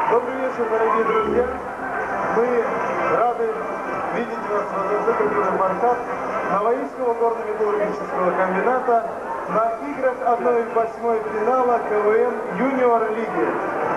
Добрый вечер, дорогие друзья. Мы рады видеть вас в мотоциклетном парке Новоильского горно-металлургического комбината на играх 1/8 финала КВН Юниор Лиги.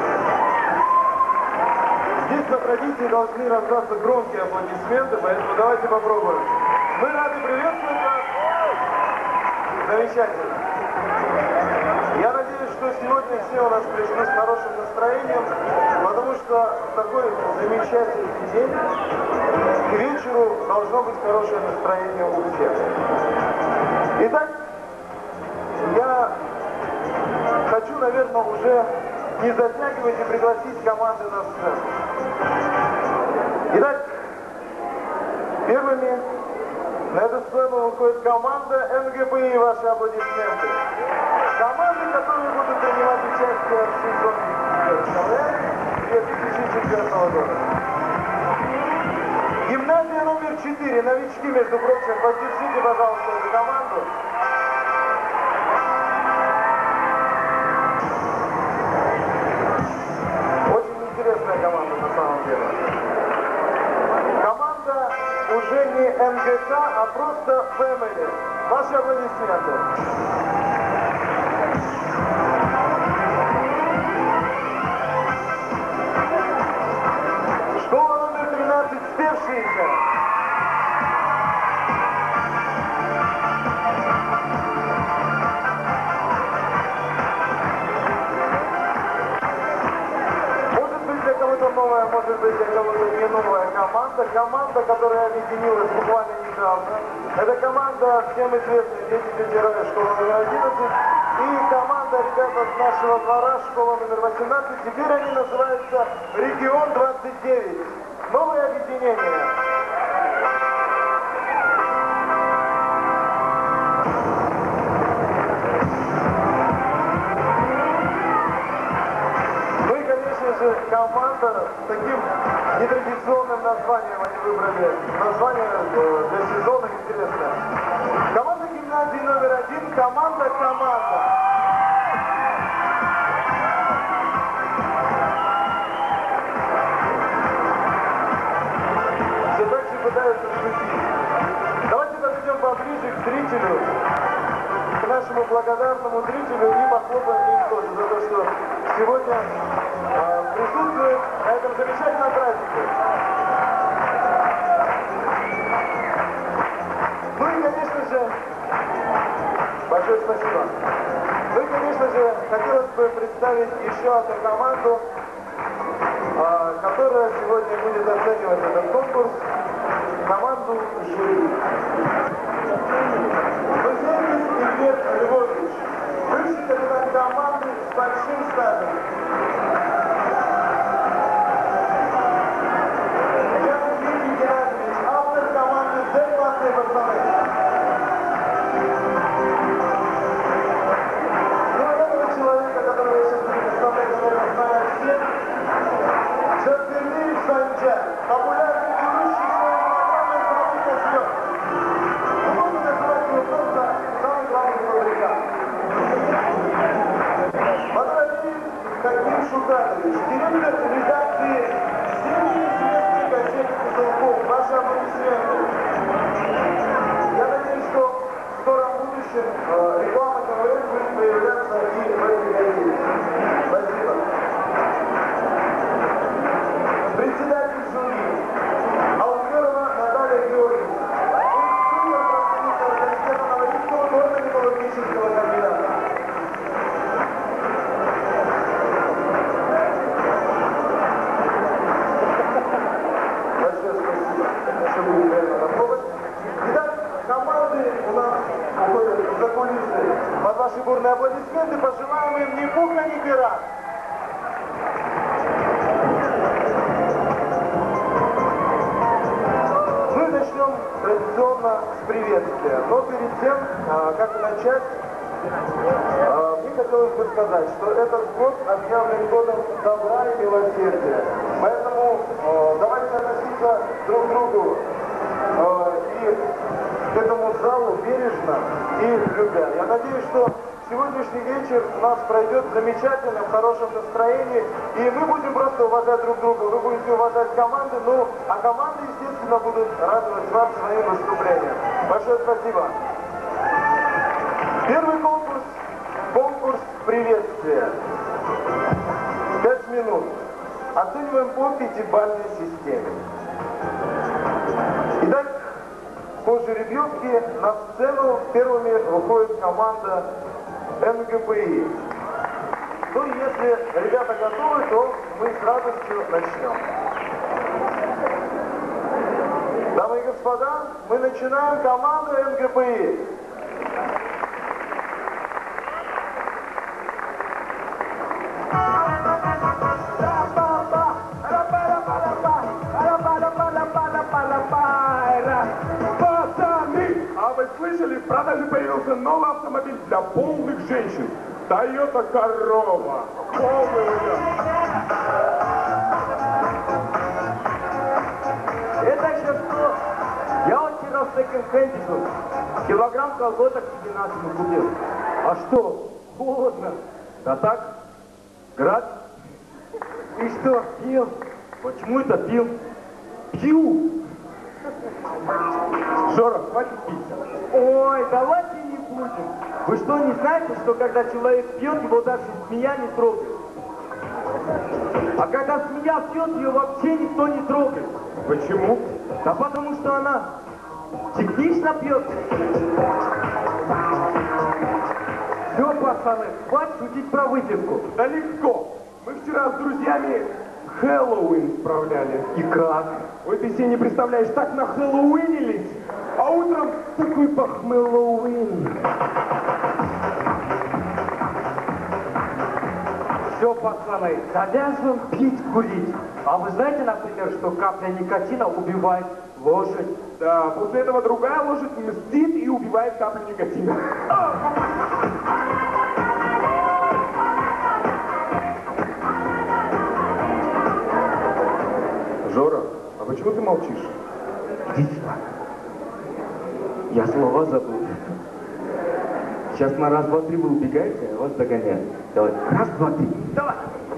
Здесь по традиции должны раздаться громкие аплодисменты, поэтому давайте попробуем. Мы рады приветствовать вас. Замечательно. Я надеюсь, что сегодня все у нас пришли с хорошим настроением, потому что такой замечательный день, к вечеру должно быть хорошее настроение у всех. Итак, я хочу, наверное, уже не затягивать и пригласить команды на сцену. Итак, первыми на эту сцену выходит команда НГПИ. Ваши аплодисменты. Команды, которые будут принимать участие в сезоне 2004 года. Гимназия номер 4. Новички, между прочим, поддержите, пожалуйста, эту команду. Очень интересная команда на самом деле. Команда уже не МГК, а просто Family. Ваши аплодисменты. Школа номер 13, спевшиеся. Может быть для кого-то новая, может быть для кого-то не новая команда. Команда, которая объединилась буквально недавно. Это команда всем известная «Дети ветераны» школа номер 11. И команда ребята с нашего двора, школа номер 18. Теперь они называются «Регион 29». Новое объединение. Ну и, конечно же, команда с таким нетрадиционным названием они выбрали. Название для сезона интересное. Команда гимназии номер 1, команда. Все так же пытаются шутить. Давайте подойдем поближе к зрителю, к нашему благодарному зрителю, и похлопаем им тоже за то, что сегодня присутствует на этом замечательном празднике. Ну и, конечно же, большое спасибо. Ну и, конечно же, хотелось бы представить еще одну команду, которая сегодня будет оценивать этот конкурс, команду жюри. Василий Игорь Львович, бывший капитан команды с большим стажем. Дмитрий Геннадьевич, автор команды «Д классные пацаны». Ну, этого человека, которого я сейчас буду представлять, наверное, знают все. Джазбердиев Санджар, популярный ведущий своей программы «Золотых звезд». Мы можем называть его просто самый главный фабрикант. Батрафин Хаким Шукатович, директор редакции всеми известной газеты «Потолков». Ваши аплодисменты. Я надеюсь, что в скором будущем реклама КВН будет появляться и в этой газете. Спасибо. Председатель жюри Алферова Наталья Георгиевна. Инструктор комитета Новоильского горно-металлургического комбината. Большое спасибо, что вы реально попробовать. Итак, команды у нас уходят за кулисы. Под ваши бурные аплодисменты пожелаем им ни пуха, ни пера. Мы начнем традиционно с приветствия. Но перед тем, как начать, мне хотелось бы сказать, что этот год объявлен годом добра и милосердия. Поэтому давайте относиться друг к другу и к этому залу бережно и любя. Я надеюсь, что сегодняшний вечер у нас пройдет замечательно, в хорошем настроении, и мы будем просто будете уважать друг друга, вы будете уважать команды, ну, а команды, естественно, будут радовать вас своим выступлением. Большое спасибо. Первый конкурс – конкурс приветствия. 5 минут. Оцениваем по 5-бальной системе. Итак, по жеребьевке на сцену первыми выходит команда МГПИ. Ну, если ребята готовы, то мы с радостью начнем. Дамы и господа, мы начинаем команду МГПИ. Пацаны, а вы слышали, в продаже появился новый автомобиль для полных женщин. Toyota Corolla. Полный вариант. Это еще что? Я вот вчера в секонд-хенде был. Килограмм колготок себе на зиму купил. А что? Холодно. Да так, град. Ты что, пил? Почему это пил? Пью. Жора, хватит пить. Ой, давайте не будем. Вы что, не знаете, что когда человек пьет, его даже змея не трогает? А когда змея пьет, ее вообще никто не трогает. Почему? Да потому что она технично пьет. Все, пацаны, хватит шутить про выпивку. Да легко. Мы вчера с друзьями Хэллоуин справляли. И как? Ой, ты себе не представляешь, так нахэллоуинились, а утром такой похмеллоуин. Все, пацаны, завязываем пить, курить. А вы знаете, например, что капля никотина убивает лошадь? Да, после этого другая лошадь мстит и убивает каплю никотина. Жора, а почему ты молчишь? Иди сюда. Я слова забыл. Сейчас на раз, два, три вы убегаете, а вас догоняют. Давай. Раз, два, три. Давай.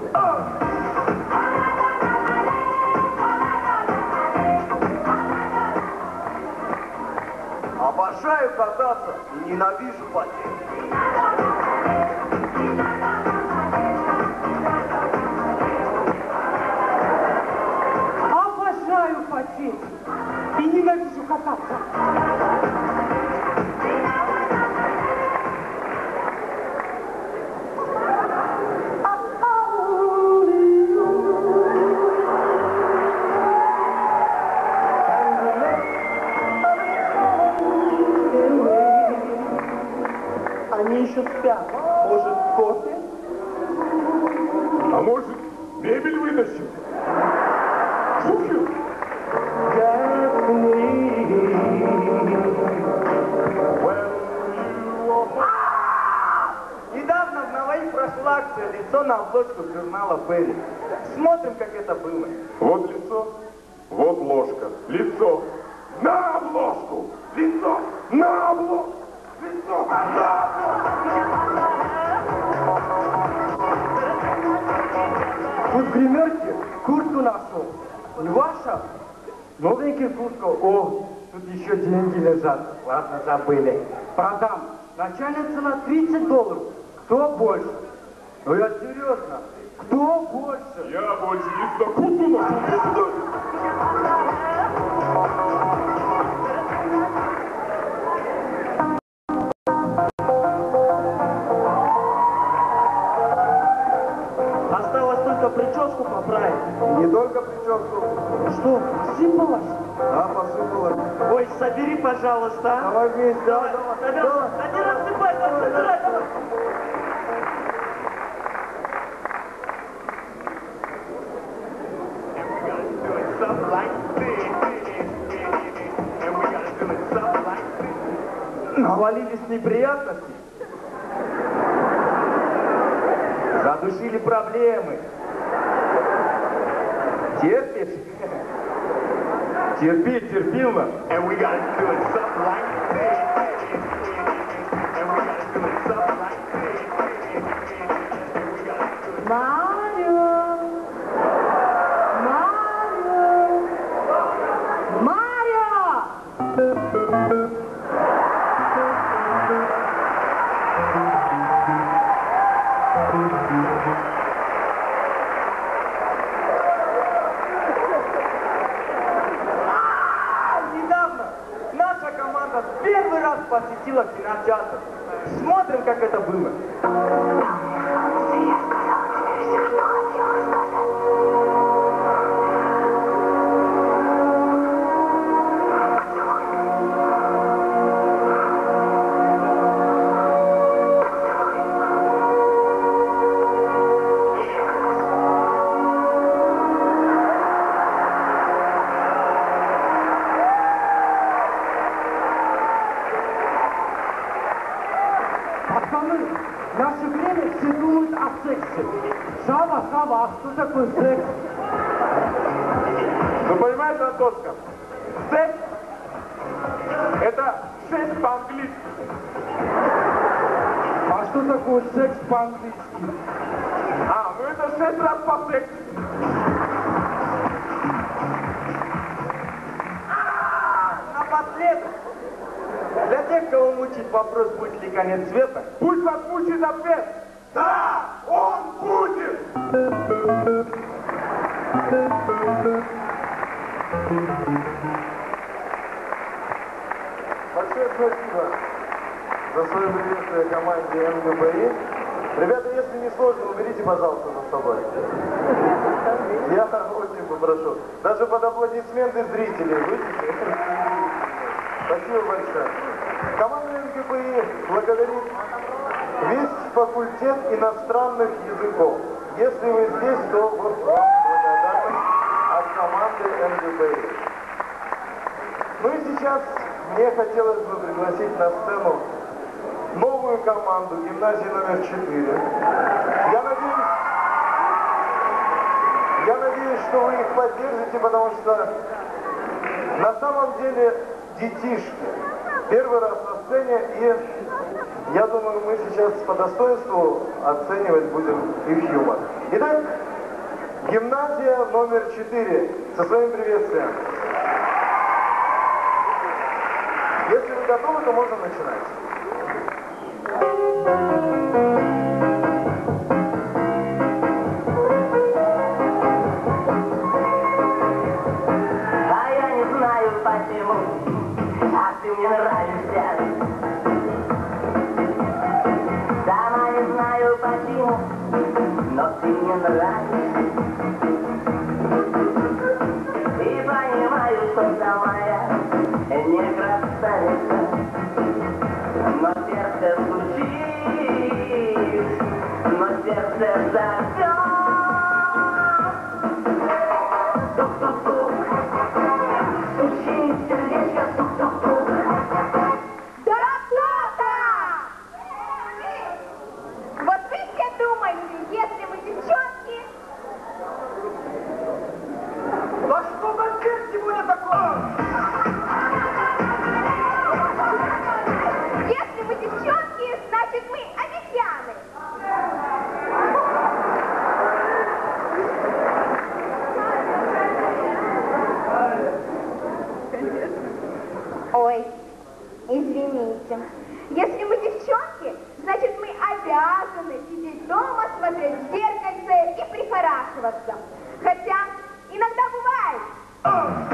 Обожаю кататься и ненавижу потеть. Обожаю потеть и ненавижу кататься. Они еще спят. Может, кофе? А может, мебель вытащим? Шухер! Недавно в Наваи прошла акция «Лицо на обложку» журнала «Ферри». Смотрим, как это было. Вот лицо, вот ложка. Лицо на обложку! Лицо на обложку! Лицо на обложку! Тут в гримерке куртку нашел. Не ваша? Новенькая куртка. О, тут еще деньги лежат. Ладно, забыли. Продам. Начальная цена $30. Кто больше? Ну я серьезно. Кто больше? Я больше не сюда куртку ношу. Иди сюда. Осталось только прическу поправить. Не только прическу. Что, сыпалось? Да, посыпалось. Ой, собери, пожалуйста. а? Давай вместе. Давай, давай. Да не рассыпай, собирай, давай. Навалились неприятности. Задушили проблемы. Терпишь? Терпи, терпимо. And we gotta do it something like this. And we gotta do it something like this. And we gotta do it. Марио! посетила кинотеатр. Смотрим, как это было. В наше время все думают о сексе. Сава, а что такое секс? Вы понимаете, Антошка, секс – это 6 по-английски. А что такое секс по-английски? Ну это 6 раз по сексу. Напоследок, для тех, кого мучит вопрос, будет ли конец света, Пусть вас мучает ответ. Да, он будет! Большое спасибо за свое приветствие команде МГБИ. Ребята, если не сложно, уберите, пожалуйста, за собой. Я очень попрошу. Даже под аплодисменты зрителей выйдите. Спасибо большое. Команда МГБИ благодарит весь факультет иностранных языков. Если вы здесь, то вот вам благодарность от команды МГБИ. Ну и сейчас мне хотелось бы пригласить на сцену новую команду гимназии номер 4. Я надеюсь, что вы их поддержите, потому что на самом деле детишки первый раз на сцене, и я думаю, мы сейчас по достоинству оценивать будем их юмор. Итак, гимназия номер 4 со своим приветствием. Если вы готовы, то можно начинать. А я не знаю почему, а ты мне нравишься. Сама не знаю почему, но ты мне нравишься. И понимаю, что сама я не красавица, но сердце стучит, но сердце зовет. Тук-тук-тук, стучит сердечко, тук-тук-тук. Красота! Вот вы все думаете, если вы девчонки, да что за день сегодня такое? если мы девчонки, значит мы обезьяны. Ой, извините. Если мы девчонки, значит мы обязаны сидеть дома, смотреть в зеркальце и прихорашиваться. Хотя иногда бывает.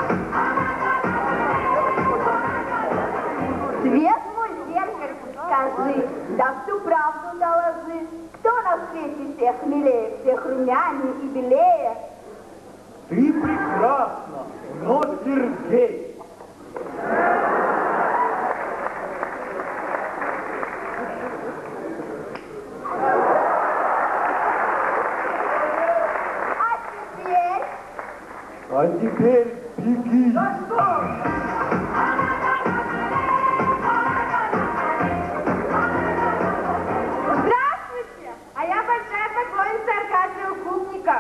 Свет мой в зеркальце скажи, да всю правду доложи. Кто на свете всех милее, всех румянее и белее? Ты прекрасна, но Сергей. А теперь беги. Да что? Здравствуйте! А я большая поклонница Аркадия Укупника.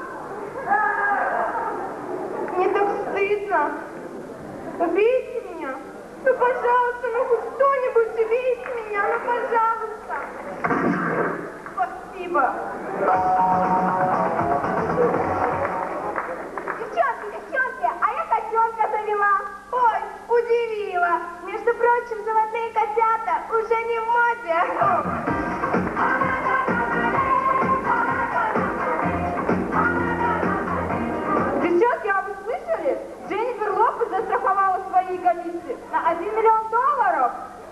Мне так стыдно. Убейте меня. Ну, пожалуйста, ну хоть кто-нибудь убейте меня, ну, пожалуйста. Спасибо. Девчонки, а я котенка завела. Ой, удивила. Между прочим, золотые котята уже не в моде. Девчонки, а вы слышали? Дженнифер Лопес застраховала свои ягодицы на $1 миллион.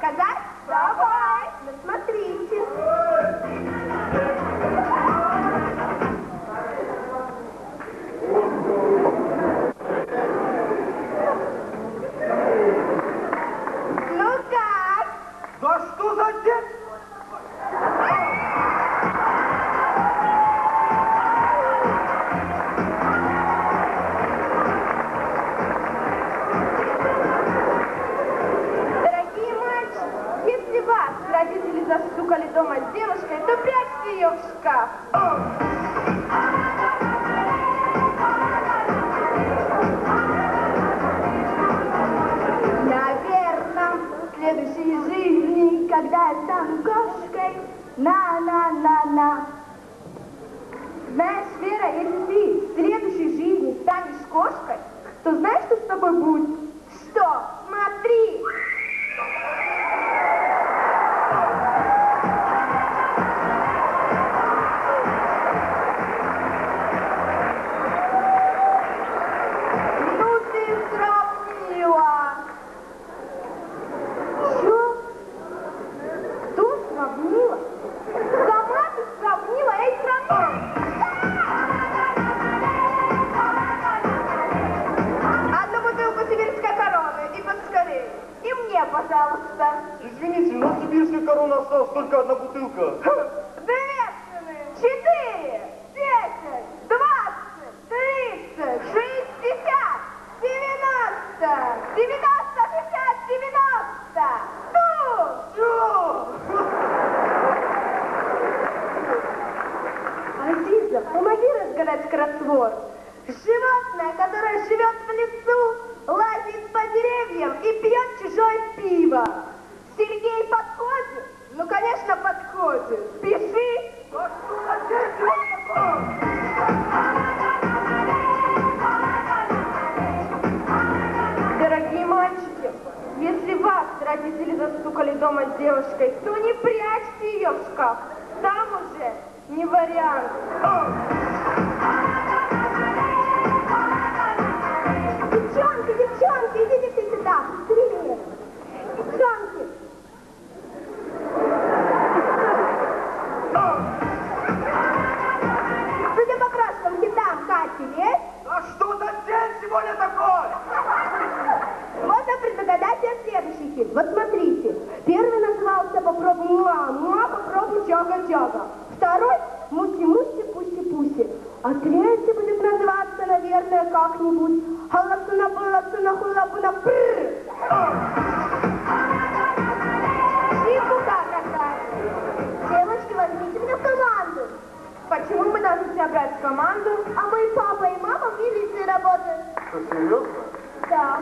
показать? Давай. Ну, смотрите. Ну как? Да что за дед? Дорогие мальчики, если вас родители застукали дома с девушкой, то прячьте ее в шкаф. Наверное, в следующей жизни, когда я стану кошкой, на-на-на-на. Знаешь, Вера, если ты в следующей жизни станешь кошкой, то знаешь, что с тобой будет? Что? Смотри! Ну ты сравнила! Чё? Кто сравнила? Сама ты сравнила, я и сравнила! Одну бутылку сибирской короны и поскорее. И мне, пожалуйста. Извините, но сибирской короны осталась только одна бутылка. 4, 10, 20, 30, 60, 90, 90, 60, 90. Ну! Азиза, помоги разгадать кроссворд. Животное, которое живет в лесу, лазит по деревьям и пьет чужое пиво. Сергей подходит? Ну, конечно, подходит. Пиши. Дорогие мальчики, если вас родители застукали дома с девушкой, то не прячьте ее в шкаф. Там уже не вариант. Девчонки, идите все сюда, быстрее. Девчонки. Судя по краскам, китам, Катя, есть? А что за день сегодня такой? Можно предугадать и следующий хит. Вот смотрите. Первый назывался «Попробуй муа, попробуй чага-чага». Второй «Муси-муси, пуси-пуси». А третий будет называться, наверное, как-нибудь «Халасуна-баласуна-хула-буна-прррр». Чепуха какая. Девочки, возьмите меня в команду. Почему мы должны тебя брать в команду? А мои папа и мама в милиции работают. Что, серьезно? Да.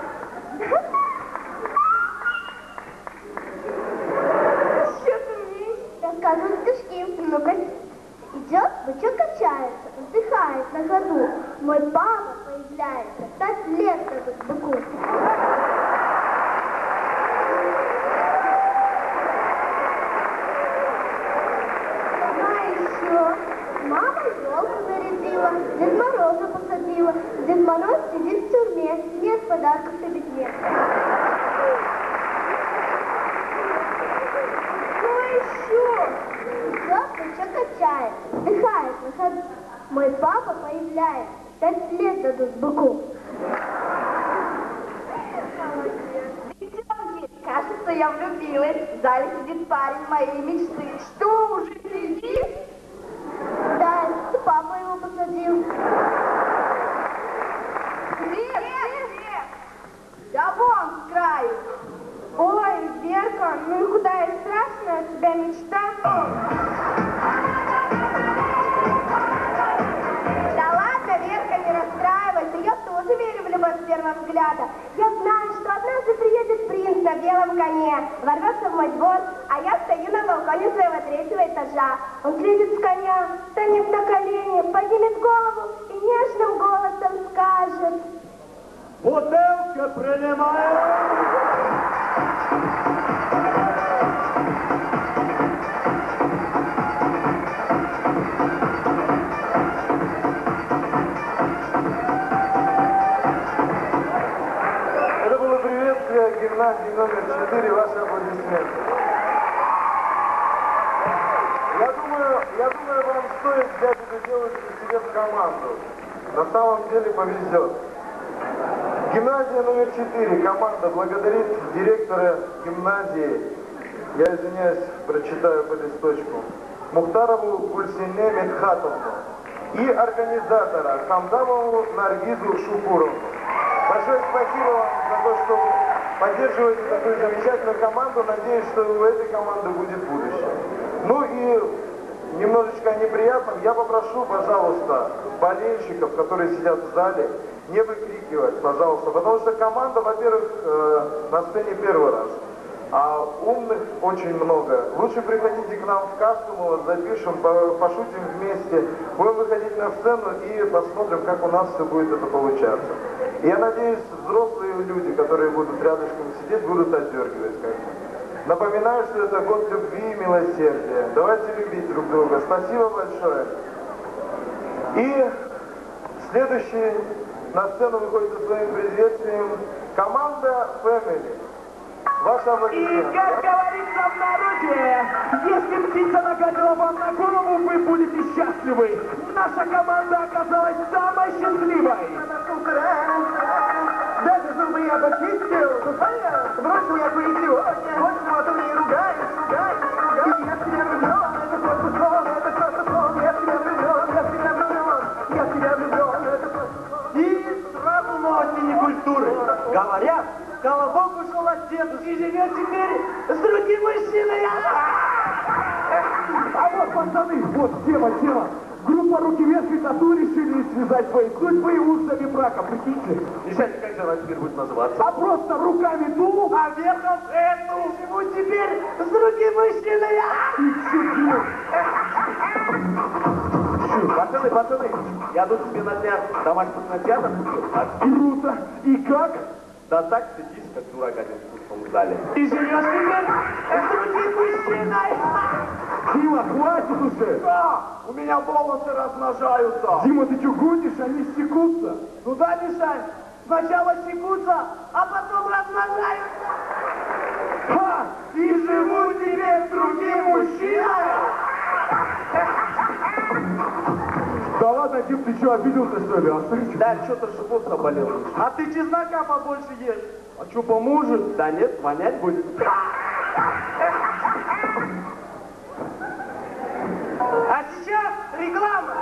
Что ты умеешь? Рассказывают стишки. Ну-ка. Идет, бычок качается, вздыхает на ходу. Мой папа появляется, 5 лет этот быку. А еще мама елку зарядила, Дед Мороза посадила. Дед Мороз сидит в тюрьме, нет подарков на бедне. Все качает, вздыхает на ходу. Мой папа появляется, 5 лет дадут быку. Девчонки, кажется, я влюбилась. В зале сидит парень моей мечты. Что, уже сидит? Да, папа его посадил. Где? Да вон, с краю. Ой, Верка, ну и куда и страшная у тебя мечта? Да ладно, Верка, не расстраивайся, я тоже верю в любовь с первого взгляда. Я знаю, что однажды приедет принц на белом коне, ворвется в мой двор, а я стою на балконе своего 3-го этажа. Он слезет с коня, станет на колени, поднимет голову и нежным голосом скажет: Бутылка принимаю. Это было приветствие гимнастики. гимназии номер 4 ваши аплодисменты. Я думаю, вам стоит взять эту девушку себе в команду. На самом деле повезет. Гимназия номер 4. Команда благодарит директора гимназии, я извиняюсь, прочитаю по листочку, Мухтарову Гульсине Медхатовну и организатора Хамдамову Наргизу Шукуровну. Большое спасибо вам за то, что поддерживаете такую замечательную команду. Надеюсь, что у этой команды будет будущее. Ну и немножечко о неприятном. Я попрошу, пожалуйста, болельщиков, которые сидят в зале, не выкрикивать, пожалуйста. Потому что команда, во-первых, на сцене первый раз. А умных очень много. Лучше приходите к нам в касту, мы вас запишем, пошутим вместе, будем выходить на сцену и посмотрим, как у нас все будет это получаться. Я надеюсь, взрослые люди, которые будут рядышком сидеть, будут отдергивать как-то. Напоминаю, что это год любви и милосердия. Давайте любить друг друга. Спасибо большое. И следующий на сцену выходит со своим приветствием команда Family. Ваша аплодисменты. И как говорится в народе, если птица нагадила вам на голову, вы будете счастливы. Наша команда оказалась самой счастливой. Даже зубы я почистил, бросил я курить сегодня, больше потом не ругаюсь. Я в тебя влюблен, это просто сон, я в тебя влюблен, это просто сон. И сразу новости некультуры. Говорят, Колобок ушел от дедушки и живет теперь с другим мужчиной. А вот, пацаны, вот тема. Группа «Руки вверх» и «Тату» решили связать свои судьбы узами брака, прикиньте. Мишаня, как же она теперь будет называться? А просто руками ту, а верхом эту. И живут теперь с другим мужчиной. Пацаны, я тут себе на днях домашний кинотеатр купил. Круто. И как? Да так сидишь, как дурак один в пустом зале. И живешь теперь с другим мужчиной. Дима, хватит уже. Да, у меня волосы размножаются. Дима, ты что гонишь? Они стекутся. Ну да, Мишань, сначала секутся, а потом размножаются. Ха! И живу теперь с другим мужчиной. Да ладно, Дим, ты что, обиделся, что ли? Оставь. Да, что-то живот заболел. А ты чеснока побольше ешь. А что, поможет? Да нет, вонять будет. А сейчас реклама.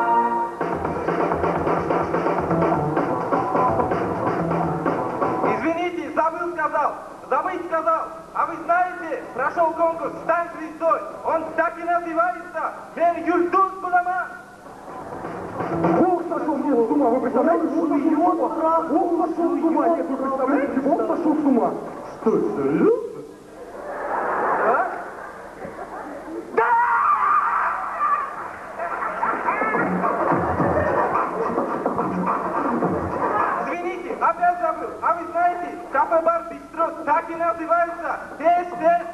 Извините, забыть сказал. А вы знаете, прошел конкурс «Стань звездой». Он так и называется «Мен Юльдуз Буламан». Бог сошел мне с ума, вы представляете? Бог сошел с ума, нет, вы представляете? Бог сошел с ума. Что, серьезно? А? Извините, опять забыл. А вы знаете, кафе-бар «Бистро» так и называется «Здесь».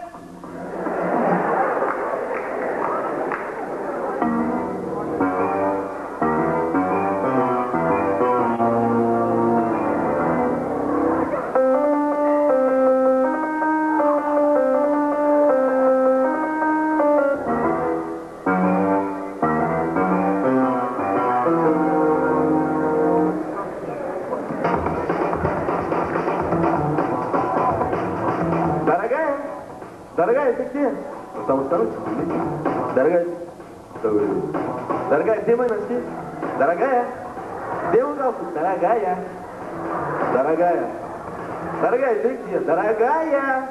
Дорогая, ты где? Там остановись. Дорогая, где мои носки? Дорогая, где мой галстук? Дорогая, ты где? Дорогая.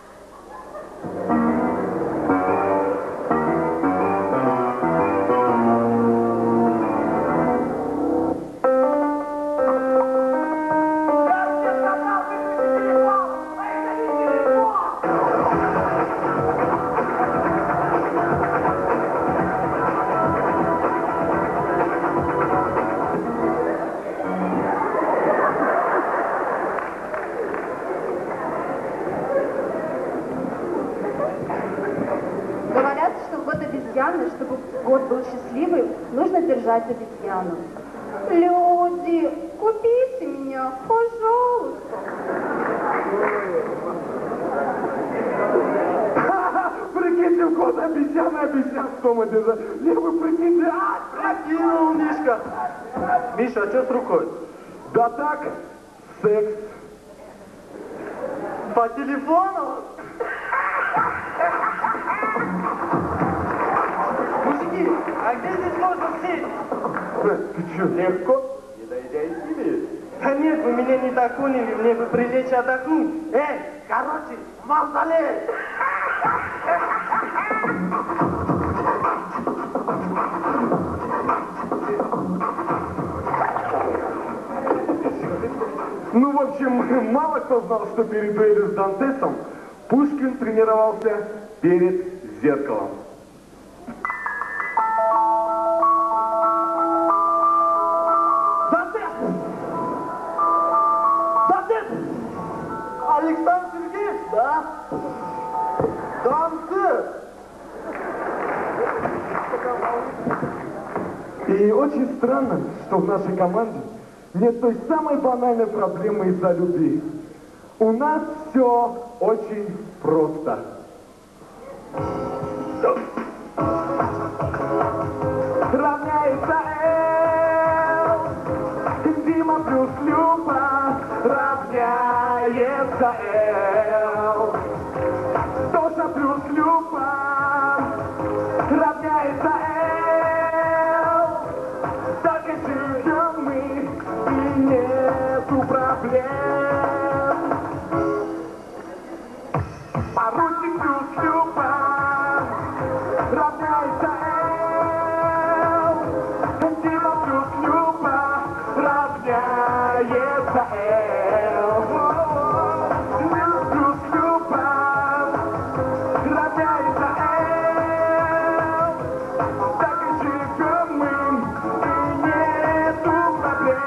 Чтобы год был счастливый, нужно держать обезьяну. Люди, купите меня, пожалуйста. что мы держали? Левый прикинь, Прокинул, Мишка. Миша, а что с рукой? да так, секс. По телефону? Мужики, а где здесь можно сесть? Ты что, легко? Не дойдя и сильнее. Да нет, вы меня не так поняли, мне бы прилечь отдохнуть. Эй, короче, мавзолей! Ну, в общем, мало кто знал, что перед дуэлью с Дантесом Пушкин тренировался перед зеркалом. Александр Сергеевич? Да? Дантес! И очень странно, что в нашей команде нет той самой банальной проблемы из-за любви. У нас все очень просто. Равняется L, Дима плюс Люба, равняется L. Тоша плюс Люба, равняется L. Так и живем мы, и нету проблем. Поручик плюс Люба, равняется L. Дима плюс Люба, равняется L. Люба плюс Люба, равняется L. Так и живем мы, и нету проблем.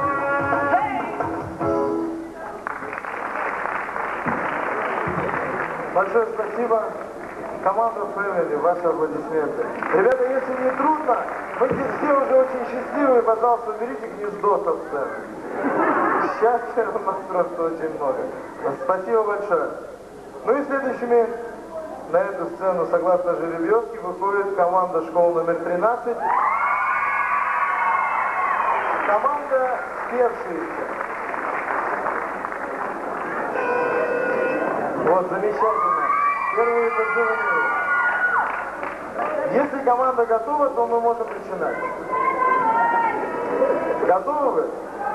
Большое спасибо. Команда Family, ваши аплодисменты. Ребята, если не трудно, мы здесь все уже очень счастливы, пожалуйста, уберите гнездо со сцены. Счастья у нас просто очень много. Спасибо большое. Ну и следующими на эту сцену, согласно жеребьевке, выходит команда школы номер 13. Команда «Спевшиеся». Вот, замечательно. Первые поздравления. Если команда готова, то мы можем начинать. Готовы вы?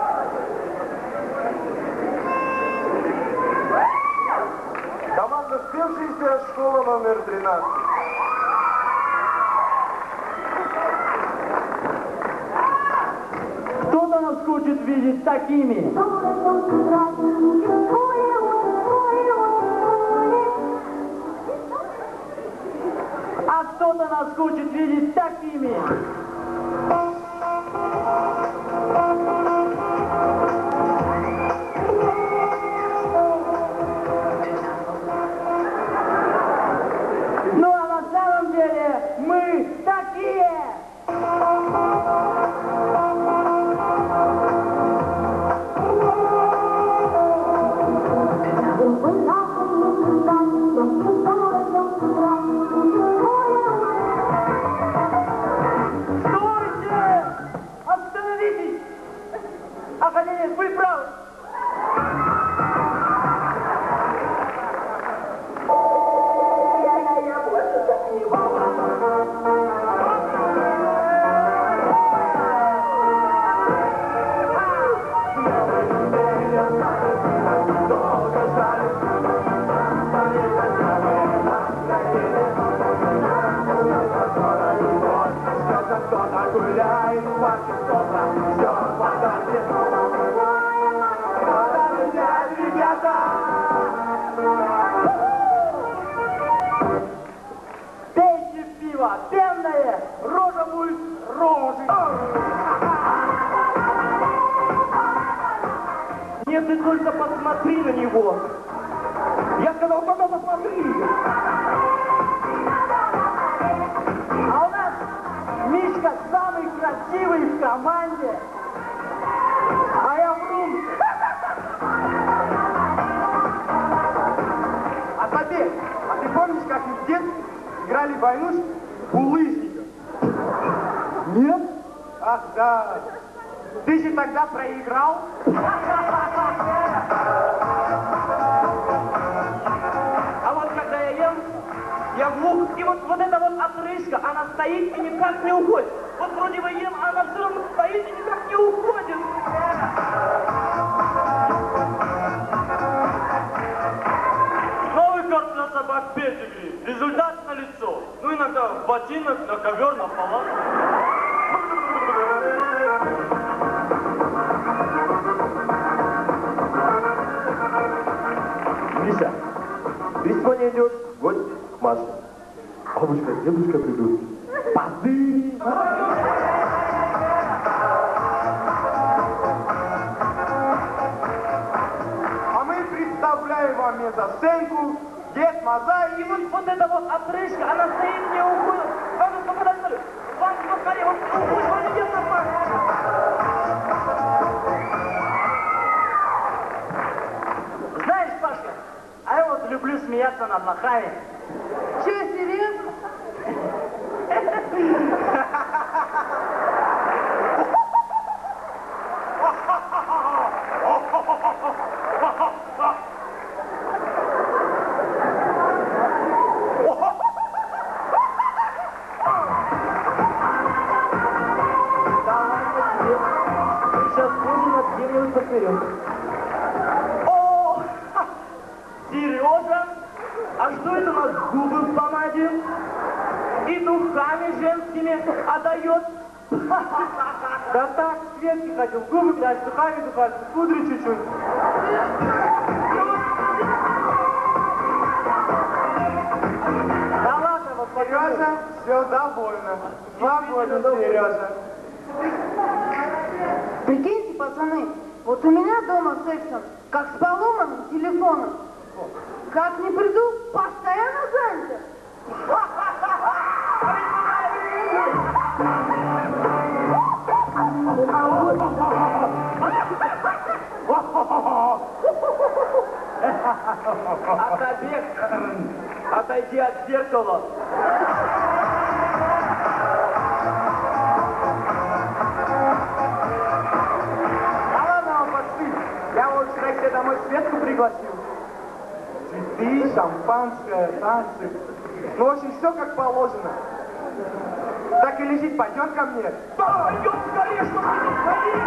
Команда «Спевшиеся», школа номер 13. Кто-то нас хочет видеть такими. А кто-то нас хочет видеть такими. Ну а на самом деле мы такие. Стойте! Остановитесь! Академик, вы правы! Пейте пиво, пенное, рожа будет рожей. Нет, ты только посмотри на него. Я сказал, только посмотри. А у нас Мишка самый красивый в команде. А я вру. А Побег, а ты помнишь, как мы в детстве играли в войну булыжников? Ах, да. Ты же тогда проиграл. А вот когда я ем, я глух, и вот эта вот отрыжка, она стоит и никак не уходит. Вот вроде бы ем, а она все равно стоит и никак не уходит. Новый корт для собак педигри. Результат налицо. Ну иногда в ботинок, на ковер, на палатку. Миша, ты сегодня идешь в гости к Маше. Бабушка, дедушка придут. Позы! А мы представляем вам мезосценку, Дед Мазай И вот эта вот отрыжка, она стоит не уходит. Пожалуйста, подожди. Вам поскорее, вот уходит, вроде нет нормально. Знаешь, Пашка, а я вот люблю смеяться над лохами. Че, серьезно? Сейчас ужин от где-нибудь подберем. О, Сережа, а что это у нас губы в помаде? И духами женскими отдает. Да так, Светке хотел губы красить, духами, пудри чуть-чуть. Да ладно, вот Сережа, все довольно. Свободен, Сережа. Прикиньте, пацаны, вот у меня дома сексом, как с поломанным телефоном. Как не приду, постоянно занято. Отойди от зеркала. Да ладно вам, пацаны. Я вот сюда к себе домой Светку пригласил. Цветы, шампанское, танцы. Ну, в общем, все как положено. Так и лежит, пойдет ко мне. Да, идем скорее, что идем скорее.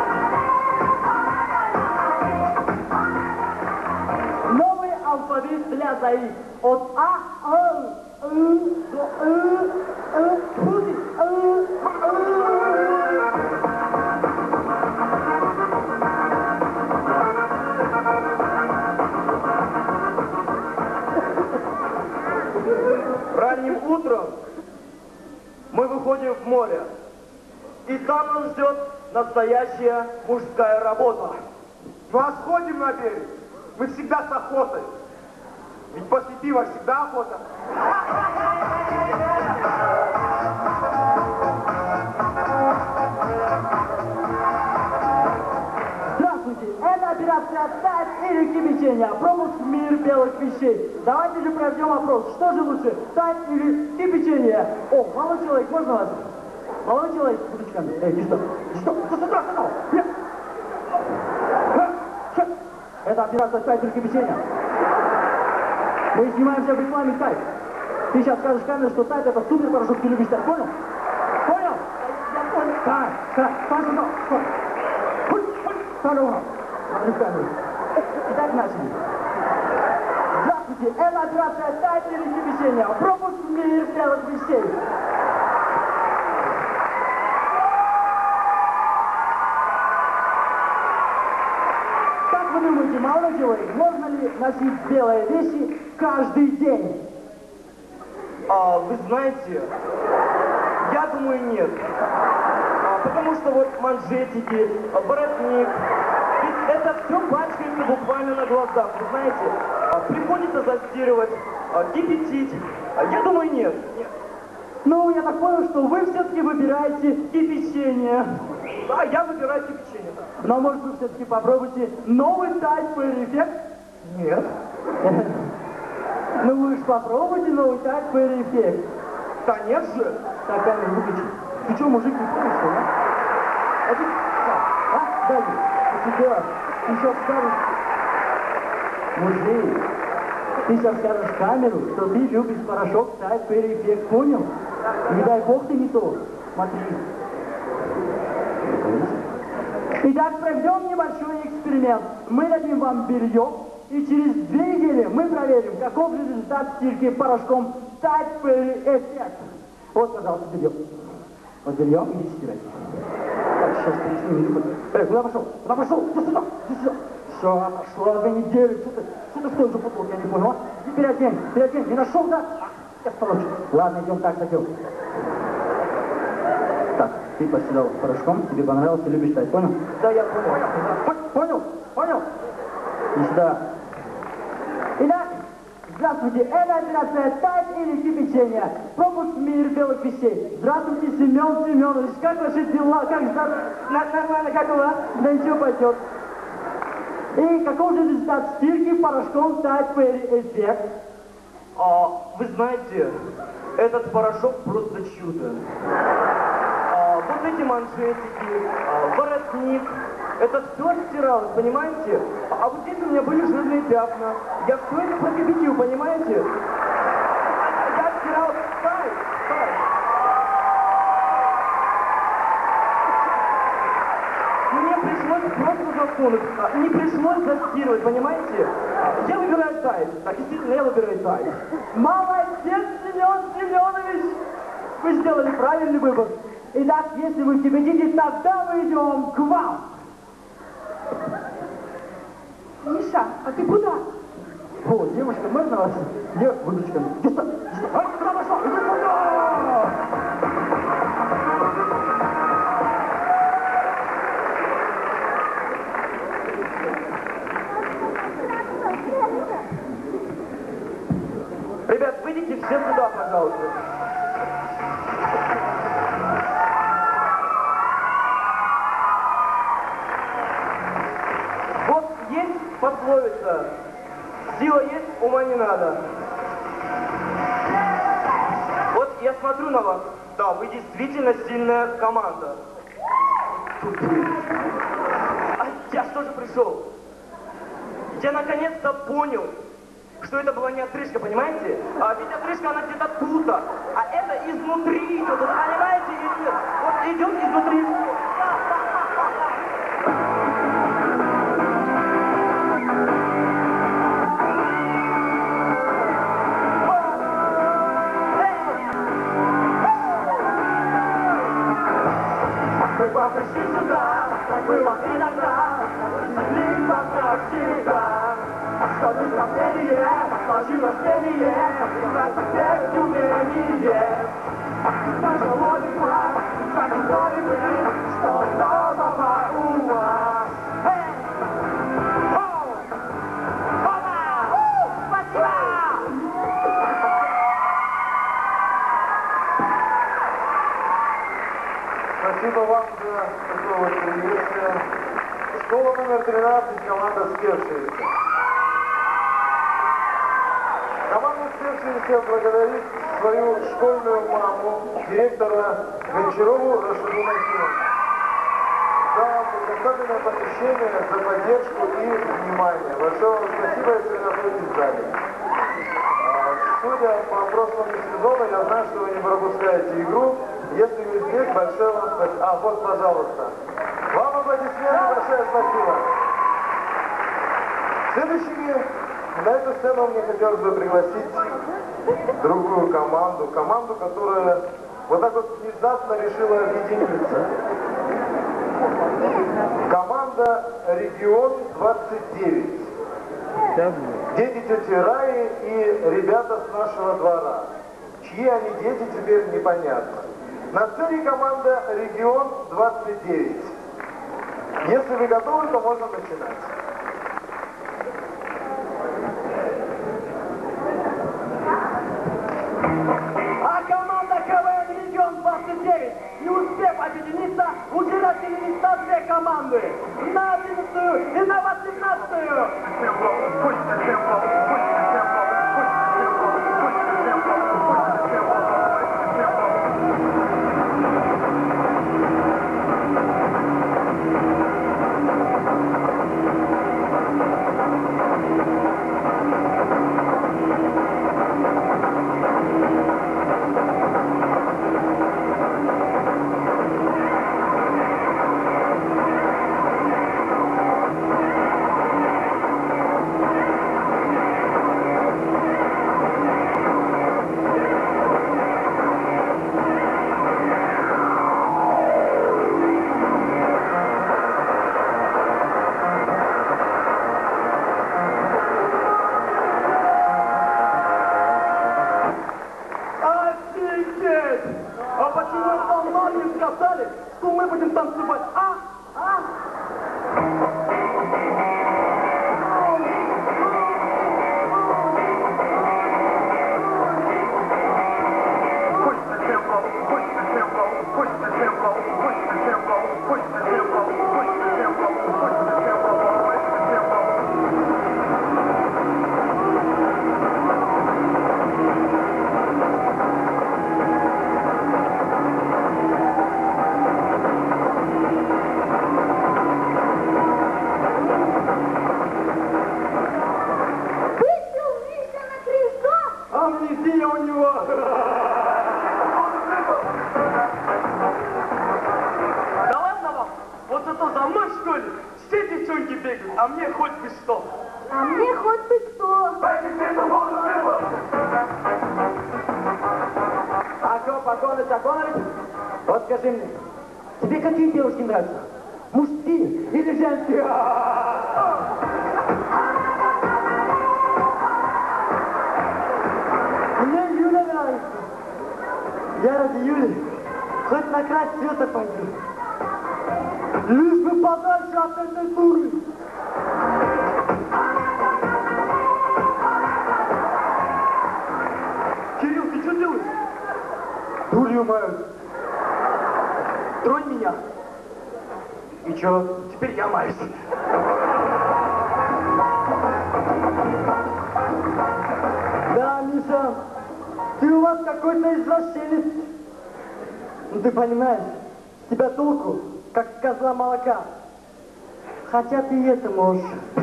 Новый алфавит для ЗАИ. От А, до будет, Ранним утром мы выходим в море. и там нас ждет настоящая мужская работа. Ну а сходим на берег. Мы всегда с охотой. Ведь после пива всегда охота. Здравствуйте, это операция «Тать или кипячение», пропуск в мир белых вещей. Давайте же проведем опрос, что же лучше, тать или кипячение? О, молодой человек, можно вас? Молодой человек, будочками. Иди сюда, сюда, сюда. Это операция «Тать или кипячение». Мы снимаемся в рекламе «Тать». Ты сейчас скажешь камере, что «Тать» это супер порошок, ты любишь «Тать», понял? Понял? Я понял. Так, сюда. Здорово. Смотри в камеру. Итак, начали. Здравствуйте, это операция «Тать или кипячение». Пропуск в мир белых вещей. Как вы думаете, молодой человек, можно ли носить белые вещи каждый день? Вы знаете, я думаю, нет. Потому что вот манжетики, воротник, ведь это все пачкается буквально на глазах, вы знаете. Приходится застирывать, кипятить. Я думаю, нет. Ну, я так понял, что вы все-таки выбираете кипячение. Да, я выбираю кипячение. Но, может, вы все-таки попробуйте новый Tide Fairy Effect? Нет. Ну, вы же попробуйте новый Tide Fairy Effect. Да нет же. Так, камеру выключи. Ты что, мужик, не понял, что ли? Далее, у тебя еще скажешь, мужик, ты сейчас скажешь в камеру, что ты любишь порошок Tide Fairy эффект, понял? Не дай бог ты не то. Смотри. Итак, проведем небольшой эксперимент. Мы дадим вам белье, и через 2 недели мы проверим, каков же результат стирки порошком Tide Fairy эффект. Вот, пожалуйста, белье. Вот белье, идите стирать. Так, сейчас переснимем. Куда пошел? Куда пошел? Иди сюда, иди сюда. Все, прошло 2 недели. Что ты в той же футболке, я не понял, а? Иди переодень. Не нашел, да? Я прочь. Ладно, идем так, пойдем. Так, ты постирал порошком, тебе понравилось, ты любишь читать, понял? Да, я понял. Понял? И сюда. Итак, здравствуйте, это операция «Тайт» или «Кипячение». Пропуск в мир белых вещей. Здравствуйте, Семен Семенович, как ваши дела? Как нормально, как у вас? Да ничего, пойдет. И каков же результат стирки порошком Tide Fairy эффект? Вы знаете, этот порошок просто чудо. Вот эти манжетики, воротник, это все стиралось, понимаете? А вот здесь у меня были жирные пятна. Я все это прокипятил, понимаете? Я стирал Tide. Мне пришлось просто засунуть, не пришлось застирывать, понимаете? Я выбираю Tide. Так, действительно, я выбираю Tide. Молодец, Семен Семенович! Вы сделали правильный выбор. Итак, если вы кипятите, тогда мы идем к вам. Миша, а ты куда? О, девушка, можно вас? Девушка, выключка. Иди сюда, иди сюда. Ай, куда пошла? Иди сюда! Ребят, выйдите все сюда, пожалуйста. Вот есть пословица: сила есть, ума не надо. Вот я смотрю на вас. Да, вы действительно сильная команда. А я что же пришел? Я наконец-то понял, что это была не отрыжка, понимаете? Ведь отрыжка, она где-то тут, а это изнутри идет, вы понимаете или нет? Вот идет изнутри. Пришли сюда, как было иногда, не пока всегда. Скажи сомнение, сложи растение, теперь умение. Наша логика, как и логика, что нового ума. Спасибо! Спасибо вам за такое вот приветствие. Школа номер 13, команда «Спевшиеся». Команда «Спевшиеся» благодарит свою школьную маму, директора Гончарову Рашиду Нахимовну, за предоставленное посещение, за поддержку и внимание. Большое вам спасибо, если вы находитесь в зале. Судя по прошлому сезону, я знаю, что вы не пропускаете игру. Если вы здесь, большое вам спасибо. Вот, пожалуйста. Вам аплодисменты, большое спасибо. Следующими на эту сцену мне хотелось бы пригласить другую команду, которая вот так вот внезапно решила объединиться. Команда «Регион 29». Дети тети Раи и ребята с нашего двора. Чьи они дети, теперь непонятно. На сцене команда «Регион 29». Если вы готовы, то можно начинать. А команда КВН «Регион 29», не успев объединиться, уже разделились на 2 команды. На 11-ю и на 18-ю. ты кто? Акоп Аконыч, вот скажи мне, тебе какие девушки нравятся? Мужские или женские? Мне Юля нравится. Я ради Юли хоть на край света пойду. Лишь бы подальше от этой дуры. Кирилл, ты что делаешь? Дурью мают. Тронь меня. И чё? Теперь я маюсь. Да, Миша, ты у вас какой-то извращенец. Ну ты понимаешь, с тебя толку, как с козла молока. Хотя ты и это можешь.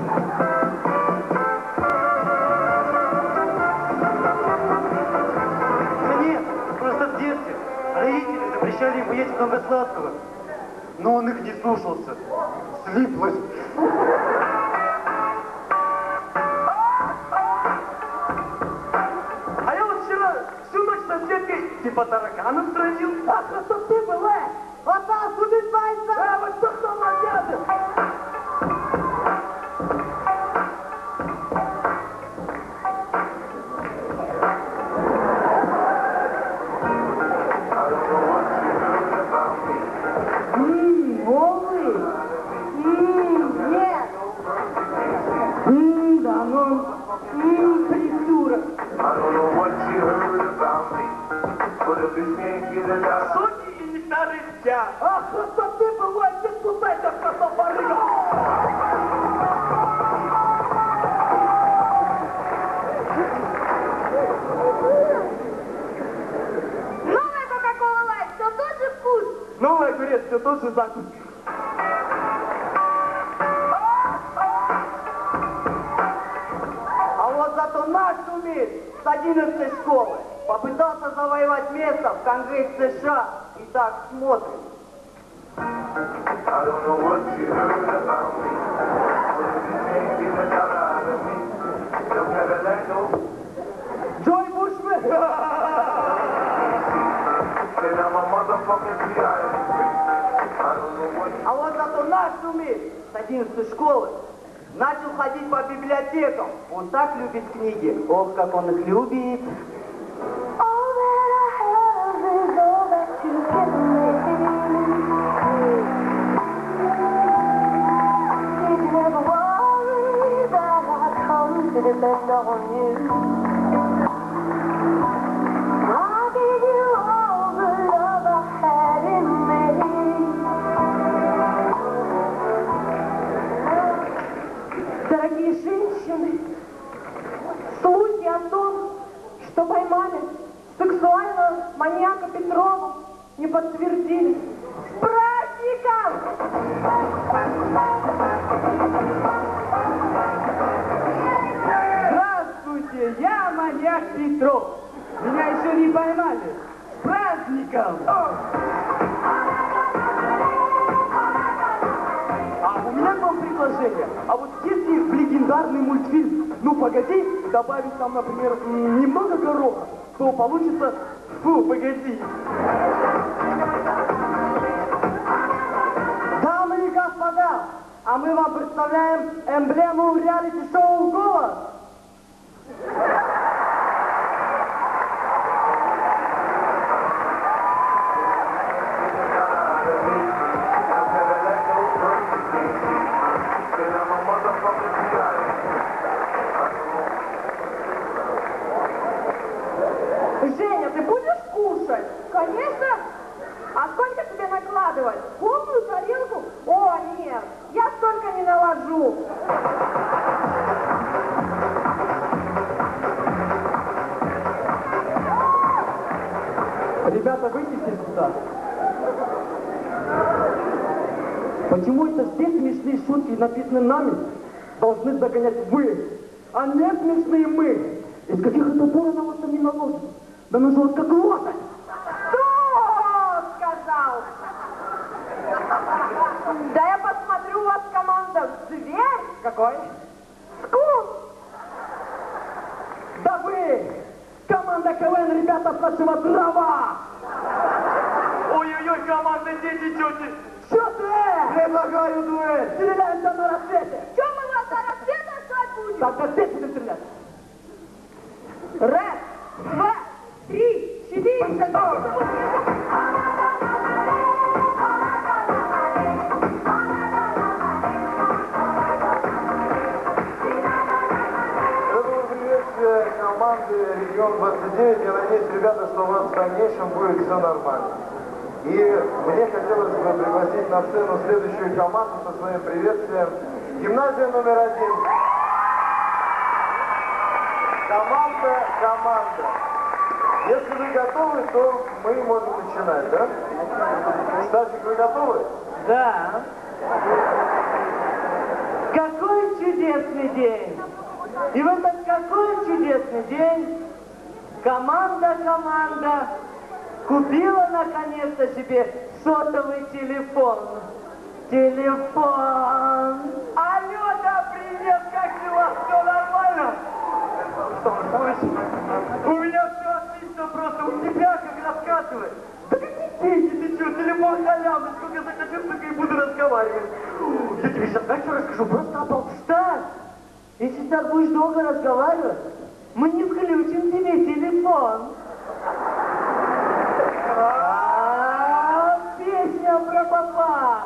Да нет, просто в детстве родители запрещали ему есть много сладкого. Но он их не слушался. Слиплось. А я вот вчера всю ночь с соседкой типа тараканом строил. Ах, что ты была? Вот нас убивается! А вот что молодец! Голый? Нет! Да ну, придурок! Соки и нектары я! Ах, что ты бывает, ты спускайся в красотворыга! Новая Кока-Кола Лайт, все тот же вкус. Новый огурец, все тот же закус. А вот зато наш умеет с 11 школы попытался завоевать место в Конгрессе США. И так смотрим. Джой Бушмен! А вот зато наш умеет с 11 школы начал ходить по библиотекам. Он так любит книги. Ох, как он их любит. Depend on you. I'll give you all the love I had in me. Дорогие женщины, слухи о том, что поймали сексуального маньяка Петрову, не подтвердились. С праздником! Здравствуйте, я маньяк Петров. Меня еще не поймали. С праздником! А у меня к вам предложение. А вот если в легендарный мультфильм «Ну погоди» добавить там, например, немного гороха, то получится «Фу, погоди». Дамы и господа, а мы вам представляем эмблему реалити-шоу «Голос». Женя, ты будешь кушать? Конечно. А сколько тебе накладывать? Полную тарелку? О, нет, я столько не наложу. Ребята, выйдите сюда. Почему это все смешные шутки, написанные нами, должны загонять вы, а не смешные мы? Из каких это пор она вас там не наложит? Да ну же как лошадь! Кто сказал? Да я посмотрю, у вас команда «Зверь». Какой? Скун. ребята с нашего дрова! Ой-ой-ой, команда, дети, тети. Что ты? Предлагаю дуэль. Стреляемся на рассвете! Чем мы вас до рассвета ждать будем? Тогда здесь будем стрелять! Раз, два, три, четыре. Это было приветствие команды «Регион 29». Я надеюсь, ребята, что у вас в дальнейшем будет все нормально. И мне хотелось бы пригласить на сцену следующую команду со своим приветствием. Гимназия номер 1. Команда. Если вы готовы, то мы можем начинать, да? Стасик, вы готовы? Да. Какой чудесный день! И в этот какой чудесный день команда купила наконец-то себе сотовый телефон. Алло, да, привет, как дела? Все нормально? У меня все отлично, просто у тебя как рассказывать. Да какие деньги, ты что, телефон халявный, сколько захочу, столько и буду разговаривать. Я тебе сейчас знаешь, что расскажу, просто обалстать. Если так будешь долго разговаривать, мы не включим тебе телефон. Песня про папа.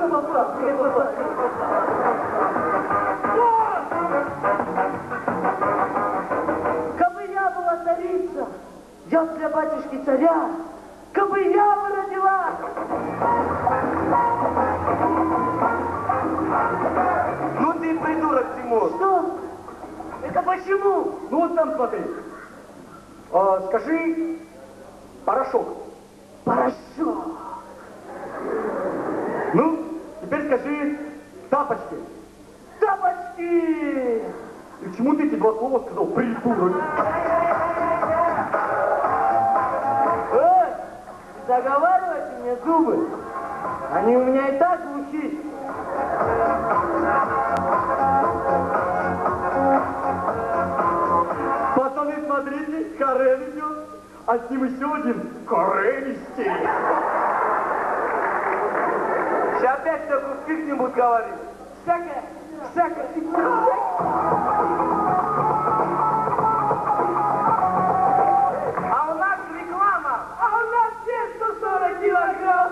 Кабы я была царица, я для батюшки царя, кабы я бы родила. Ну ты придурок, Тимур. Что? Это почему? Ну вот там смотри. Скажи порошок. Порошок. Ну, теперь скажи тапочки. Тапочки. И к чему ты эти два слова сказал, придурок? Эй, заговаривайте мне зубы. Они у меня и так глухие. Пацаны, смотрите, Карен идет, а с ним еще один Каренистей. Сейчас опять всякую фигню будут говорить. Всякое. А у нас реклама. А у нас здесь 140 килограмм.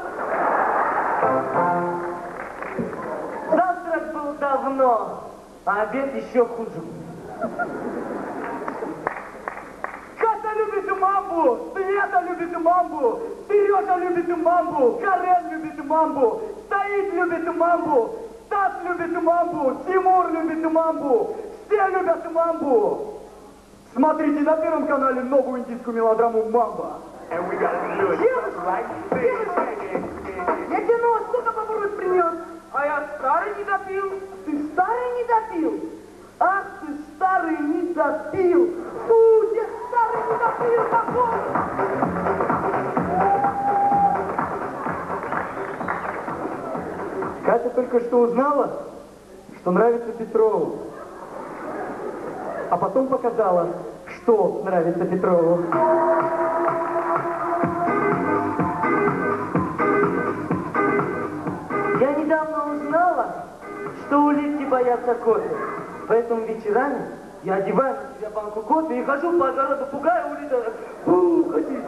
Завтрак был давно, а обед еще хуже. Катя любит мамбу, Света любит мамбу, Сережа любит мамбу, Карен любит мамбу, Саид любит мамбу, Стас любит мамбу, Тимур любит мамбу, все любят мамбу. Смотрите на Первом канале новую индийскую мелодраму «Мамба». Я тебе нового сколько поборот принес? А я старый не допил. Ты старый не допил? Ах, ты старый не допил! Фу, я старый не допил, какой! Катя только что узнала, что нравится Петрову. А потом показала, что нравится Петрову. Я недавно узнала, что улитки боятся кофе. Поэтому вечерами я одеваю на себя банку кофе и хожу по огороду, пугаю улиток. Уходи!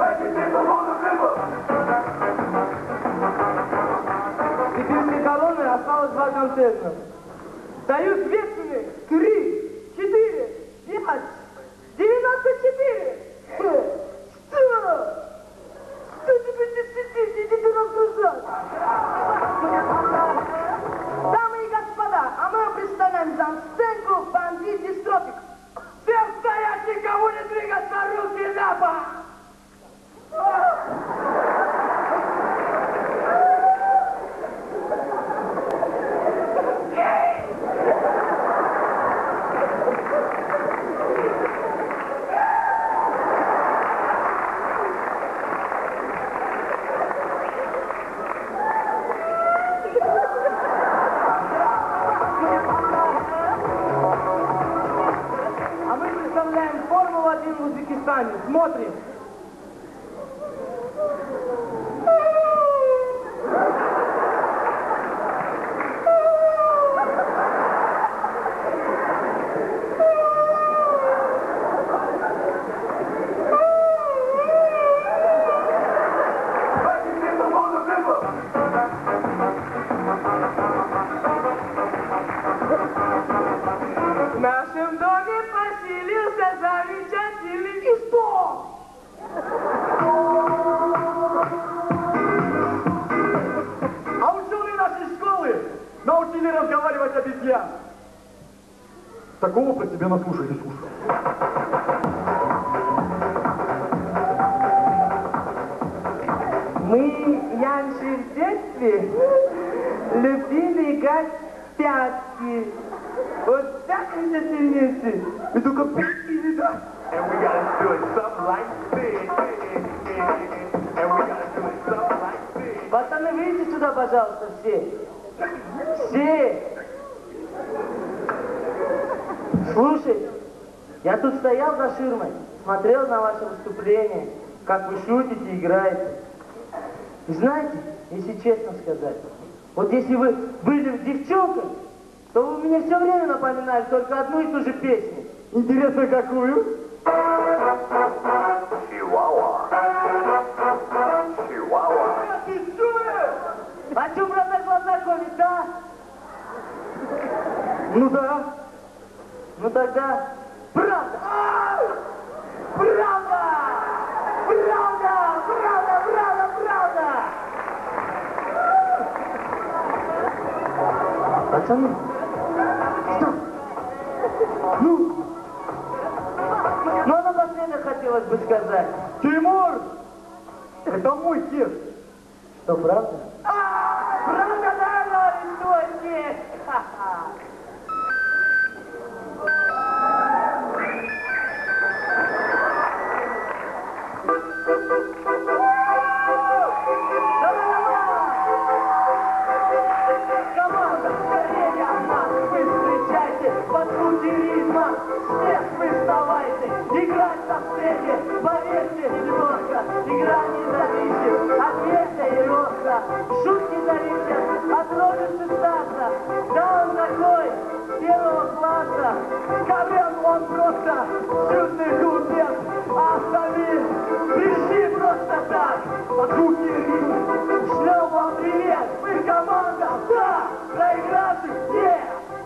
Сибирской колонны осталось 2 концерта. Даю ответственные 3, 4, 5, 94. Что? Что тебе здесь сидеть? Иди ты разгружать. Дамы и господа, а мы представляем замсценку «Бандит Дистрофик». Всем стоять, никому не двигаться, руки на пол! А мы представляем Формулу-1 в Узбекистане. Смотрим. В нашем доме поселился замечательный исток. А ученые нашей школы научили разговаривать обезьян. Такого про тебя наслушались уж. Мы, Янши, в детстве любили играть в пятки. Вот так это сильницы. И только пятки видать. And we gotta do it something like this. And we gotta do it something like this. Пацаны, выйдите сюда, пожалуйста, все. Все. Слушай, я тут стоял за ширмой, смотрел на ваше выступление, как вы шутите, играете. И знаете, если честно сказать, вот если вы были девчонкой, то вы мне все время напоминали только одну и ту же песню. Интересно, какую? Chihuahua. Chihuahua. А что, брата, глаза колет, да? Ну да. Ну тогда, правда! Правда! Правда! Правда! Правда! Правда! Пацаны, стоп! Ну напоследок хотелось бы сказать. Тимур! Это мой текст. Что, правда? Правда, да, твой текст! Команда, скорее нас вы встречайте, подруги ритма, всех вы вставайте, играть на сцене, поверьте, непросто, игра не зависит от веса и роста, шутки зависят от роли цитата, да он такой, с первого класса, Ковен он просто чудный глупец, а остальные пришли просто так, подруги ритма, шлем вам привет, вы команда, да, проигравших нет!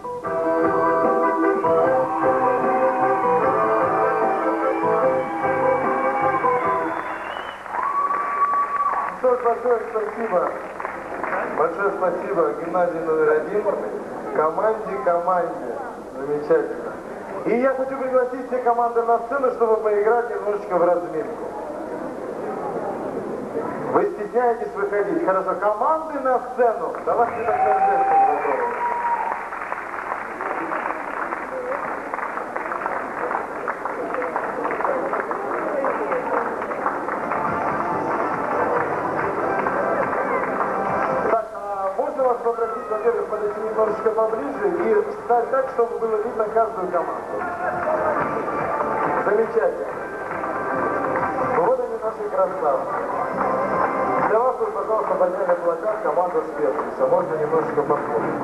Что ж, большое спасибо. Большое спасибо гимназии номер 1, команде. Замечательно. И я хочу пригласить все команды на сцену, чтобы поиграть немножечко в разминку. Вы стесняетесь выходить. Хорошо, команды на сцену. Давайте тогда жестом готовы. Так, можно вас попросить, во-первых, подойти немножечко поближе и встать так, чтобы было видно каждую команду. Замечательно. Вот они наши красавцы. Для вас тут, пожалуйста, подняли плакат «Команда Свершится». Можно немножечко посмотреть.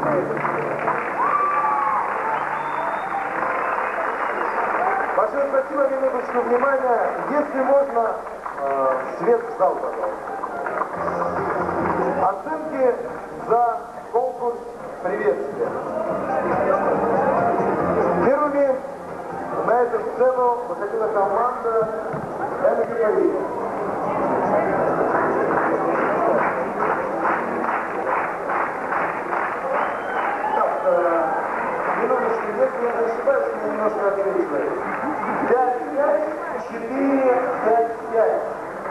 Большое спасибо, минуточку внимания. Если можно, свет в зал, пожалуйста. Оценки за конкурс приветствия. Первыми на эту сцену выходила команда МГПИ. Минуточку, если я не ошибаюсь, мне немножко ответили. 5-5, 4-5-5.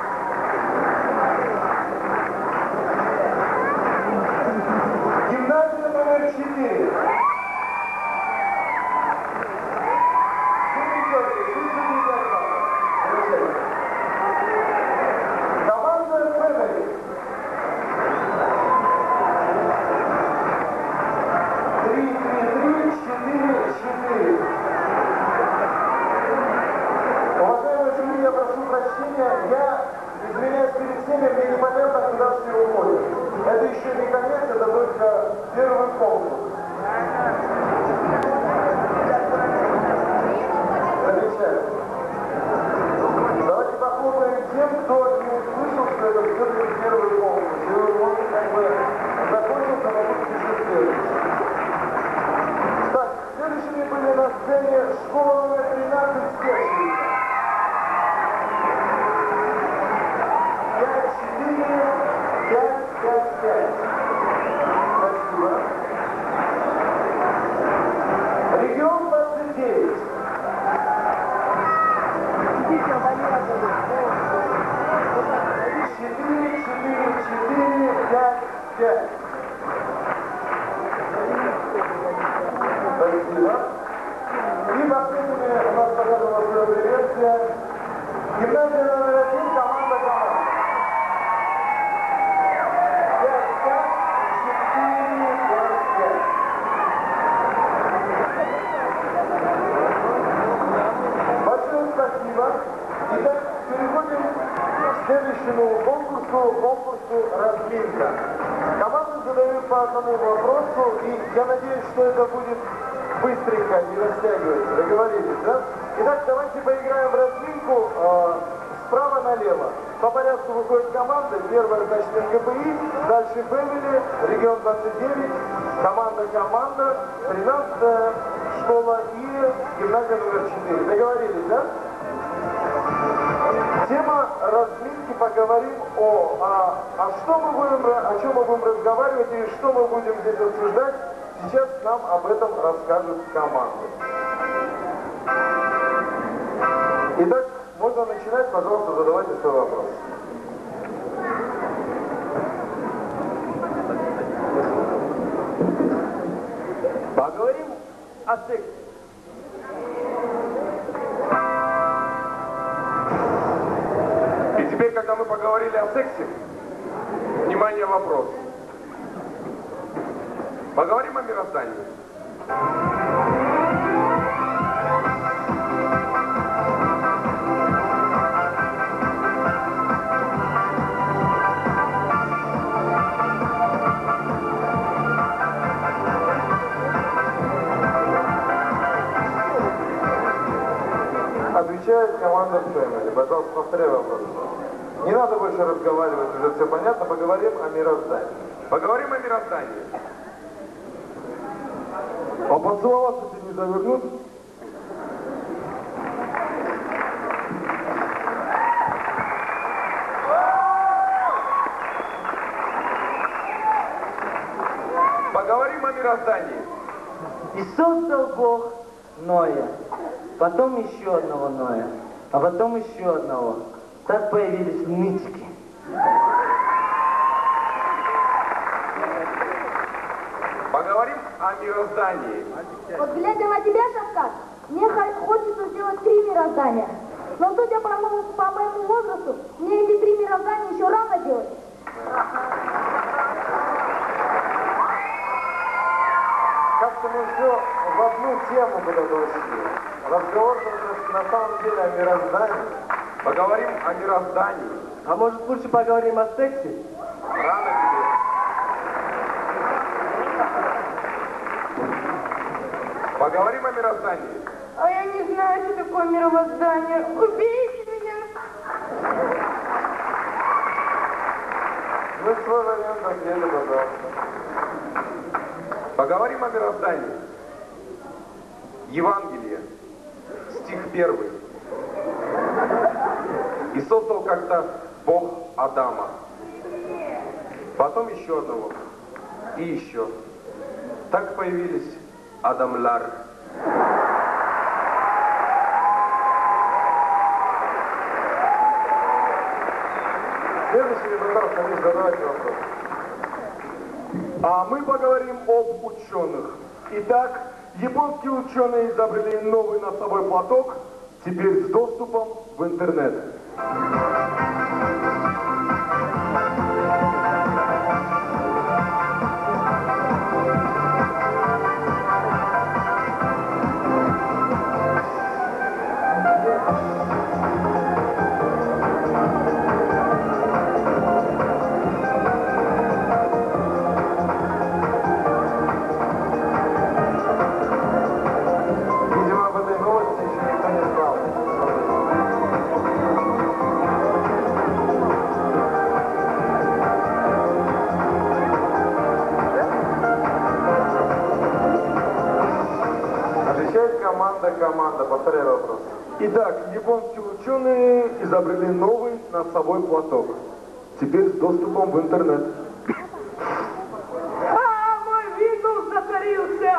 Гимназия номер 4. Команда Фэмили. 3-3-3, 4-4. Уважаемые жюри, я прошу прощения, я извиняюсь перед всеми, мне непонятно, куда все уходят. Это еще не конец, это только первый конкурс. Замечательно. Давайте похлопаем тем, кто не услышал, что это все-таки первый конкурс. И он как бы закончился, но тут пишет следующий. Так, следующими были на сцене школа номер 13 Стешина. 5-4-5-5-5. Спасибо. Регион 29. 4-4-4-5-5. Спасибо. И последними у нас показана свое приветствие. Гимназия номер 1, команда «Команда». 5-5-4-5-5. Большое спасибо. Итак, переходим к следующему конкурсу «Разминка». Команды задают по одному вопросу, и я надеюсь, что это будет быстренько, не растягивается. Договорились, да? Итак, давайте поиграем в разминку справа налево. По порядку выходят команды. Первая, значит, НКПИ, дальше Фэмили, регион 29, команда, 13-я школа и гимназия номер 4. Договорились, да? Тема разминки, поговорим о чем мы будем разговаривать и что мы будем здесь обсуждать. Сейчас нам об этом расскажут команды. Итак, можно начинать, пожалуйста, задавайте свой вопрос. Поговорим о сексе. И теперь, когда мы поговорили о сексе, внимание, вопрос. Поговорим о мироздании. Отвечает команда Family. Пожалуйста, повторяй вопрос. Не надо больше разговаривать, уже все понятно. Поговорим о мироздании. Поговорим о мироздании. А поцеловаться тебе не завернут? Поговорим о мироздании. И создал Бог Ноя, потом еще одного Ноя, а потом еще одного. Так появились нытики. Поговорим о мироздании. Вот глядя на тебя, Шавкат, мне хочется сделать 3 мироздания. Но судя по моему возрасту, мне эти 3 мироздания еще рано делать. Как-то мы все в одну тему куда-то ушли. Разговор на самом деле о мироздании. Поговорим о мироздании. А может лучше поговорим о сексе? Рано тебе. Поговорим о мироздании. А я не знаю, что такое мировоздание. Убейте меня. Вы свой вариант ответили, пожалуйста. Поговорим о мироздании. Евангелие, стих 1. И создал как-то Бог Адама. Потом еще одного. И еще. Так появились Адамлар. Следующий репортаж, конечно, задавайте вопрос. А мы поговорим об ученых. Итак, японские ученые изобрели новый носовой платок, теперь с доступом в интернет. Видимо, об этой новости еще никто не знал. команда. Повторяй вопрос. Итак, японские ученые изобрели новый носовой платок. Теперь с доступом в интернет. А, мой Windows засорился!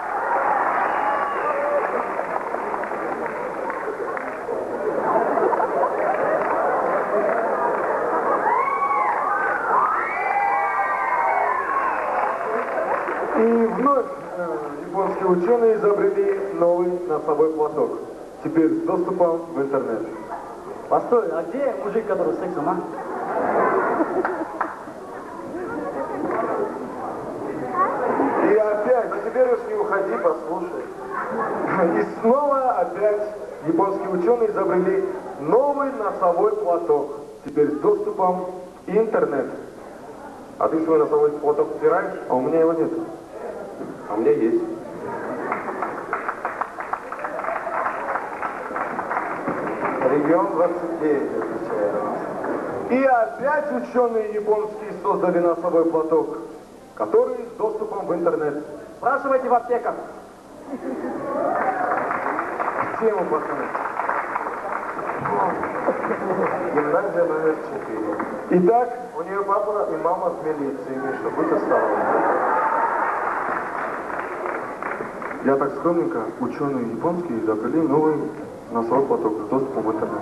И вновь японские ученые изобрели новый носовой платок. Теперь с доступом в интернет. Постой, а где мужик, который с сексом, а? И опять, ну теперь уж не уходи, послушай. И снова опять японские ученые изобрели новый носовой платок. Теперь с доступом в интернет. А ты свой носовой платок стираешь? А у меня его нет. А у меня есть. Регион 29 отвечает. И опять ученые японские создали носовой платок, который с доступом в интернет. Спрашивайте в аптеках. Тему пацаны. Гимназия номер 4. Итак, У нее папа и мама в милиции, Миша, будь осторожен. я так скромненько, ученые японские изобрели новый носовой платок с доступом в интернет.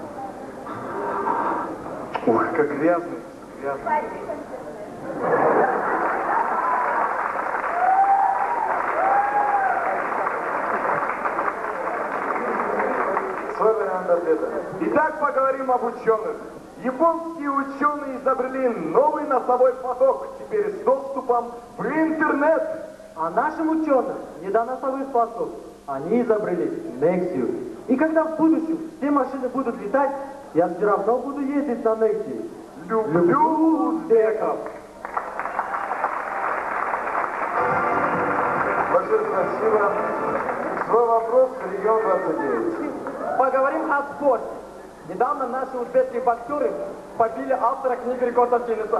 Ох, как грязный, грязный. Свой вариант ответа. Итак, поговорим об ученых. Японские ученые изобрели новый носовой платок, теперь с доступом в интернет. А нашим ученым не до носовых платков. Они изобрели Нексию. И когда в будущем все машины будут летать, я все равно буду ездить на Нексии. Люблю узбеков. Большое спасибо. Свой вопрос, регион 29. Поговорим о спорте. Недавно наши узбекские боксеры побили автора книги рекордов Гиннесса.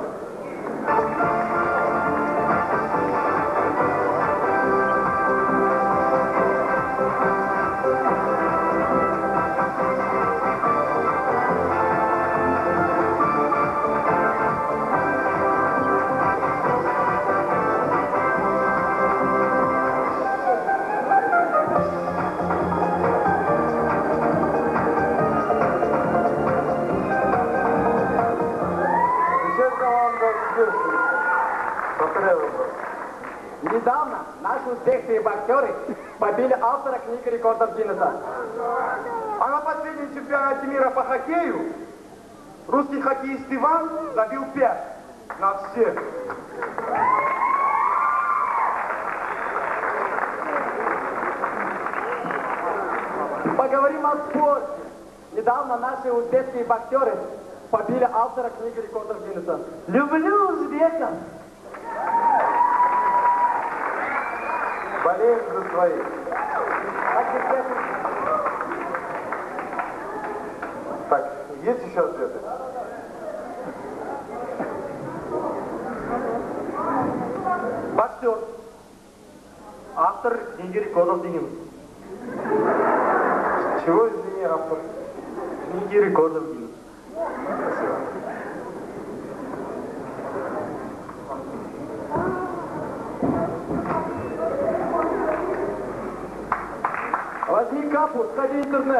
Отвечает команда Сверстница. Повторяй вопрос. Недавно наши узбекские боксеры побили автора книги рекордов Гиннесса. А на последнем чемпионате мира по хоккею русский хоккеист Иван забил 5 на всех. Поговорим о спорте. Недавно наши узбекские боксеры побили автора книги рекордов Гиннесса. Люблю узбеков. Болеем за своих. Так, есть еще ответы? Боксер. Автор книги рекордов Гиннесса. Чего, извини, автор? Книги рекордов Гиннесса. Возьми капу, сходи в интернет.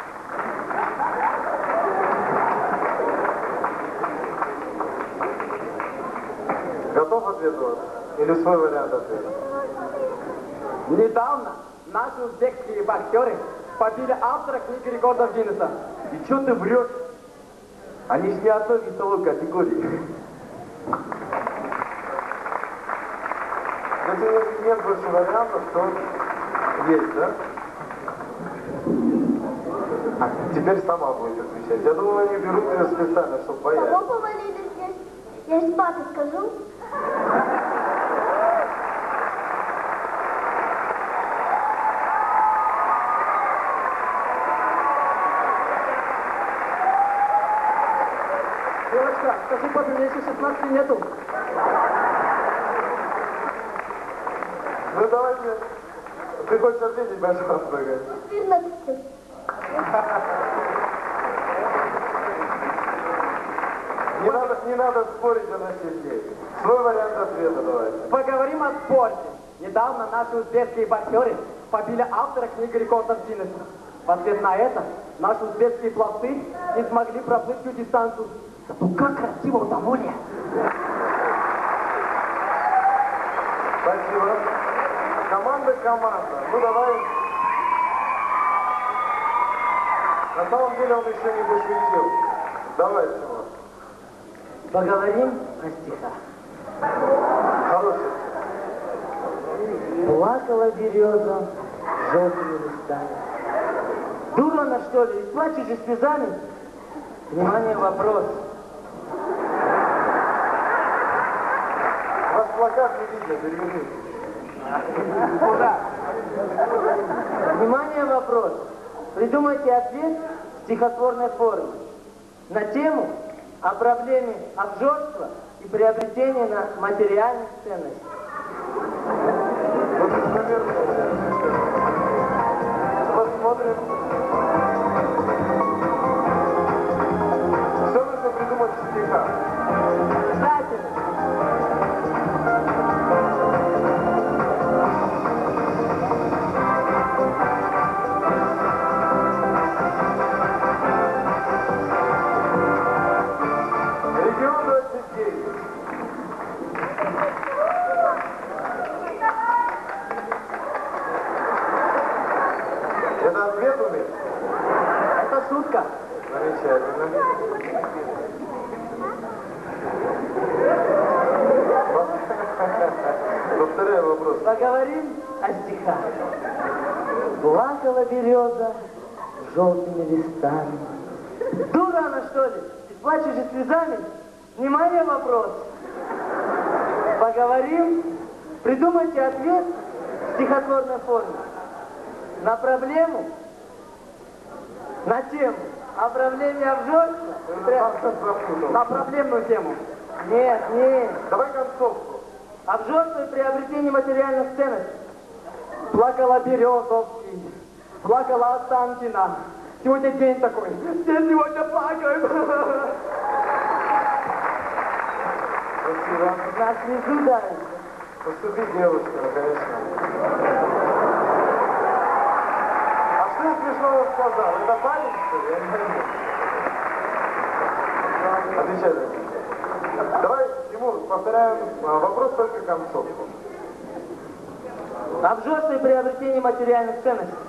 Готов ответовать? Или свой вариант ответа? Недавно наши узбекские боксеры побили автора книги рекордов Гиннесса. И что ты врешь? Они ж не одной весовой категории. Если нет больше вариантов, то есть, да? А теперь сама будет отвечать. Я думаю, они берут ее специально, чтобы бояться. Кого повалили здесь? Я из папы скажу. Девочка, скажи папе, мне еще 16 нету. Ну давайте Ты хочешь ответить, пожалуйста? Не надо спорить, она сильнее. Свой вариант ответа давайте. Поговорим о спорте. Недавно наши узбекские боксеры побили автора книги рекордов Гиннесса. В ответ на это наши узбекские пловцы не смогли проплыть всю дистанцию. Ну как красиво удовольствие! Спасибо. Команда. Ну давай. На самом деле он еще не пошутил. Давай, Тимур. Поговорим о стихах. Хороший. Плакала береза желтыми листами. Дура она, что ли? И плачешь же слезами? Внимание, вопрос. Ваш плакат не видно, переверните. Куда? Внимание, вопрос. Придумайте ответ в стихотворной форме на тему о проблеме обжорства и приобретения на материальных ценностей. Посмотрим. Все нужно придумать в стихах. Регион 29. Это ответ у меня? Это шутка. Замечательно. Повторяю вопрос. Поговорим о стихах. Плакала береза желтыми листами. Дура она, что ли? И плачешь же слезами? Внимание, вопрос. Поговорим. Придумайте ответ в стихотворной форме на проблему, на тему о проблеме обжорства, на проблемную тему. Нет. Давай концовку. Обжорство и приобретение материальных ценностей. Плакала Березовский, плакала Останкина. Сегодня день такой. Все сегодня плакают. Спасибо. Нас внизу давит. Поступи, девушка, наконец-то. А что я смешного сказал? Это парень, что ли? Я не пойму. Отвечай. Давай, Тимур, повторяем вопрос только концовку. Обжорство и приобретение материальных ценностей.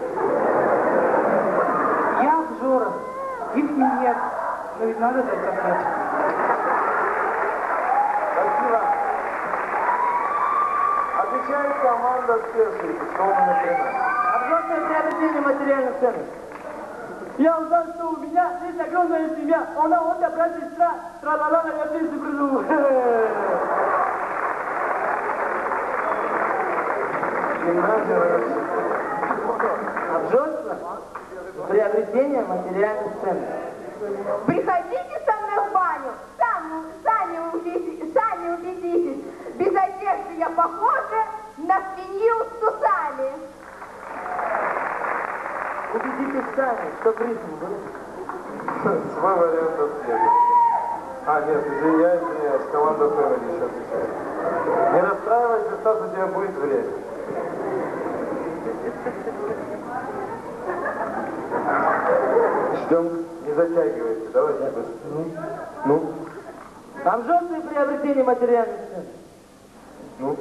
Я обжора. Их нет. Но ведь надо дать ответ. Спасибо. Отвечает команда Свершевича, что он на 13. Обжорство и приобретение материальных ценностей. Я узнал, что у меня есть огромная семья. Она вот брат, сестра. Тра-ла-ла, я песню приду. Обжорство и приобретение материальных ценностей. Приходите со мной в баню, сами убедитесь. Без одежды я похожа на свинью с усами. Убедитесь сами, что в ритм был. Свой вариант ответа. Нет, извиняюсь, команда Фэмили еще отвечает. Не расстраивайся, Стас, у тебя будет время. Ждем, не затягивайте, давайте быстрее. Ну? Обжорство и приобретение материальных ценностей. Ну?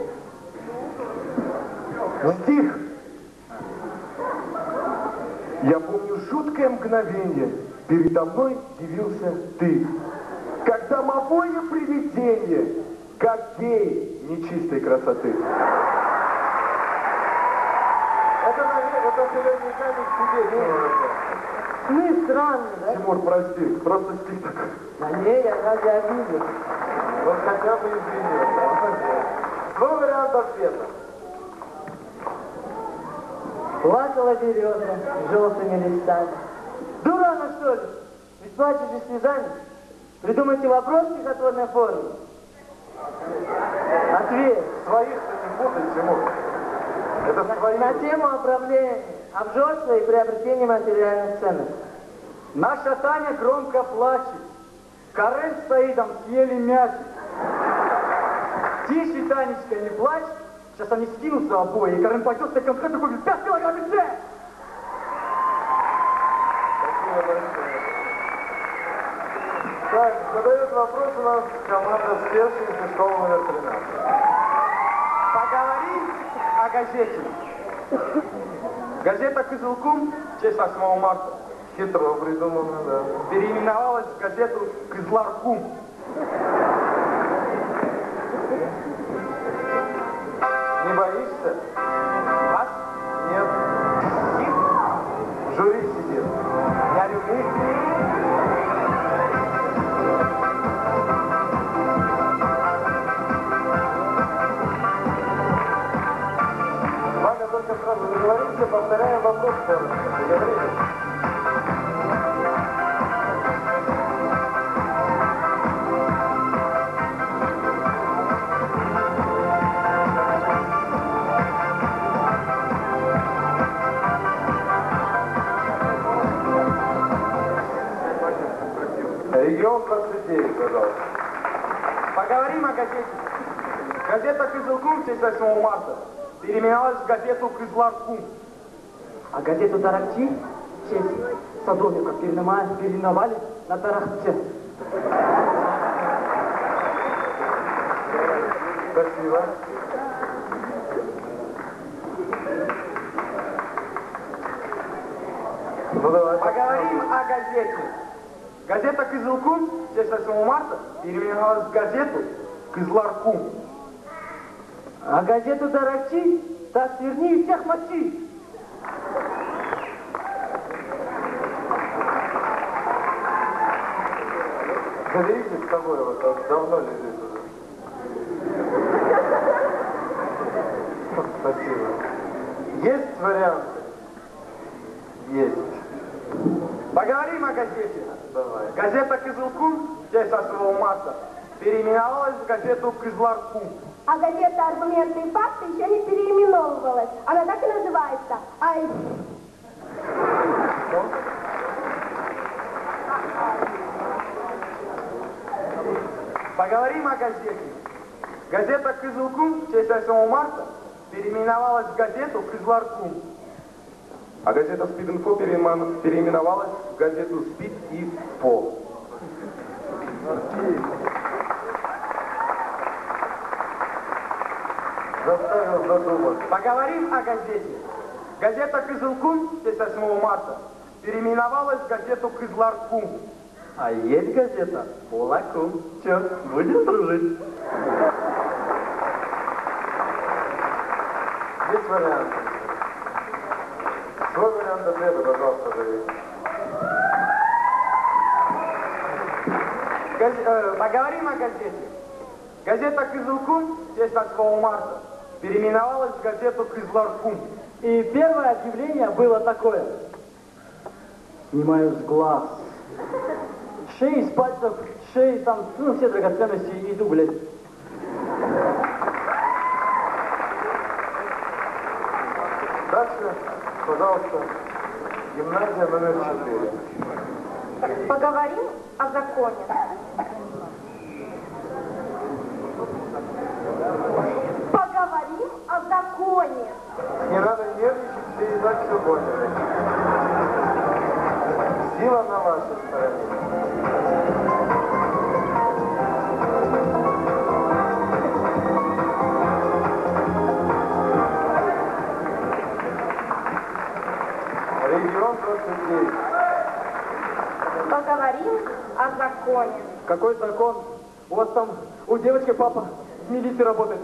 Стих. Я помню жуткое мгновение, передо мной явился ты. Как домовое привидение, как гей нечистой красоты. Это наверняка не к тебе, Тимур. Ну и странно, да? Тимур, прости, просто стих такой. Да не, я разве обидел? Вот хотя бы извинился. Свой вариант ответа. Плакала береза желтыми листами. Дура она, что ли? Ведь плачешь же слезами. Придумайте вопрос в стихотворной форме. Ответ. Своих-то не путай, Тимур. Это свои. На тему управления, обжорства и приобретения материальных ценностей. Наша Таня громко плачет. Карен стоит там, съели мячик. Тише, Танечка, не плачь. Сейчас они скинутся обои, и Карен пойдет себе конфету купит 5 килограмм яйца. Спасибо большое. Так, задает вопрос у нас команда сверстницы школы номер 13. Поговорим о газете. Газета «Кызылкум» в честь 8 марта Хитро придумано, да. переименовалась в газету «Кызларкум». Не боишься? Вас? Нет. В жюри сидит. Я люблю. Ваня, только сразу договоримся, повторяем вопрос коротко. Договорились? Регион 29, пожалуйста. Поговорим о газете. Газета «Кызылкум» в честь 8 марта переименовалась в газету «Кызларкум». А газету «Тарахчи» в честь садовника переименовали на «Тарахче». Спасибо. Ну давай. Поговорим о газете. Газета «Кызылкум» в честь 8 марта переименовалась в газету «Кызларкум». А газету «Тарахчи» так сверни и всех мочи. Заберите с собой, вот давно лежит уже. Спасибо. Есть варианты? Есть. Поговорим о газете. Давай. Газета «Кызылкум» в честь 8 марта переименовалась в газету «Кызларкум». А газета «Аргументы и факты» еще не переименовывалась. Она так и называется. Ай. Поговорим о газете. Газета «Кызылкум» в честь 8 марта переименовалась в газету «Кызларкум». А газета «Спид-инфо» переименовалась в газету «Спид и Фо». Заставил задуматься. Поговорим о газете. Газета «Кызылкум» в честь 8 марта переименовалась в газету «Кызларкум». А есть газета «Кулакум». Че, будем дружить? Есть варианты? Свой вариант ответа, пожалуйста, Давид. Поговорим о газете. Газета «Кызылкум» в честь 8 марта переименовалась в газету «Кызларкум». И первое объявление было такое. Снимаю с глаз. Шеи, с пальцев, шеи, там, ну, все драгоценности, иду, блядь. Дальше, пожалуйста, гимназия номер 4. Поговорим о законе. Поговорим о законе. Не надо нервничать, все и так все поняли. Сила на вашей стороне. Регион 29. Поговорим о законе. Какой закон? У вас там, у девочки папа в милиции работает.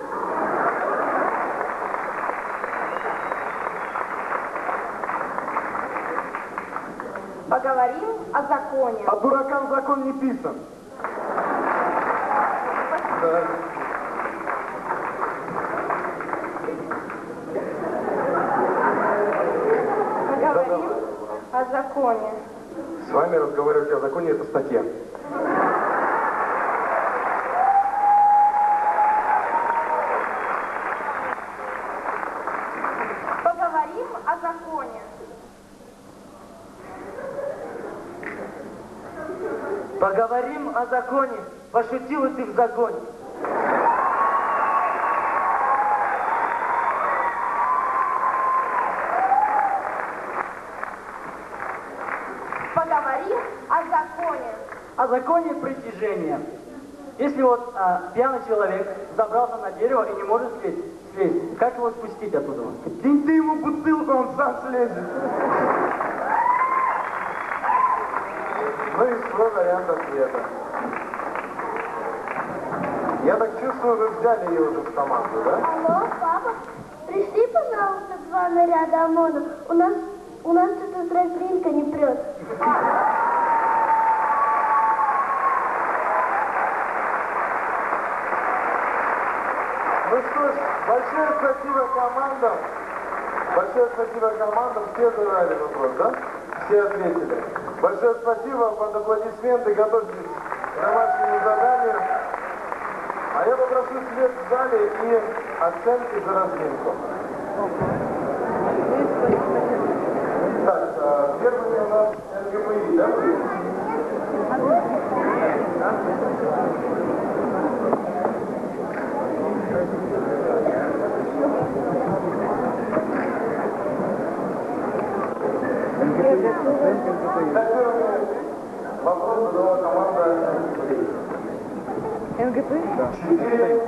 Поговорим о законе. А дуракам закон не писан. Да. Поговорим о законе. С вами разговаривать о законе — это статья. Поговорим о законе. Пошутил и ты в загоне. Поговорим о законе. О законе притяжения. Если вот пьяный человек забрался на дерево и не может слезть, как его спустить оттуда? Кинь ты ему бутылку, он сам слезет. Ну и свой вариант ответа. Я так чувствую, вы взяли ее уже в команду, да? Алло, папа, пришли, пожалуйста, 2 наряда ОМОНа. У нас что-то с Райфринка не прет. Ну что ж, большое спасибо командам. Большое спасибо командам. Все задали вопрос, да? Все ответили. Большое спасибо, под аплодисменты готовьтесь к домашнему заданию. А я попрошу свет в зале и оценки за разминку. Так, первыми у нас НГПИ, да? Вопрос задала команда НГП. 4,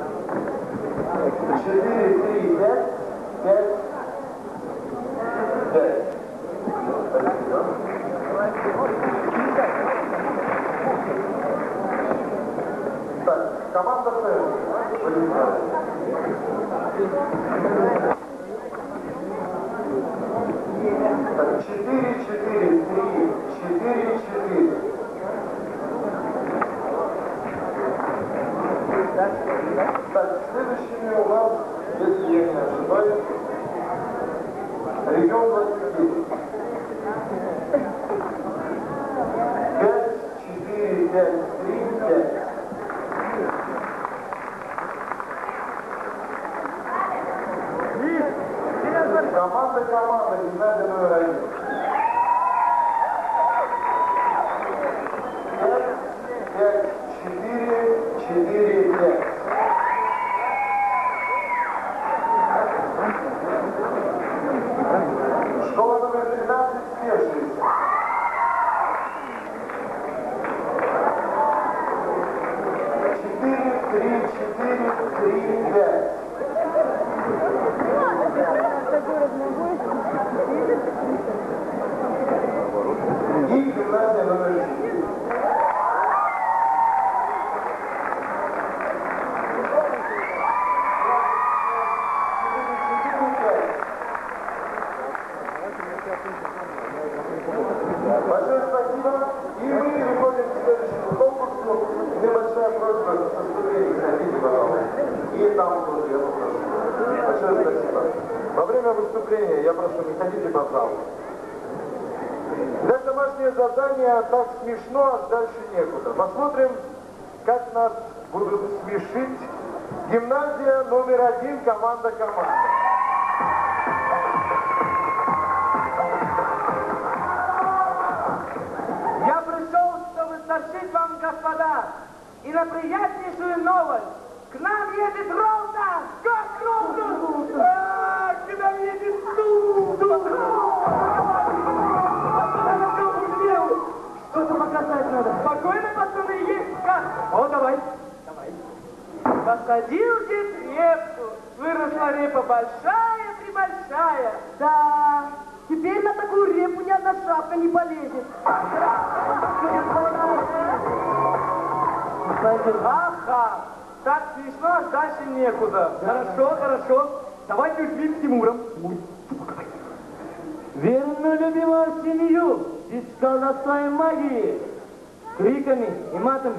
3, 5, 5, 5. Так, команда П. 4, 4, 3, 4, 4. Так, следующими у нас, если я не ошибаюсь, регион 29. 5, 4, 5, 3, 5. Команда, Геннадий номер 1. 5, 4, 4, 5. Школа номер 13, спешись. 4, 3, 4, 3, 5. И гимназия номер 4. Большое спасибо. И мы переходим к следующему конкурсу. Небольшая просьба со ступеней сходите, пожалуйста. И там тоже я попрошу. Большое спасибо. Во время выступления я прошу, не ходите по залу. Дать домашнее задание так смешно, а дальше некуда. Посмотрим, как нас будут смешить. Гимназия номер 1, команда. Я пришел, чтобы сообщить вам, господа, и на приятнейшую новость. К нам едет Ролтон! Как Ролтон? К нам едет Что-то показать надо. Спокойно, пацаны, есть как? О, давай. Посадил дед репку, выросла репа большая-пребольшая. Да, теперь на такую репу ни одна шапка не полезет. Ага, так смешно, аж дальше некуда. Хорошо. Давайте уж с Тимуром. Верную любимую семью, без колдовства и магии, криками и матом.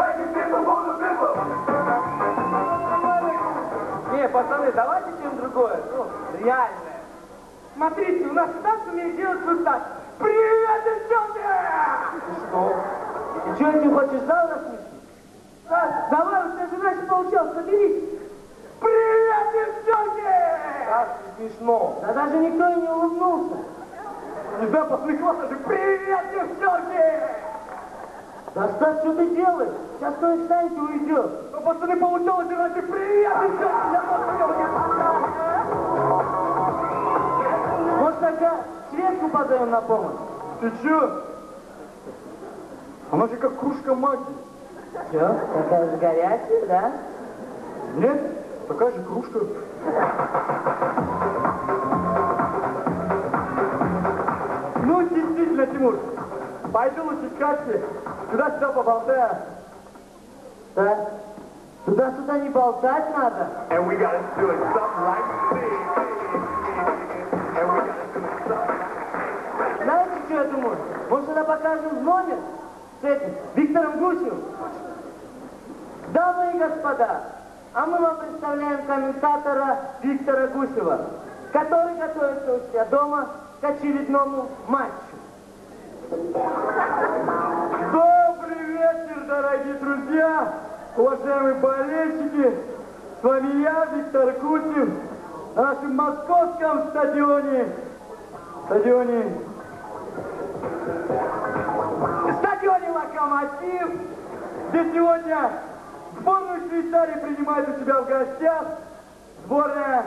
Не, пацаны, давайте чем другое, ну, реальное. Смотрите, у нас так умеет делать вот так. Привет, девчонки! Что? И что ты хочешь, да, у нас смешно? Давай, у тебя же раньше получалось, соберись. Привет, девчонки! Так смешно. Да даже никто и не улыбнулся. Не знаю, пацаны, классно же. Привет, девчонки! Да, Стас, что ты делаешь? Сейчас кто-нибудь встанет и уйдет. Ну, пацаны, получилось, иначе привет! Может, тогда Светку позовем на помощь? Ты чё? Она же как кружка магии. Чё? Такая же горячая, да? Нет, такая же кружка. Ну, действительно, Тимур, пойду лучше к Кате, туда-сюда поболтаю. Да? Туда-сюда не болтать надо. And we gotta do it something like this. And we gotta do it something. Знаете, что я думаю? Может, тогда покажем номер с этим Виктором Гусевым? Дамы и господа, а мы вам представляем комментатора Виктора Гусева, который готовится у себя дома к очередному матчу. Добрый вечер, дорогие друзья, уважаемые болельщики. С вами я, Виктор Гусев, на нашем московском стадионе «Локомотив», где сегодня сборную Швейцарии принимает у себя в гостях сборная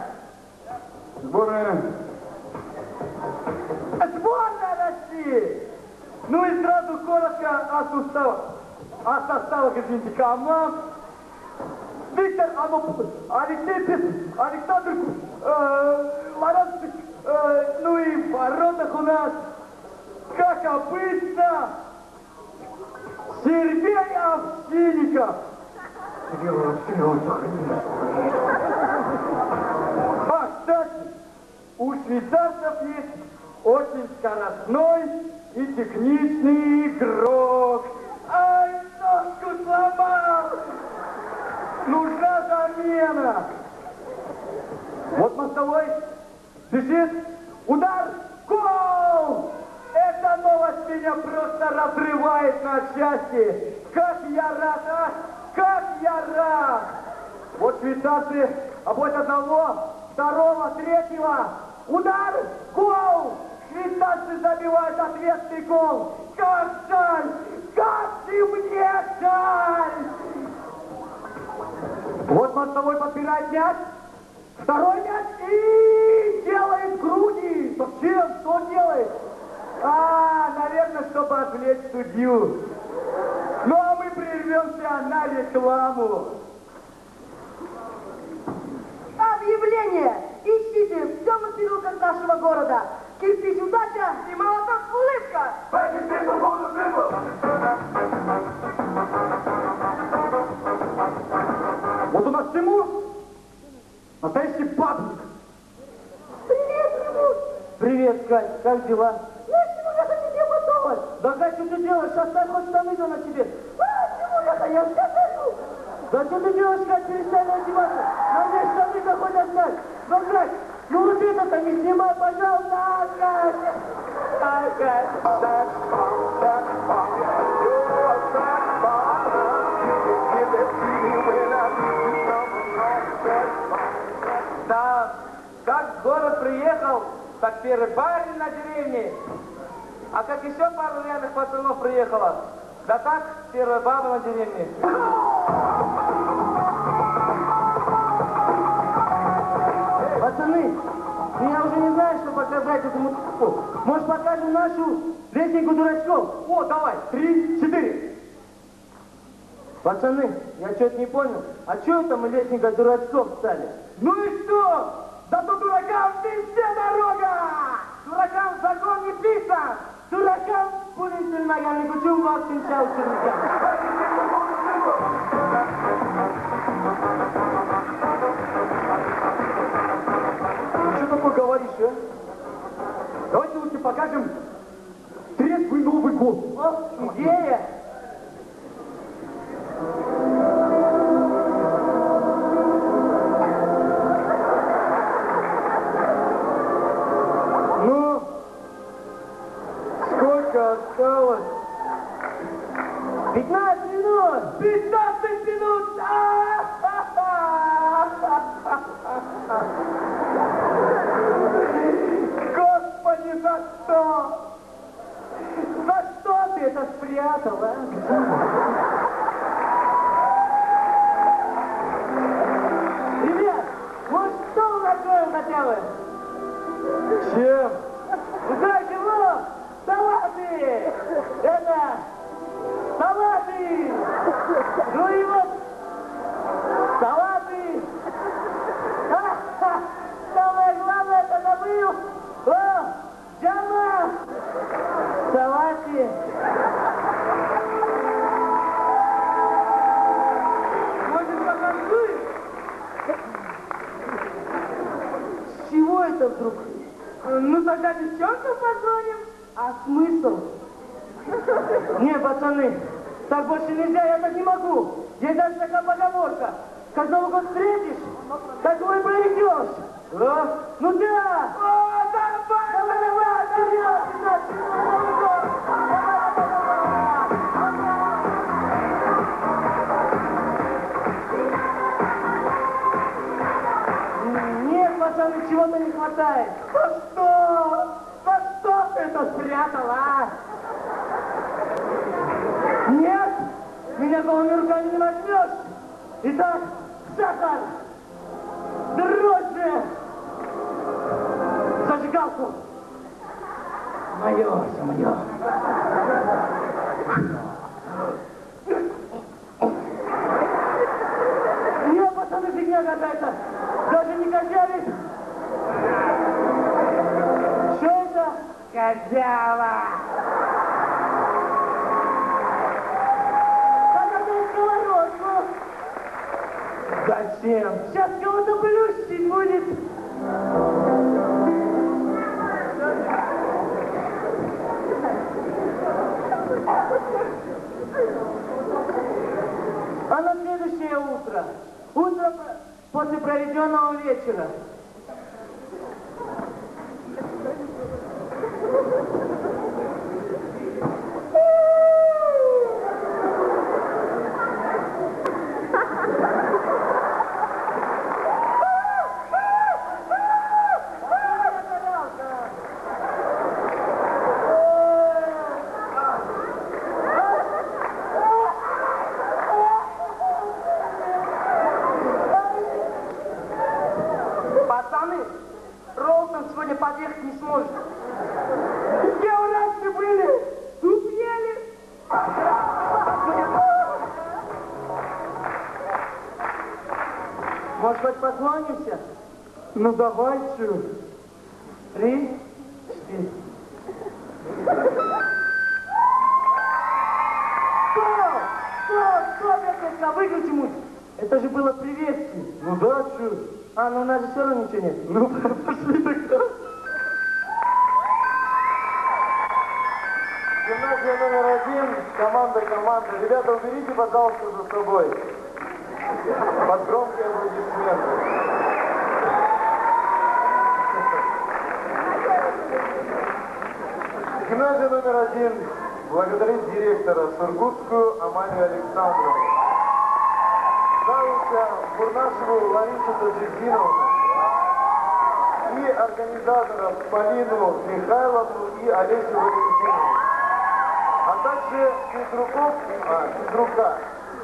России. Ну и сразу коротко о составах, извините, команд. Виктор Александр Ларасович, ну и в воротах у нас, как обычно, Сергей Овчинников. А, кстати, у швейцарцев есть очень скоростной и техничный игрок. Ай, ножку сломал! Нужна замена. Вот мостовой бежит, удар, гол! Эта новость меня просто разрывает на части. Как я рад, а! Как я рад! Вот швейцарцы обоих одного, второго, третьего. Удар, гол! Швейцарцы забивают ответный гол. Как жаль! Как же мне жаль! Вот мостовой подбирает мяч. Второй мяч и делает груди. Зачем? Что делает? Наверное, чтобы отвлечь судью. Ну, а мы прервемся на рекламу. Объявление! Ищите в темных переулках нашего города. Кирпич удача и молоток улыбка. Вот у нас Тимур, настоящий бабник. Привет, Тимур! Привет, Кать, как дела? Знаешь, Тимур, я хочу тебе потомать. Да, Кать, что ты делаешь? Оставь хоть штаны на тебе. Тимур, я все даю. Да что ты делаешь, Кать? Перестань одеваться. Надеюсь, штаны-то хоть оставь. Да, Кать, ну вот это-то не снимай, пожалуйста, Кать. Кать. Да, как в город приехал, так первый парень на деревне. А как еще пару рядных пацанов приехало, да так первая баба на деревне. Пацаны, я уже не знаю, что показать этому типу. Может, покажем нашу лестницу дурачков? О, давай, 3, 4. Пацаны, я что-то не понял. А что это мы лестника дурачков стали? Ну и что? Зато дуракам везде дорога! Дуракам закон не писан! Дуракам пулинтельмаганный кучум вакцин чаучерникам. Что такое говоришь, а? Давайте лучше покажем трезвый Новый год. О, идея! Ну, сколько осталось? 15 минут! 15 минут! Господи, за что? За что ты это спрятал? спрятала? Ребят, вот что накроем хотя бы? Чем? Да чего? Салаты! Это... Салаты! Ну и вот... Салаты! Ха-ха! Самое главное, это забыл! О! Джама! Салаты! Может, потанцуем? С чего это вдруг? Ну тогда девчонкам позвоним. А смысл? Не, пацаны, так больше нельзя, я так не могу. Есть даже такая поговорка. Как Новый год встретишь, такой и проведешь. А? Ну да! О, давай, вперед! Новый год! Нет, пацаны, чего-то не хватает. За что ты это спрятала, а? Нет, меня голыми руками не возьмешь. Итак, сахар, дрожжи, зажигалку. Мое, все мое. Нет, пацаны, фигня какая-то. Даже не козявит. Что это? Козява. Сковородку. Зачем? Сейчас кого-то плющить будет. А на следующее утро. Утро после проведенного вечера. Подъехать не сможет. Где вы раньше были? Суп ели? Может быть, позвонимся? Ну давайте. 3, 4. Стоп, я сказал, выключи муть. Это же было приветствие. Ну да, чё? А, ну у нас же все равно ничего нет. Ну пошли тогда. Гимназия номер 1, команда. Ребята, уберите, пожалуйста, за собой. Под громкие аплодисменты. Гимназия номер 1 благодарит директора Сургутскую Амалию Александровну, Завуча Бурнашеву Ларису Таджикдиновну и организаторов Полину Михайловну и Олесю Валентиновну, а также физрука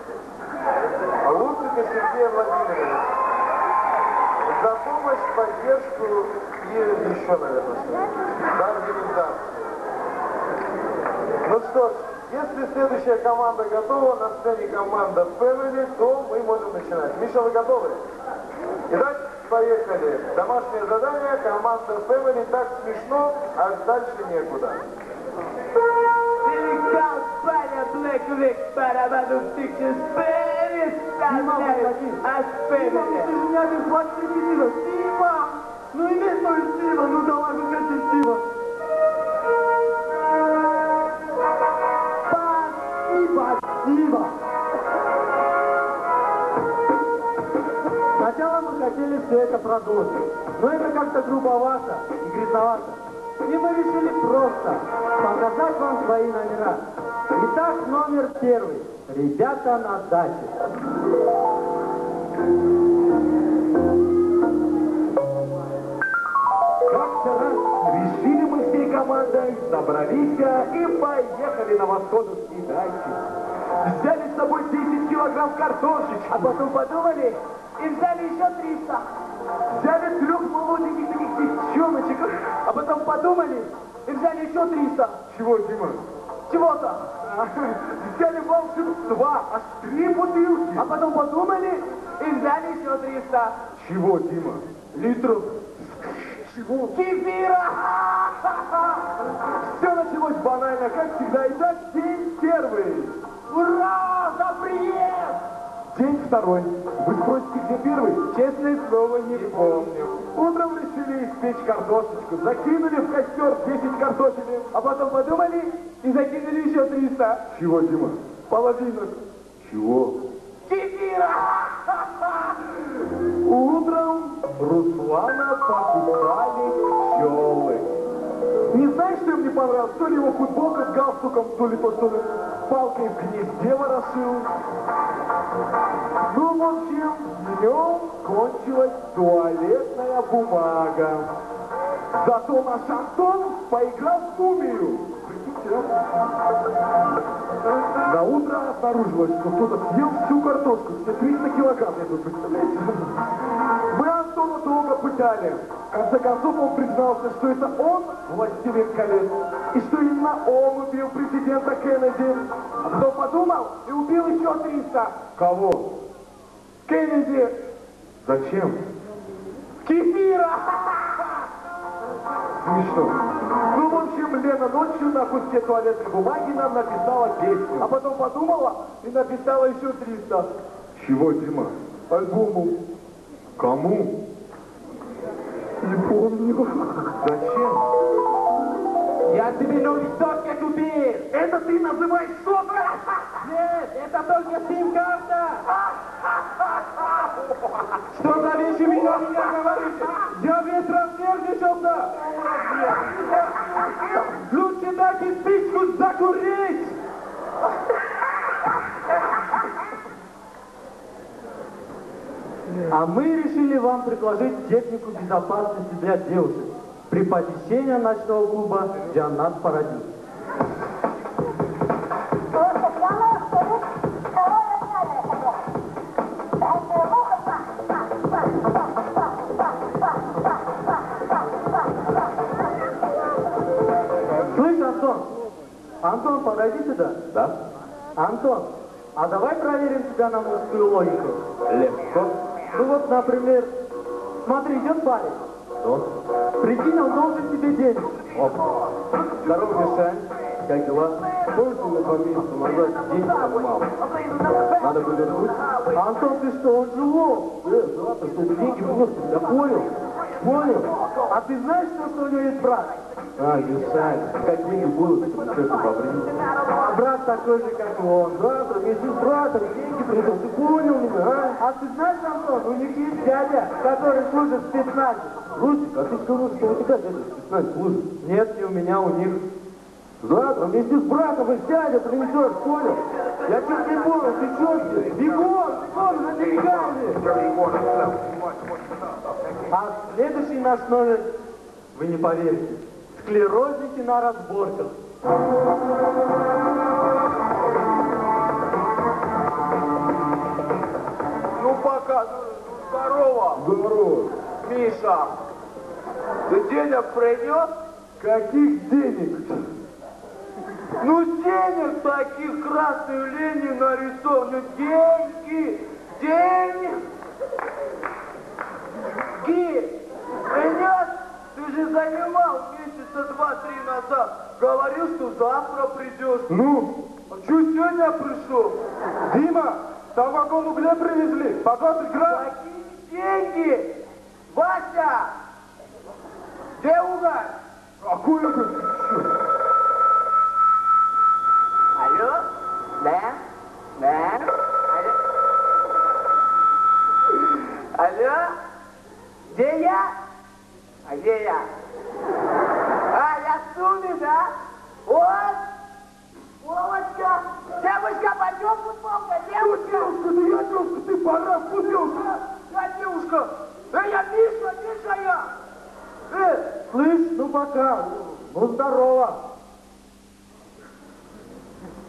Луцика Сергея Владимировича за помощь, поддержку и еще, наверное, за организацию. Ну что ж, если следующая команда готова, на сцене команда Family, то мы можем начинать. Миша, вы готовы? Итак, поехали. Домашнее задание, команда Family. Так смешно, а дальше некуда. Ну имей свою Стива, ну давай выходи, Стива. Спасибо. Сначала мы хотели все это продолжить, но это как-то грубовато и грязновато. И мы решили просто показать вам свои номера. Итак, номер 1. Ребята на даче. Как-то раз решили мы всей командой собрались и поехали на восходовские дачи. Взяли с собой 10 килограмм картошечки. А потом подумали и взяли еще 300. Взяли 3 молоденьких таких девчоночек. А потом подумали и взяли еще 300. Чего, Дима? Чего-то. Взяли волшебства, аж 3 бутылки. А потом подумали и взяли еще 300. Чего, Дима? Литров. Чего? Кефира! Все началось банально, как всегда. Итак, день первый. Ура! За приезд! День второй. Вы спросите, где первый? Честное слово, не помню. Утром решили испечь картошечку. Закинули в костер 10 картофелин. А потом подумали и закинули еще 300. Чего, Дима? Половинок. Чего? Кефира! Утром Руслана покусали пчелы. Не знаешь, что мне понравилось? То ли его футболка с галстуком, то ли палкой в гнезде ворошил. Ну, в общем, днем кончилась туалетная бумага. Зато наш Антон поиграл в мумию. На утро обнаружилось, что кто-то съел всю картошку, все 300 килограмм, я тут, представляете? Мы Антона долго пытали. В конце концов он признался, что это он властелин колец, и что именно он убил президента Кеннеди. А потом подумал и убил еще 300. Кого? Кеннеди. Зачем? Кефира! Смешно. Ну, в общем, Лена ночью на куске туалетной бумаги нам написала песню. А потом подумала и написала еще 300. Чего, Дима? Альбому. Кому? Не помню. Зачем? Я тебе новый сотка купил. Это ты называешь сотка? Нет, это только сим-карта. Что за вещи меня говорите? Я весь разнервничался. Лучше дайте спичку закурить. А мы решили вам предложить технику безопасности для девушек при посещении ночного клуба «Джаннат Парадис». Слышь, Антон, Антон, подойди сюда. Да? Антон, а давай проверим тебя на мужскую логику. Легко. Ну вот, например, смотри, идет парень. Что? Прикинь, он должен тебе денег. Опа. Здорово, Мишань. Как дела? Помнишь, ты мне 2 месяца назад деньги занимал? Надо бы вернуть? Антон, ты что, он же лох. Завтра, чтобы деньги просто, я понял? Понял? А ты знаешь, что у него есть брат? А, Мишань, как деньги будут, ты что побрить? Брат такой же, как и он. Завтра вместе с братом деньги придут, ты понял меня, а? А ты знаешь, Антон, у них есть дядя, который служит в спецназе. Рустик, а ты сказал, что у тебя дядя спецназ служит? Нет, не у меня, у них. Завтра вместе с братом и с дядей принесешь, понял? Я чуть не понял, ты что здесь? Бегом, за деньгами! А следующий наш номер, вы не поверите, склерозники на разборках. Ну пока, здорово. Здорово. Миша, ты денег принес? Каких денег? Ну денег таких красной линии нарисованы. Деньги, деньги. Принес? Ты же занимал месяца 2-3 назад. Говорил, что завтра придешь. Ну? А что сегодня пришел? Дима, там вагон угля привезли. По 20 грамм. Какие деньги? Вася! Где уголь? Какой это? Алло? Да? Да? Алло? Алло? Где я? А где я? А, я в сумме, да? Вот! Вовочка! Девушка, пойдем футболка, девушка! Девушка, да я девушка, ты пора, девушка! Я девушка! Я Миша, Миша я! Слышь, ну пока, ну здорово.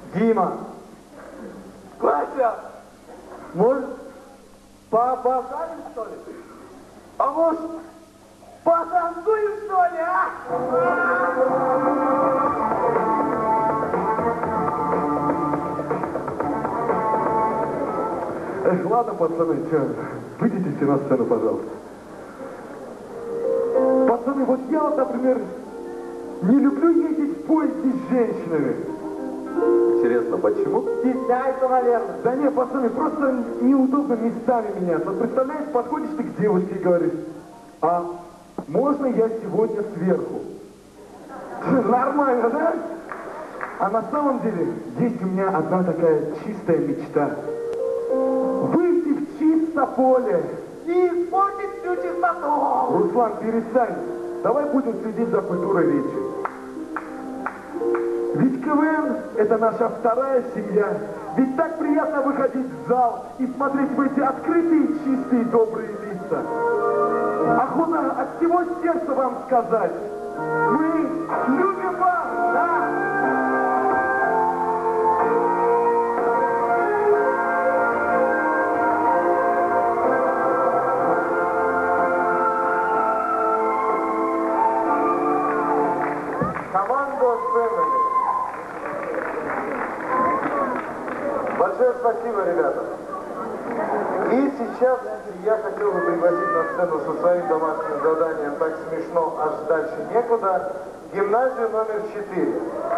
Дима, Вася, может, побазарим, что ли? а может, потанцуем, что ли, а? Ладно, пацаны, что, выйдите все на сцену, пожалуйста. Пацаны, вот я вот, например, не люблю ездить в поезде с женщинами. Интересно, почему? Стесняется, наверное. Да не, пацаны, просто неудобно местами меняться. Вот представляешь, подходишь ты к девушке и говоришь, а можно я сегодня сверху? Нормально, да? А на самом деле, есть у меня одна такая чистая мечта. Выйти в чисто поле. И испортить всю чистоту. Руслан, перестань. Давай будем следить за культурой речи. Ведь КВН – это наша вторая семья. Ведь так приятно выходить в зал и смотреть в эти открытые, чистые, добрые лица. Охота от всего сердца вам сказать. Мы любим вас, да? Команда Family. Большое спасибо, ребята. И сейчас я хотел бы пригласить на сцену со своим домашним заданием «Так смешно, аж дальше некуда» гимназию номер 4.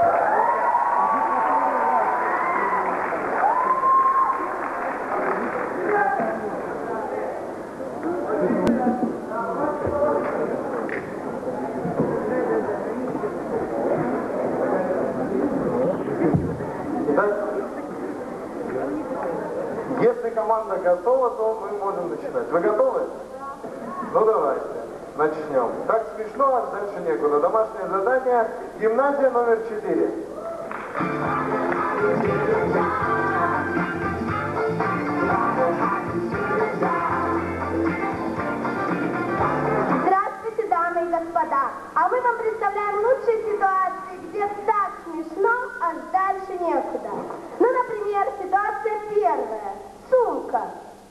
Итак, если команда готова, то мы можем начинать. Вы готовы? Ну давайте, начнем. Так смешно, аж дальше некуда. Домашнее задание, гимназия номер 4. Здравствуйте, дамы и господа. А мы вам представляем лучшие ситуации, где так смешно, аж дальше некуда. Ну, например, ситуация первая. Сумка.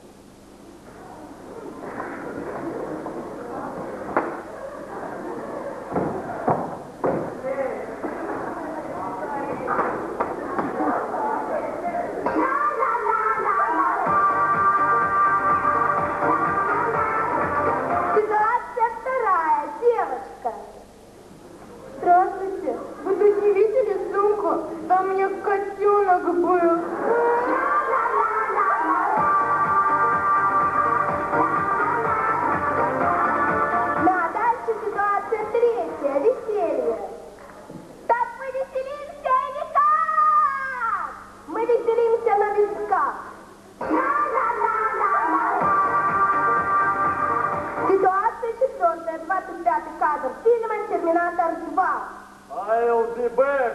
Ситуация вторая. Девочка. Здравствуйте. Вы тут не видели сумку? Там у меня котенок был. Да, дальше ситуация третья. Веселье. Так мы веселимся или как? Мы веселимся на висках. Ситуация четвертая. 25-й кадр фильма «Терминатор 2». I'll be back.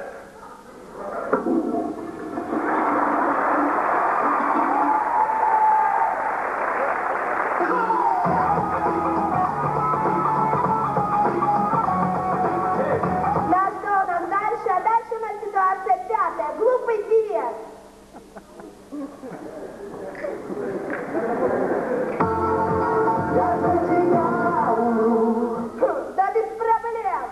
Да, что у нас дальше? А дальше у нас ситуация пятая. Глупый певец. Да без проблем.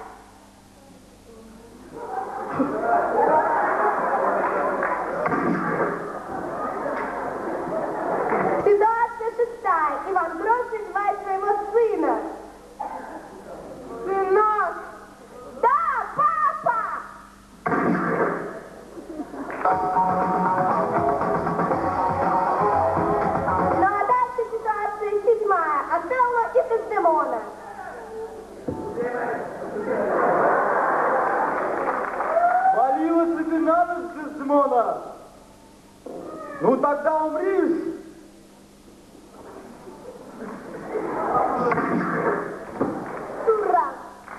Ситуация шестая. Иван Грозный называет своего сына. Сынок. Да, папа! Ну а дальше ситуация седьмая. Отелло и Дездемона. Валилась ли ты на ночь, Дездемона? Ну тогда умришь. Дурак.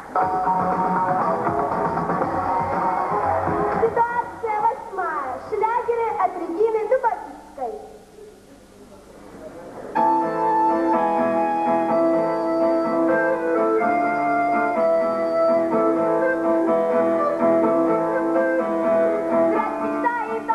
Ситуация восьмая. Шлягеры от Регины Дубовицкой. Расцветает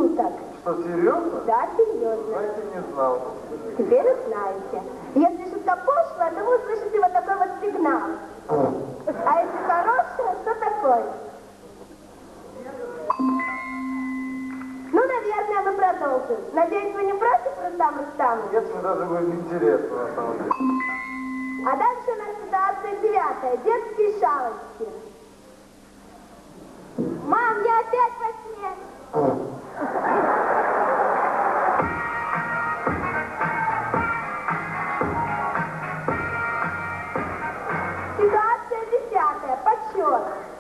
шуток. Что, серьезно? Да, серьезно. Знаете, не знал. Теперь узнаете. Если шутка пошлая, то вы услышите вот такой вот сигнал. А если хорошая, то такой. Ну, наверное, мы продолжим. Надеюсь, вы не против, Рустам Рустамович? Нет, мне даже будет интересно, на самом деле. А дальше у нас ситуация 9. Детские шалости. Мам, я опять во сне. Ситуация 10. Подсчет.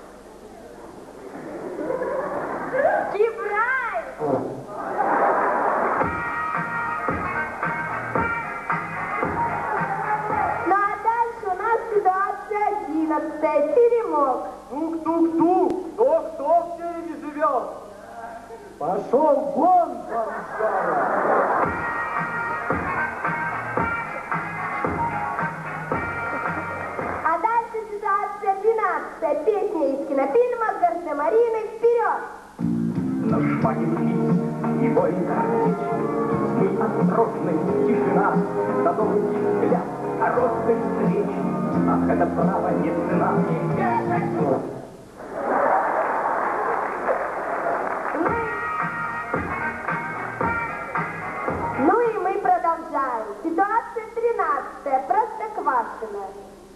Кибрай! Ну а дальше у нас ситуация 11. Теремок. Тук-тук-тук! Кто в тереме живет? Пошел вон, Бомжара! А дальше ситуация 12. Песня из кинофильма «Гардемарины». Вперед! На шпаге вниз, и бой мы осторожность, тишина, на долгий взгляд, короткой встречи. Ах, это право не цена. Ну и мы продолжаем. Ситуация 13. Простоквашино.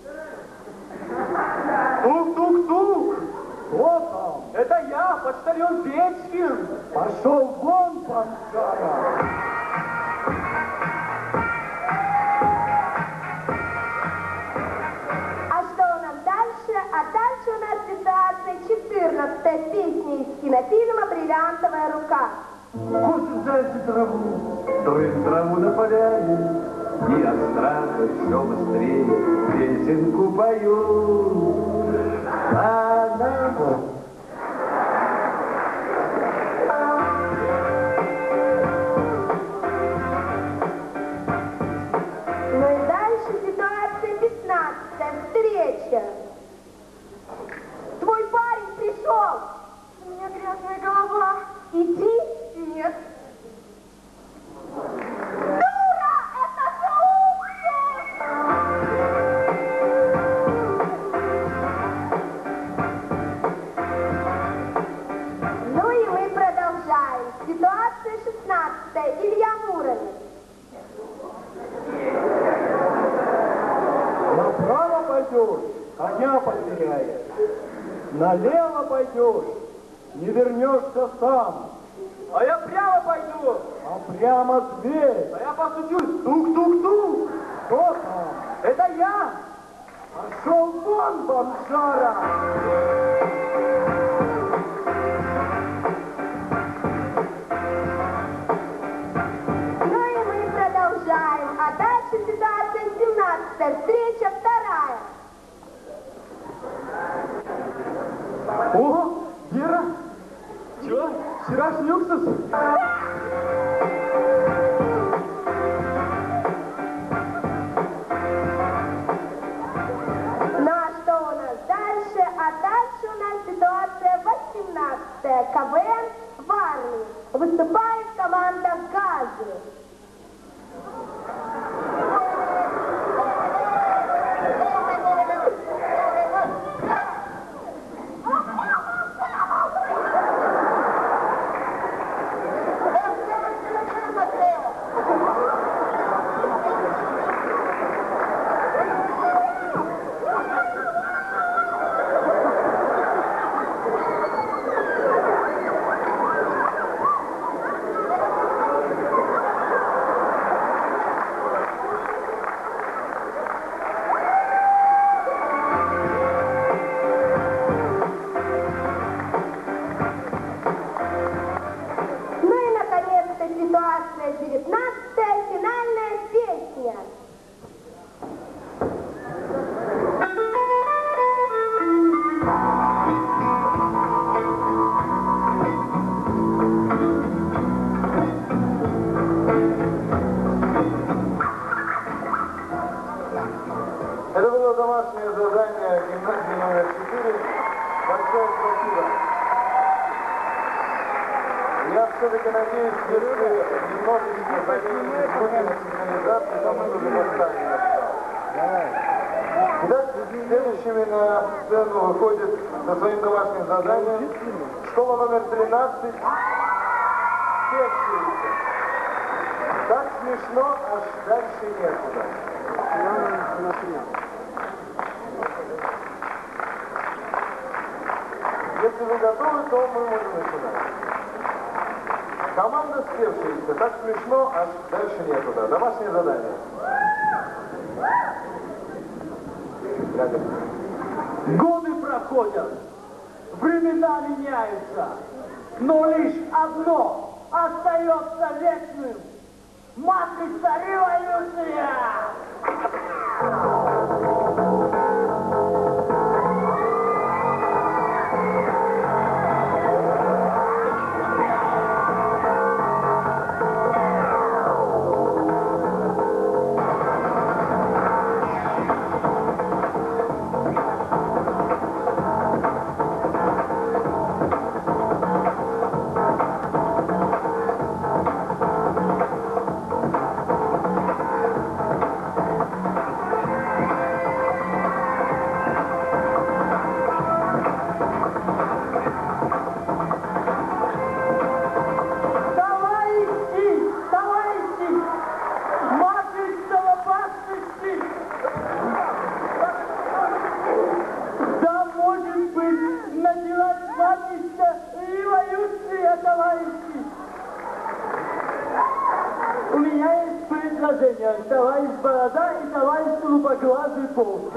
Тук-тук-тук! Кто там? Это я, почтальон Печкин. Пошел вон, Бомжара! А что у нас дальше? А дальше у нас ситуация 14. Песня из кинофильма «Бриллиантовая рука». Хочешь дальше траву? Стоит траву на поляне, и от страха все быстрее песенку пою. Ну и дальше ситуация 15. Встреча. Твой парень пришел. У меня грязная голова. Иди? Нет. Дура! Это Ну и мы продолжаем. Ситуация 16. Илья Муромец. Направо пойдешь, коня потеряешь. Налево пойдешь, не вернешься сам. А я прямо пойду. А прямо зверь. А я постучусь. Тук-тук-тук. Кто там? Это я. Пошел вон, Бомжара! Ну и мы продолжаем. А дальше ситуация 17. Встреча 2. О, Вера! Чего? Вчерашний уксус? Ну а что у нас дальше? А дальше у нас ситуация 18. КВН в армии. Выступает команда «Газы». Ситуация 19, финальная песня. Это было домашнее задание гимназии номер 4. Большое спасибо. Я все-таки надеюсь, если немножечко будем синхронизации, то мы уже поставим. Итак, следующими на сцену выходит со своим домашним заданием школа номер 13. Певчица. Так смешно, аж дальше некуда. Если вы готовы, то мы можем начинать. Команда спевшаяся. Так смешно, аж дальше некуда. Домашнее задание. Годы проходят, времена меняются, но лишь одно остается вечным. Матрица революция! Товарищ Борода и товарищ Голубоглазый Полк.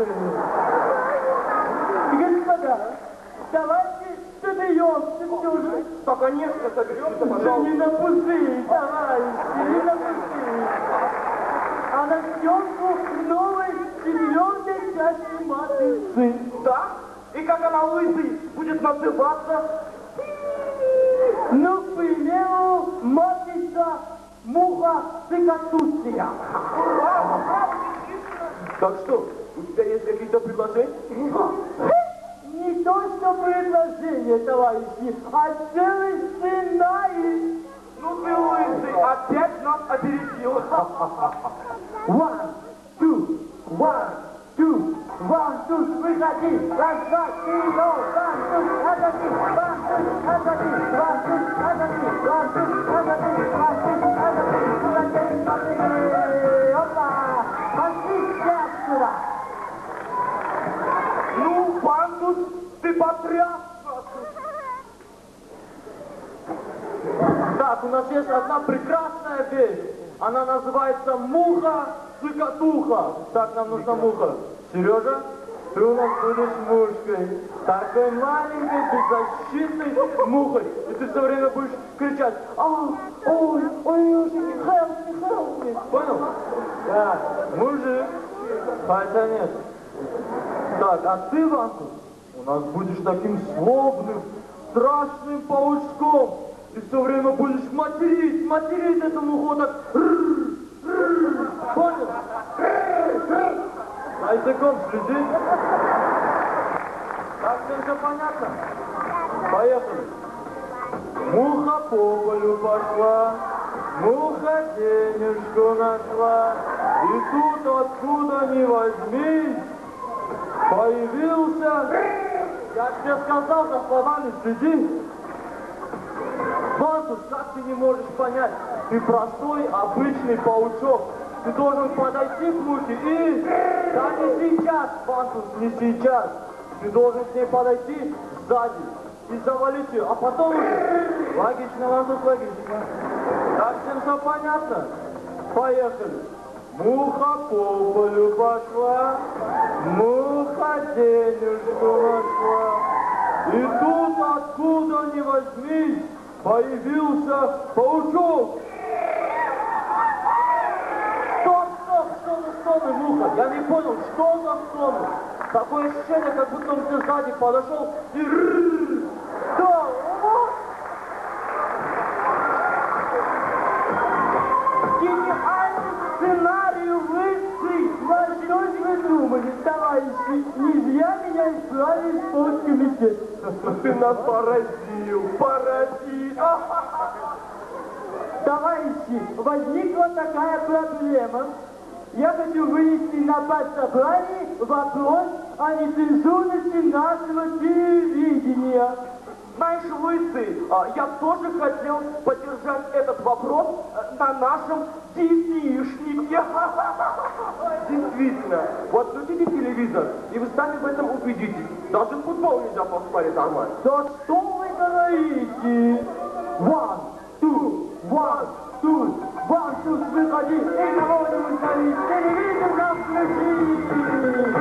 Господа, давайте соберемся все же. Да, конечно, соберемся, Да пожалуйста. не на пустые, товарищи, не на пустые. А на съемку новой 4-й части «Матрицы». Да? И как она, лысый, будет называться? Ну, к примеру, «Матрица Муха Цикатусия». Так что, у тебя есть какие-то предложения? Не то, что предложение, товарищи, а целый сценарий. Ну ты, лысый, опять нас опередил. 1, 2, 1, 2, 1, 2, выходи. Раз, два, три, go. 1, 2, отойди. 1, 2, отойди. 1, 2, отойди. 1, 2, отойди. 1, 2, отойди. Опа! Пошли все отсюда. Ну, Пандус, ты потряс нас. Так, у нас есть одна прекрасная вещь. Она называется муха-цикатуха. Так, нам нужна муха. Сережа, ты у нас будешь мушкой. Такой маленькой, беззащитной мухой. И ты все время будешь кричать: ой, ужики, help me. Понял? Да, мужик. Хотя нет. Так, а ты, Ванку, у нас будешь таким злобным, страшным паучком. Ты все время будешь материть эту муху так. Понял? А языком следи. Так, всем все понятно? Поехали. Муха по полю пошла, муха денежку нашла, и тут откуда ни возьмись появился. Я тебе сказал, за словами следи. Бантус, как ты не можешь понять? Ты простой, обычный паучок. Ты должен подойти к мухе и... Да не сейчас, Бантус, не сейчас. Ты должен к ней подойти сзади и завалить ее, а потом уже... Логично, Бантус, логично. Так всем все понятно? Поехали. Муха по полю пошла, муха денежку нашла. И тут откуда ни возьмись появился паучок. Стоны, муха. Я не понял, что за стоны? Такое ощущение, как будто он тебе сзади подошел и... Да, гениальный сценарий, лысый. На что же вы думали, товарищи? Не зря меня избрали в спорткомитет. Ты нас поразил. Товарищи, возникла такая проблема. Я хочу вынести на подсобрании вопрос о нецензурности нашего телевидения. Знаешь, Лысый, я тоже хотел поддержать этот вопрос на нашем девичнике. Действительно, вот включите телевизор, и вы сами в этом убедитесь. Даже в футбол нельзя посмотреть нормально. Да что вы говорите? One, two, выходи, и кого-нибудь зови, телевизор нам включи!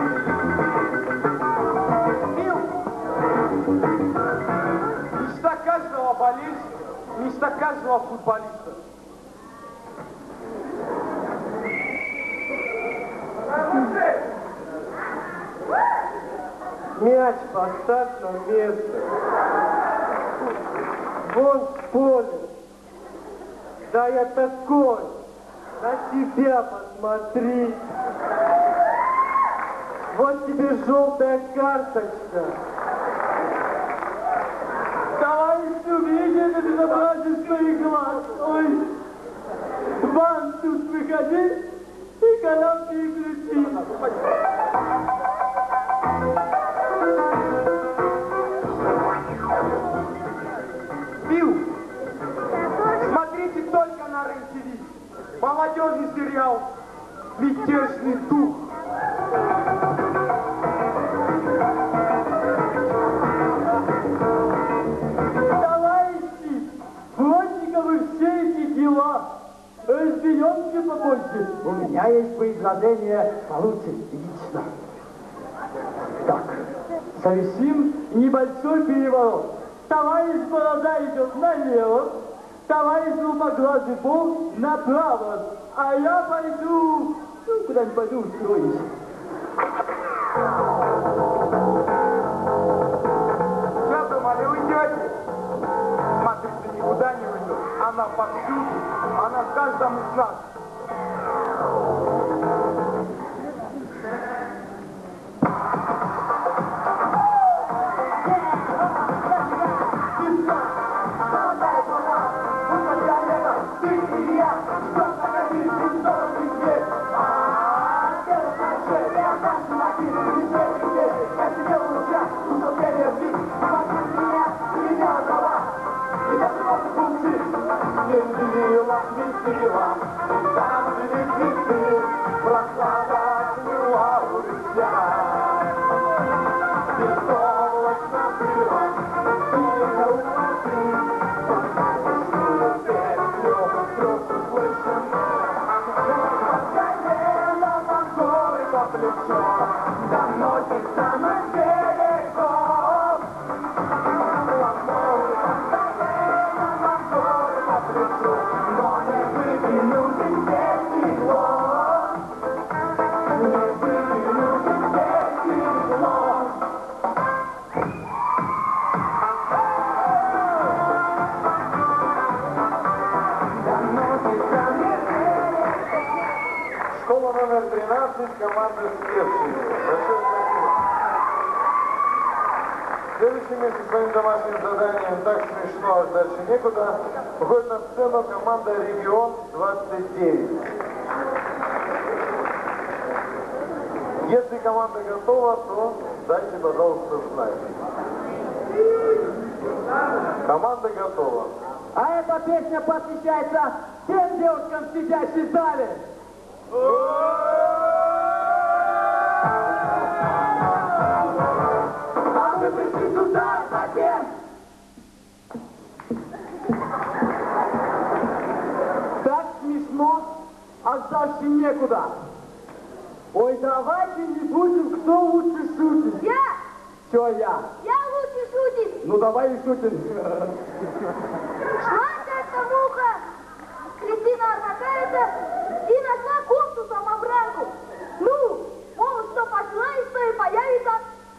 Мечта каждого болельщика, мечта каждого футболиста. Мяч поставь на место. Вон в поле. Да я такой. На себя посмотри. Вот тебе желтая карточка. Товарищ, увидите это безобразие своих глаз. Ой, Ван, тут выходи и канал переключи. Пил, смотрите только на РЕН-ТВ. Молодежный сериал «Мятежный дух». Товарищи, Плотниковы все эти дела. Разберемся попозже. У меня есть предложение получше лично. Так, совершим небольшой переворот. Товарищ Борода идет налево, товарищ Лупоглазый Бог направо, а я пойду, куда-нибудь пойду устроюсь. Что думали, уйдете? Смотрите, никуда не уйдет. Она повсюду, она в каждом из нас. Школа номер 13, команда «Спевшие». Большое спасибо. Следующий месяц своим домашним заданием «Так смешно, аж дальше некуда» выходит на сцену команда «Регион 29». Если команда готова, то дайте, пожалуйста, знать. Команда готова. А эта песня посвящается тем девушкам, сидящим в зале. А мы пришли сюда затем. Так смешно, аж дальше некуда. Ой, давайте не будем, кто лучше шутит. Я! Чё я? Я лучше шутит. Ну давай и шутим. Шла как-то муха. Кристина Арбакарица и нашла кофту самобранку. Ну, мол, что пошла и что и появится.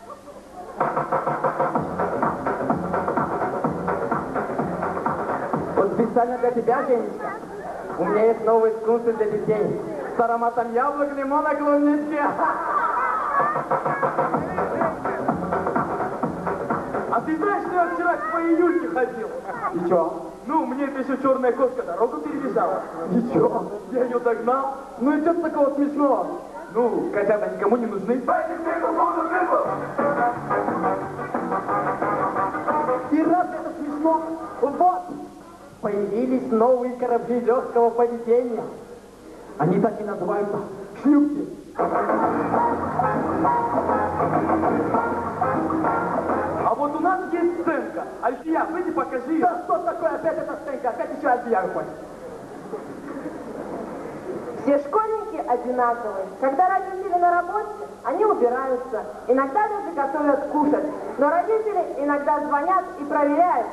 Вот специально для тебя, Женечка, у меня есть новый вкусы для детей. С ароматом яблок, лимона, клубнички. А ты знаешь, что я вчера к твоей Юльке ходил? И чё? Ну, мне это еще черная кошка дорогу перебежала. Ничего, я ее догнал. Ну и что такого смешного? Ну, котята никому не нужны. И раз это смешно, вот, появились новые корабли легкого поведения. Они так и называются шлюпки. А вот у нас есть сценка. Альфия, выйди, покажи. Да что такое опять эта сценка? Опять еще Альфия хочет. Все школьники одинаковые. Когда родители на работе, они убираются. Иногда даже готовят кушать. Но родители иногда звонят и проверяют.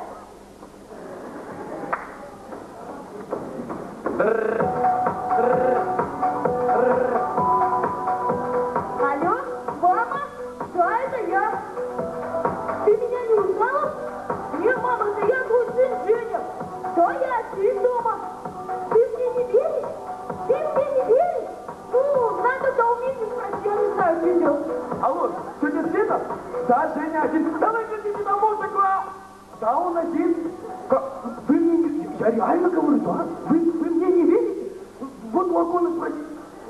Алло, мама? Да, это я. Ты меня не узнала? Не, мама, это я твой сын Женя. Да, я один дома. Ты мне не веришь? Ты мне не веришь? Ну, надо до умения спросить, я не знаю, что делать. Алло, тетя Света? Да, Женя один. Давай глядите на музыку. Да, он один. Вы мне не... Я реально говорю, да? Вы мне не верите? Вот у окона спросите.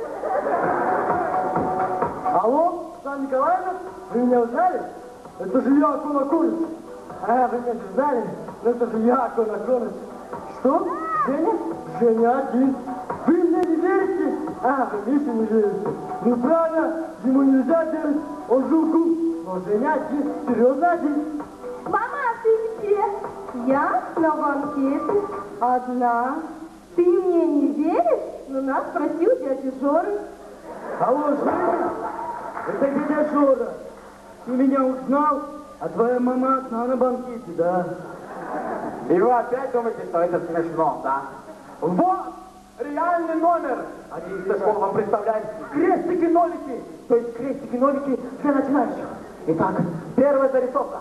Алло, Оксана Николаевна? Вы меня узнали? Это же я, Акон Аконыч. А, вы меня не узнали? Ну, это же я, Акон Аконыч. Что? Женя? Женя один. Вы мне не верите? А, вы Мише не верите. Ну, правильно, ему нельзя верить. Он жуку. Но Женя один. Серьезно один. Мама, а ты где? Я на банкете. Одна. Ты мне не веришь? Но нас спросил дядя Жора. Алло, Женя? Это дядя Жора. Ты меня узнал? А твоя мама одна на банкете, да? И вы опять думаете, что это смешно, да? Вот! Реальный номер! 11 школа вам представляет крестики-нолики. То есть крестики-нолики для начинающих. Итак, первая зарисовка.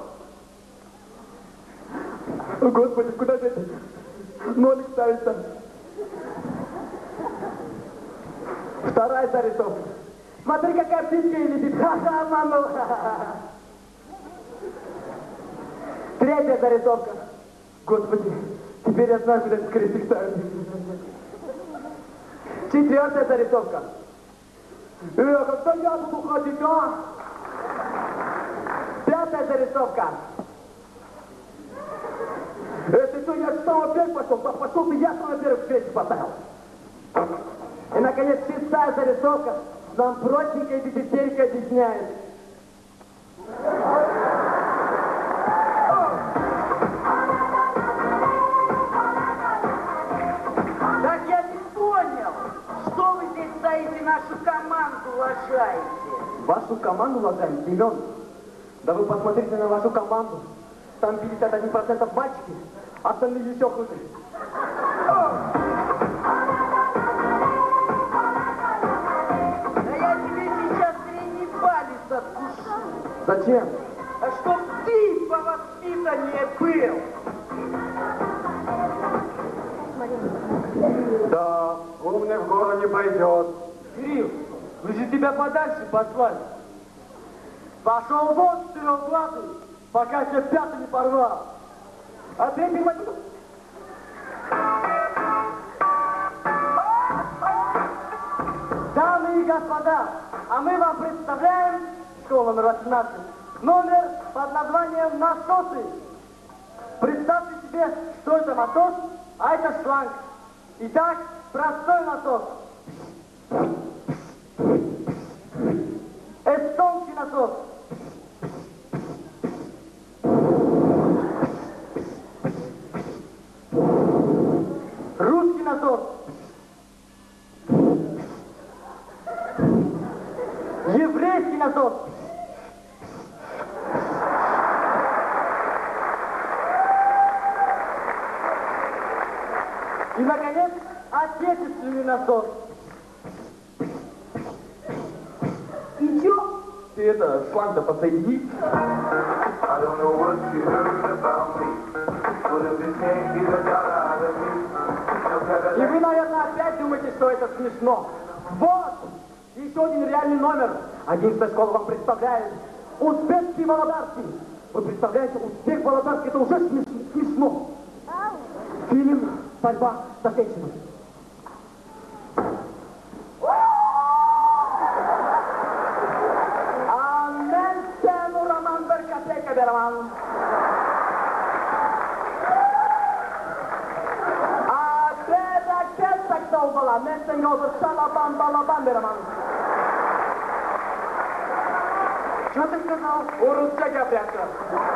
О, Господи, куда же это нолик ставится? Вторая зарисовка. Смотри, какая птичка летит. Ха-ха, мама. Третья зарисовка. Господи, теперь я знаю, куда этот крестик ставить. Четвертая зарисовка. Когда я буду ходить, а? Пятая зарисовка. Это что, я что опять пошел? Пошел ты, я сам во-первых крестик поставил. И, наконец, шестая зарисовка. Нам простенькая бибистерика объясняет. Так я не понял, что вы здесь стоите, нашу команду лажаете? Вашу команду лажаем, Семен? Да вы посмотрите на вашу команду. Там 51% мальчики, остальные еще хуже. Да я тебе сейчас средний палец откушу. Зачем? А чтоб ты повоспитаннее был. Да, умный в гору не пойдет. Кирилл, вы же тебя подальше послали. Пошел вон, четырехглазый, пока тебе пятый не порвал. А третий мать... Дамы и господа, а мы вам представляем школу номер 18, номер под названием «Насосы». Представьте себе, что это насос, а это шланг. Итак, простой насос. Эстонский насос. Русский насос. Еврейский насос. И, наконец, отечественный насос. И чё? Ты это, шланг-то подсоедини. И вы, наверное, опять думаете, что это смешно. Вот! Еще один реальный номер. 11 школа вам представляет Узбекский Володарский. Вы представляете, Узбек Володарский, это уже смешно. борьба за женщину. Амен, сену роман, беркатека берман. А беда кесак долбала, месен голбы шалабан, балабан берман. Что ты сказал? Урусча гапрянка.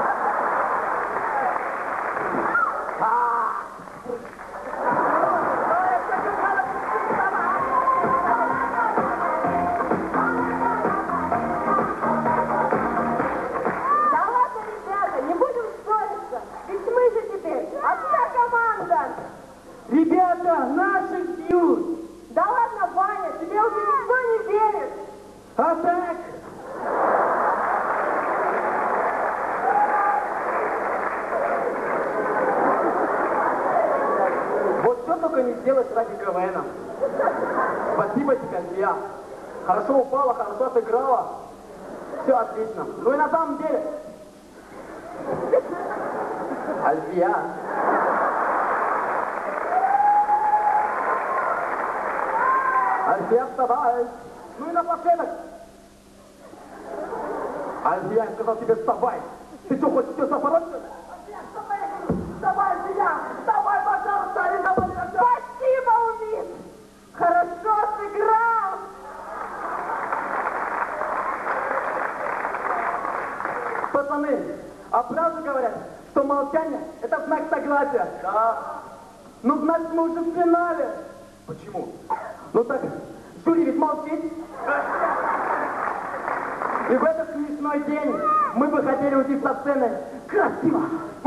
Да ладно, ребята, не будем ссориться. Ведь мы же теперь одна команда. Ребята, наши бьют. Да ладно, Ваня, тебе уже никто не верит. А так? Вот что только не сделать ради КВН. Спасибо тебе, Альфия. Хорошо упала, хорошо сыграла. Все отлично. Ну и на самом деле... Альфия. Альфия, вставай. Ну и напоследок. Альфия, я сказал тебе вставай. Ты что, хочешь все запороть? Давай, Альфия! Давай, пожалуйста! Не давай, Спасибо, Умит. Хорошо сыграл. Пацаны, а правду говорят, что молчание – это знак согласия? Да. Ну, значит, мы уже в финале. Почему? Ну так, жюри ведь молчит. И в этот смешной день мы бы хотели уйти со сцены красиво.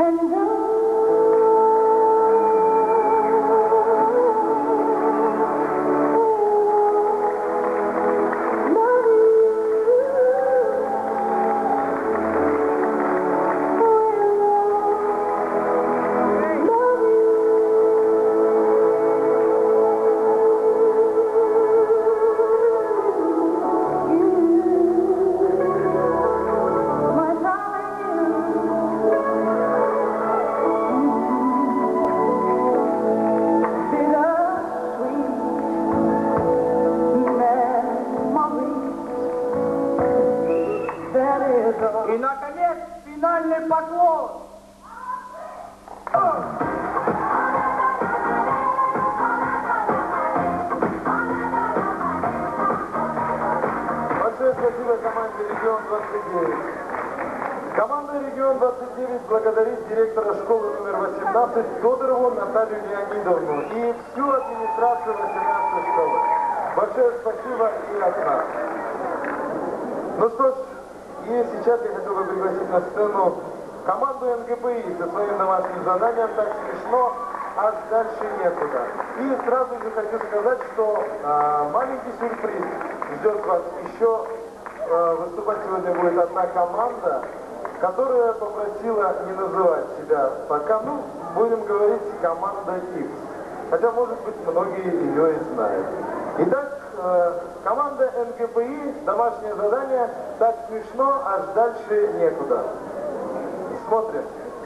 И, наконец, финальный поклон. Большое спасибо команде «Регион-29». Команда «Регион-29» благодарит директора школы номер 18 Тодорову Наталью Леонидовну и всю администрацию 18-й школы. Большое спасибо и от нас. Ну что ж, и сейчас я хотел бы пригласить на сцену команду НГПИ со своим домашним заданием «Так смешно, аж дальше некуда». И сразу же хочу сказать, что маленький сюрприз ждет вас еще. Выступать сегодня будет одна команда, которая попросила не называть себя пока, ну, будем говорить, команда X. Хотя, может быть, многие ее и знают. Итак, команда НГПИ, домашнее задание «Так смешно, аж дальше некуда». Смотрим.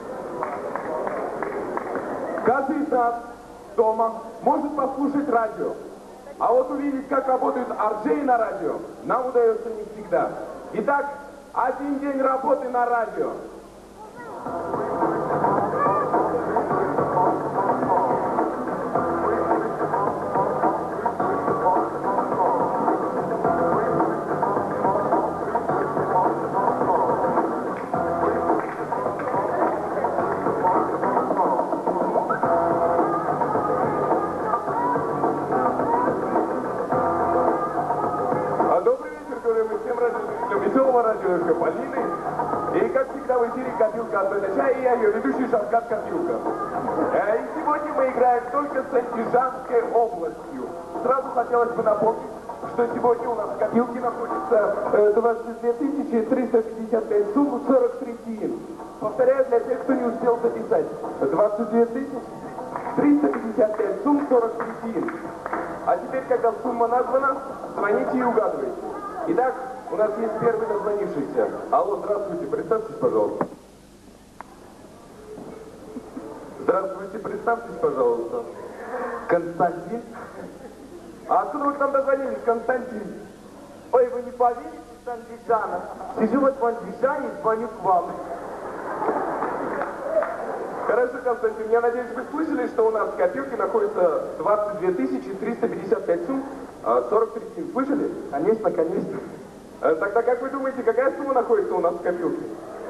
Каждый из нас дома может послушать радио. А вот увидеть, как работают арджеи на радио, нам удается не всегда. Итак, один день работы на радио. Веселого радио Полины. И, как всегда, в эфире «Копилка от чая» и я, ее ведущий Шавкат Копилка. И сегодня мы играем только с Антижанской областью. Сразу хотелось бы напомнить, что сегодня у нас в Копилке находится 22 355 сумм 43 тиен. Повторяю для тех, кто не успел записать. 22 355 сумм 43 тиен. А теперь, когда сумма названа, звоните и угадывайте. Итак, у нас есть первый дозвонившийся. Алло, здравствуйте, представьтесь, пожалуйста. Здравствуйте. Здравствуйте, представьтесь, пожалуйста. Константин? А откуда вы к нам дозвонились, Константин? Ой, вы не поверите, с Андижана. Сижу вот в Андижане и звоню к вам. Хорошо, Константин, я надеюсь, вы слышали, что у нас в копилке находится 22 355 сумм 43 син. Слышали? Конечно, конечно. Тогда как вы думаете, какая сумма находится у нас в копилке?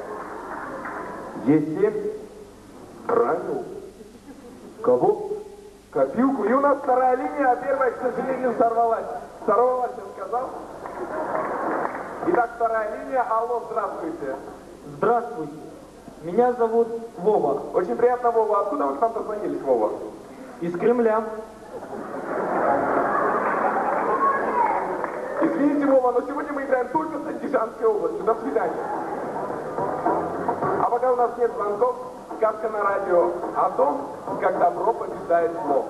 Е7. Правильно. Кого? Копилку. И у нас вторая линия, а первая, к сожалению, сорвалась. Сорвалась, я сказал. Итак, вторая линия. Алло, здравствуйте. Здравствуйте. Меня зовут Вова. Очень приятно, Вова. Откуда вы к нам дозвонились, Вова? Из Кремля. Извините, Вова, но сегодня мы играем только с Андижанской областью. До свидания. А пока у нас нет звонков, сказка на радио о том, как добро побеждает зло.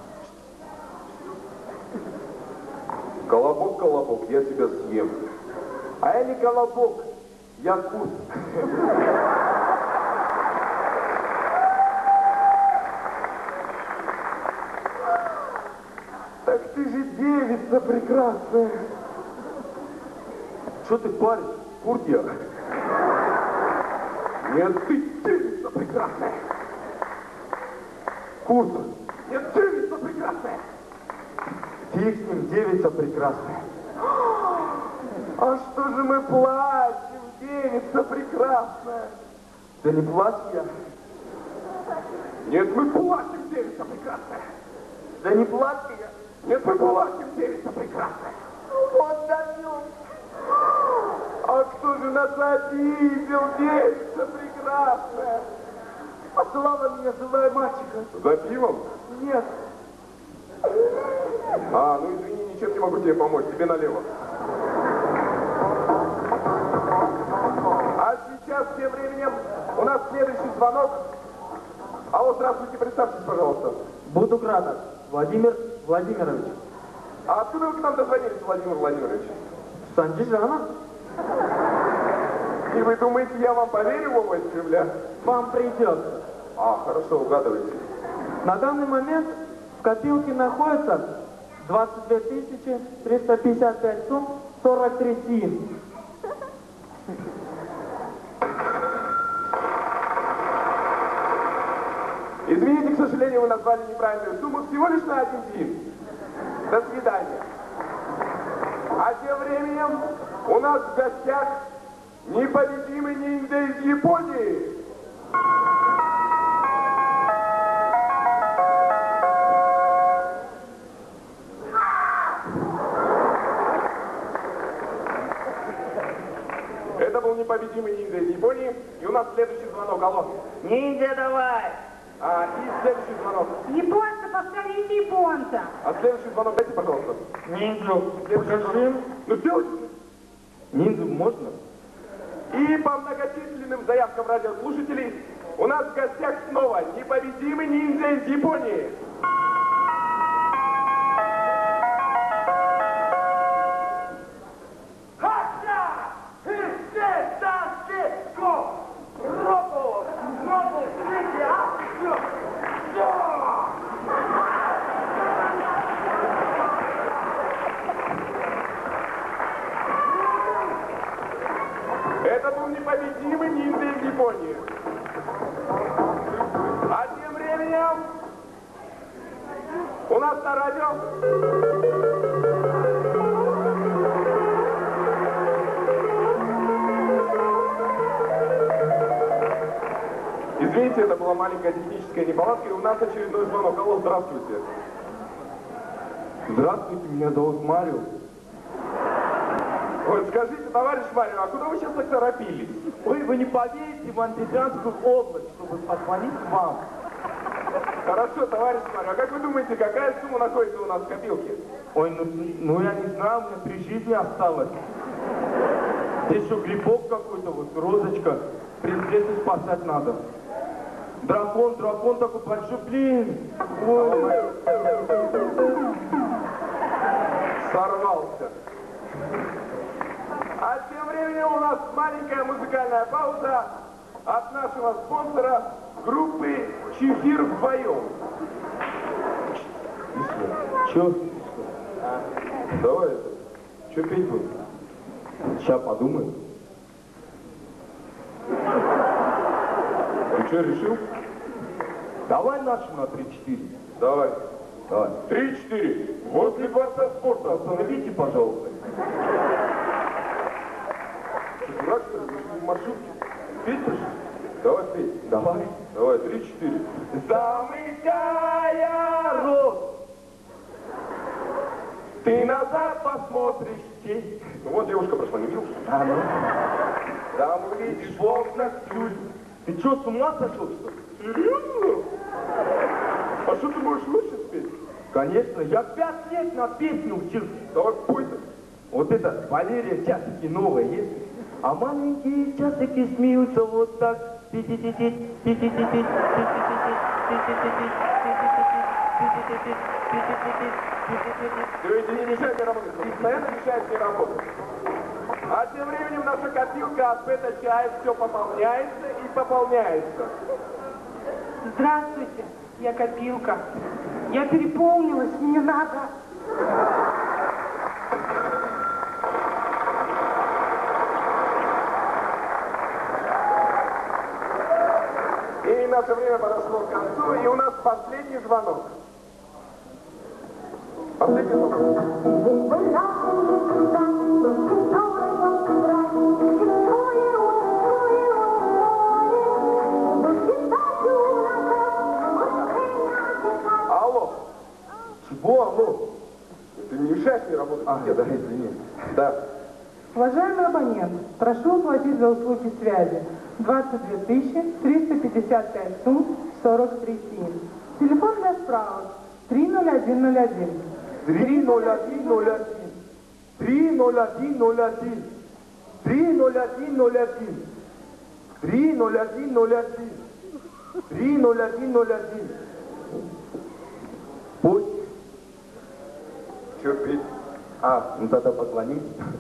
Колобок, колобок, я тебя съем. А я не колобок, я кут. Так ты же девица прекрасная. Что ты парень? Курт я. Нет, ты девица прекрасная. Кут. Нет, девица прекрасная. Фиг с ним, девица прекрасная. А что же мы плачем, девица прекрасная? Да не плачь я. Нет, мы плачем, девица прекрасная. Да не плачь я. Нет, мы плачем, девица прекрасная. Вот даем. А кто же нас обидел, девица прекрасная? Послала меня живая мальчика. За пивом? Нет. А, ну извини, ничем не могу тебе помочь, тебе налево. А сейчас, тем временем, у нас следующий звонок. Алло, здравствуйте, представьтесь, пожалуйста. Буду рада. Владимир Владимирович. А откуда вы к нам дозвонились, Владимир Владимирович? С Андижана. И вы думаете, я вам поверю, Вова, из Кремля? Вам придется. А, хорошо, угадывайте. На данный момент в копилке находится 22 355 сумм 43 син. Извините, к сожалению, вы назвали неправильную сумму всего лишь на 1 син. До свидания. А тем временем у нас в гостях непобедимый ниндзя из Японии. Это был непобедимый ниндзя из Японии. И у нас следующий звонок. Алло. Ниндзя, давай! И следующий звонок. Японца, повторите японца. А следующий звонок дайте, пожалуйста. Ниндзю, покажи. Ну сделайте. Ниндзю можно? И по многочисленным заявкам радиослушателей у нас в гостях снова непобедимый ниндзя из Японии. Это был непобедимый ниндзя из Японии. А тем временем у нас на радио... Извините, это была маленькая техническая неполадка, и у нас очередной звонок. Алло, здравствуйте. Здравствуйте, меня зовут Марио. Ой, скажите, товарищ Марио, а куда вы сейчас так торопились? Ой, вы не поверите, в Андижанскую область, чтобы позвонить к вам. Хорошо, товарищ Марио, а как вы думаете, какая сумма находится у нас в копилке? Ой, ну я не знаю, у меня 3 жизни осталось. Здесь еще грибок какой-то, вот розочка. Принцессу спасать надо. Дракон такой большой, блин. Ой. Сорвался. А тем временем у нас маленькая музыкальная пауза от нашего спонсора группы чефир вдвоем. Чё? Давай это. Чё пить будем? Сейчас подумаем. Ты что, решил? Давай нашим на 3-4. Давай. Давай. 3-4. Возле дворца спорта. Остановите, пожалуйста. Ты дурак, что ли? Мы же не в маршрутке. Петь пришли? Давай петь. Давай. Давай, 3-4. Замыкая рот. Ты назад посмотришь тень. Ну вот девушка прошла, не видел? А ну? Там увидишь в окнах тюль. Ты что, с ума сошел, что ли? Серьезно? А что ты можешь лучше спеть? Конечно, я 5 лет на песню учился. Давай пой-то. Вот это, Валерия, часики новые есть. А маленькие часики смеются вот так. Люди, не мешайте работать. Постоянно мешает мне работать. А тем временем наша копилка от бета-чая все пополняется и пополняется. Здравствуйте, я копилка. Я переполнилась, мне надо. И наше время подошло к концу, и у нас последний звонок. Последний звонок. Алло. Чего, алло? Ты не мешаешь мне работать? Да, извини. Да. Уважаемый абонент, прошу оплатить за услуги связи 22 355 сум 43 сим. Телефон для справок 30101. 30101. 30101. 30101. 30101. 30101. Пусть. Че пить? Ну тогда позвони.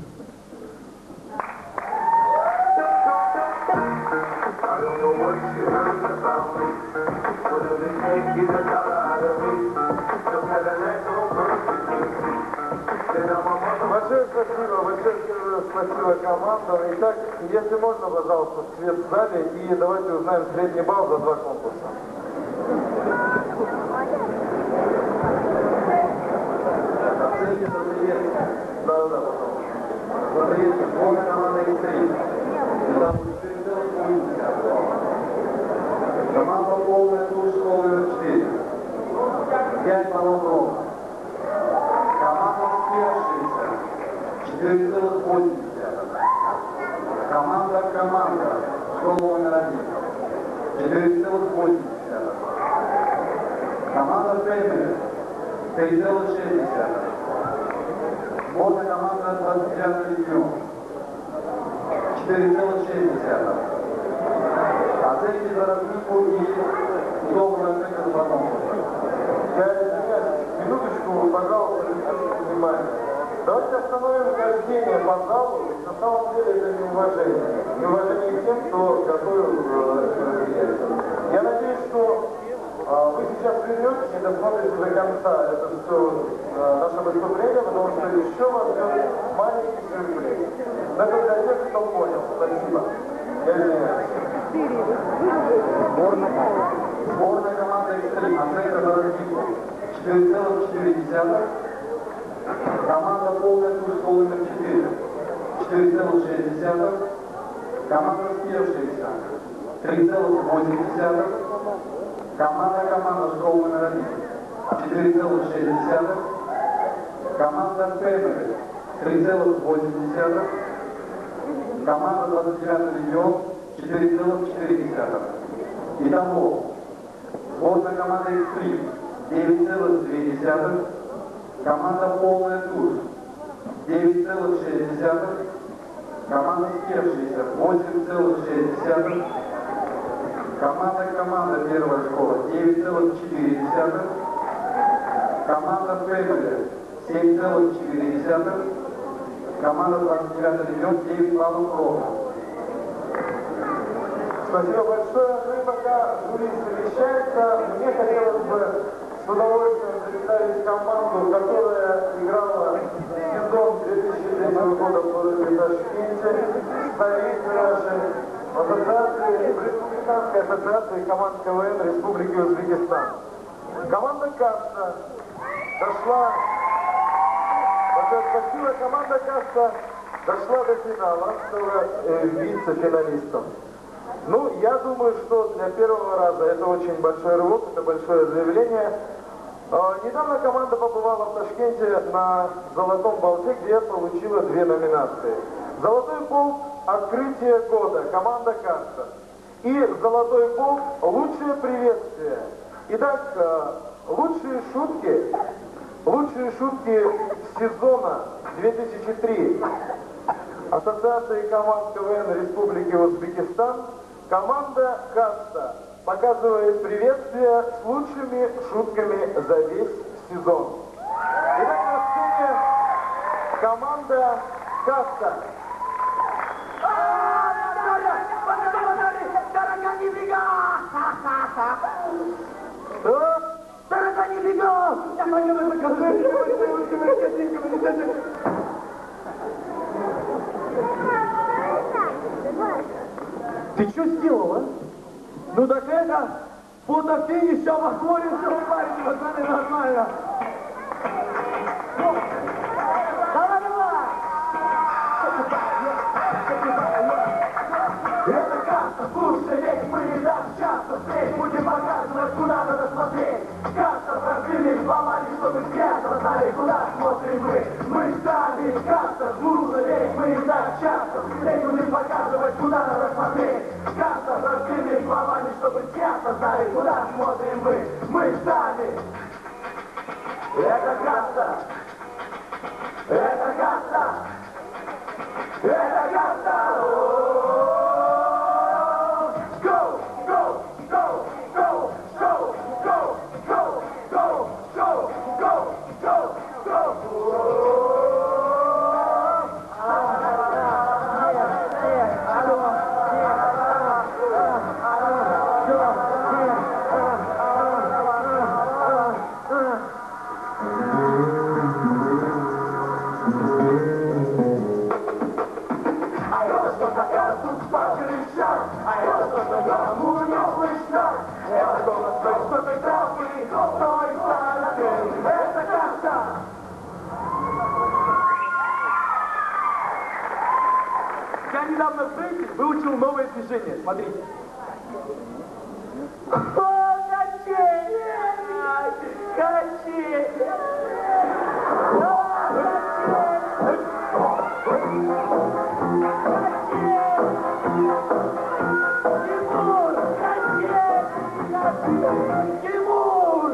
Большое спасибо командам. Итак, если можно, пожалуйста, свет в зале, и давайте узнаем средний балл за 2 конкурса. Да, пожалуйста. Смотрите, полная команда X3. Там 4,8. Команда полная тур школы номер 4. 5 баллов ровно. Команда спешившаяся. 4,8. Команда школа номер 1. 4,8. Команда Family. 3,6. Сборная команда 29 регион. 4,6. Оценки за разминку и удобную оценку за потом. Я извиняюсь, минуточку, пожалуйста, внимание. Давайте остановим хождение по залу. На самом деле это неуважение. Неуважение к тем, кто готовил мероприятие. Я надеюсь, что вы сейчас вернетесь и досмотрите до конца это все наше выступление, потому что еще вас ждет маленький сюрприз. Это для тех, кто понял. Спасибо. Я извиняюсь. Сборная команда X3. Оценка за разминку 4,4. Команда полная тур школы номер 4. 4,6. Команда спевшаяся. 3,8. Команда школы номер 1. 4,6. Команда Family. 3,8. Команда 29 регион. 4,4. Итого, сборная команда X3. 9,2. Команда полная тур. 9,6. Команда спевшаяся. 8,6. Команда первая школа 9,4. Команда Family 7,4. Команда 29 регион 9 баллов ровно. Спасибо большое. Ну и пока жюри совещается, мне хотелось бы с удовольствием представить команду, которая играла сезон 2003 года в городе Ташкенте, столице нашей ассоциации, Республиканской ассоциации команд КВН Республики Узбекистан. Команда «Каста» дошла, красивая команда «Каста» дошла до финала, стала вице-финалистом. Ну, я думаю, что для первого раза это очень большой рывок, это большое заявление. Недавно команда побывала в Ташкенте на «Золотом болте», где получила 2 номинации. «Золотой болт» – «Открытие года», команда «Каста». И «Золотой болт» – «Лучшее приветствие». Итак, лучшие шутки сезона 2003 Ассоциации команд КВН Республики Узбекистан. Команда «Каста» показывает приветствие с лучшими шутками за весь сезон. Итак, на сцене команда «Каста». Ты что сделала? Ну так это, фотофинишем охотился, парень, пацаны, нормально. Давай, давай! Это Каста, слушай, ведь мы не так часто встреч будем показывать, куда надо смотреть. Каста, просили, сломали, чтобы взгляд знали, куда смотрим мы. Мы сами, Каста, слушай, ведь мы не так часто встреч будем показывать, куда надо смотреть. Каста, просили, сломали, чтобы взгляд знали, куда смотрим мы. Мы сами. Это Каста. Это Каста. Это Каста. Я недавно в брейке выучил новое движение. Смотрите. О, качели! Качели! Тимур!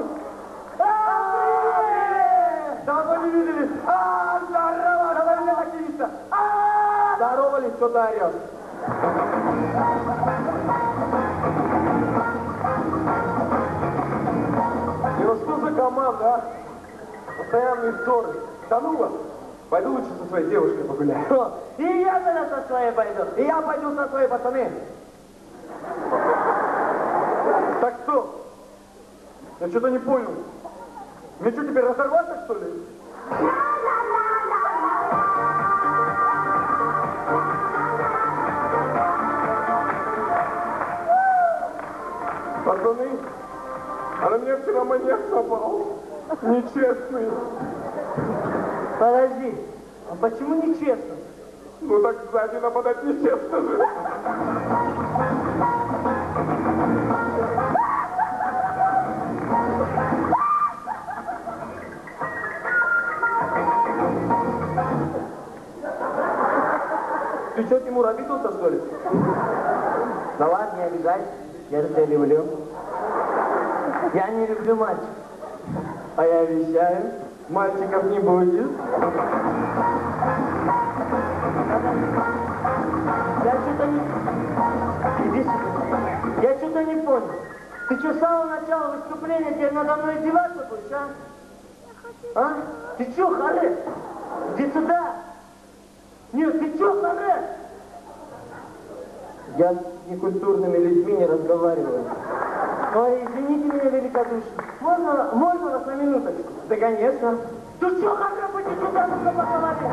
Давно не виделись! Здорово! Давай меня активиста! Здоровались, кто-то орет. И вот что за команда, а? Постоянные ссоры. Да ну вас! Пойду лучше со своей девушкой погуляю. И я тогда со своей пойду. И я пойду со своей, пацаны. Так что? Я что-то не понял. Мне что, теперь разорваться, что ли? Пацаны, а на меня вчера маньяк напал. Нечестный. Подожди, а почему нечестно? Ну так сзади нападать нечестно же. Ты что, Тимур, обиделся, что ли? Да ладно, не обижайся, я же тебя люблю. Я не люблю мальчиков. А я обещаю, мальчиков не будет. Я что-то не... Иди сюда. Я что-то не понял. Ты что, с самого начала выступления теперь надо мной издеваться будешь, а? А? Ты что, харе? Иди сюда. Нет, ты что, харе? некультурными людьми не разговариваем. Ой, извините меня великодушно. Можно вас на минуточку? Да, конечно. Ты что, храпать сюда нужно по голове?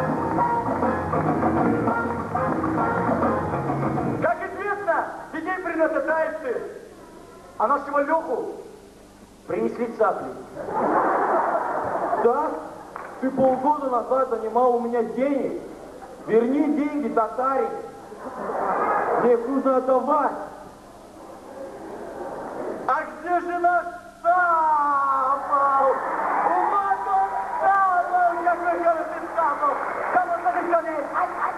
Как известно, детей приносят аисты, а нашего Леху принесли цапли. Да? Ты полгода назад занимал у меня денег. Верни деньги, татарин. Мне их нужно отдавать. А где же наш Сапал? Вот он, Сапал! Какой хороший Сапал! Сапал, смотри, ко мне! Ай, ай,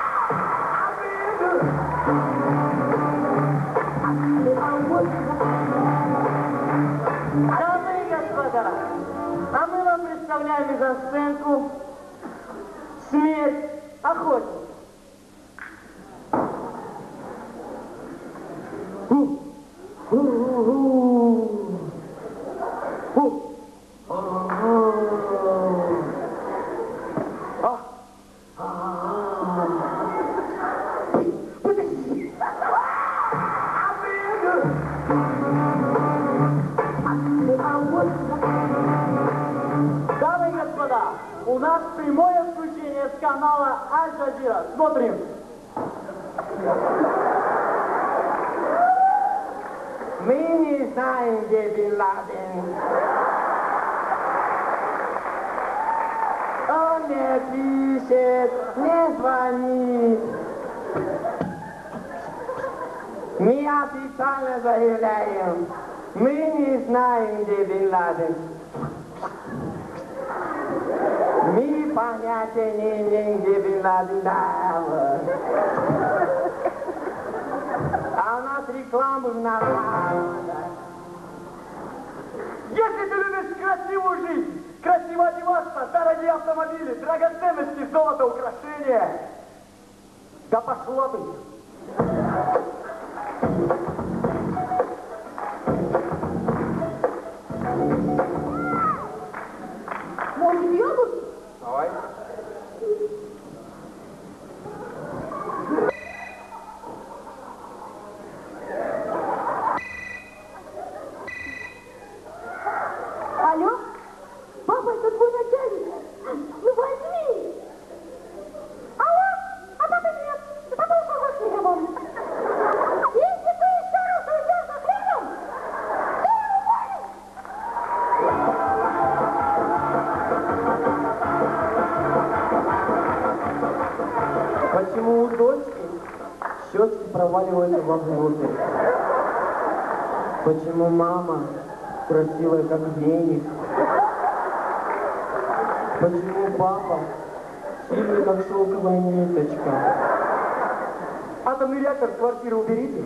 Дамы и господа, а мы вам представляем мизансценку «Смерть охотника». Дамы и господа, у нас прямое включение с канала Аль-Джазира. Смотрим. Мы не знаем, где Бин Ладен. Он не пишет, не звонит. Мы официально заявляем, мы не знаем, где Бин Ладен. Мы понятия не имеем, где Бин Ладен. А у нас рекламу нормально. Если ты любишь красивую жизнь, красиво одеваться, дорогие автомобили, драгоценности, золото, украшения, да пошла ты. Может, йогурт? Давай. Алло? Папа, это твой начальник. Ну возьми. Алло? А папа нет. Папа ушел вообще не работает. Если ты еще раз уйдешь за хреном, ты уволен. Почему у дочки щечки проваливаются вовнутрь? Почему мама красивая, как веник? Почему папа сильный, как шелковая ниточка? Атомный реактор с квартиры уберите.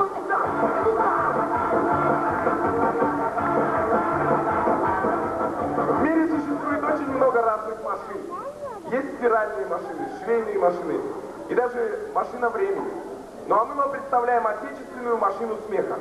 В мире существует очень много разных машин. Есть стиральные машины, швейные машины и даже машина времени. Ну а мы вам представляем отечественную машину смеха.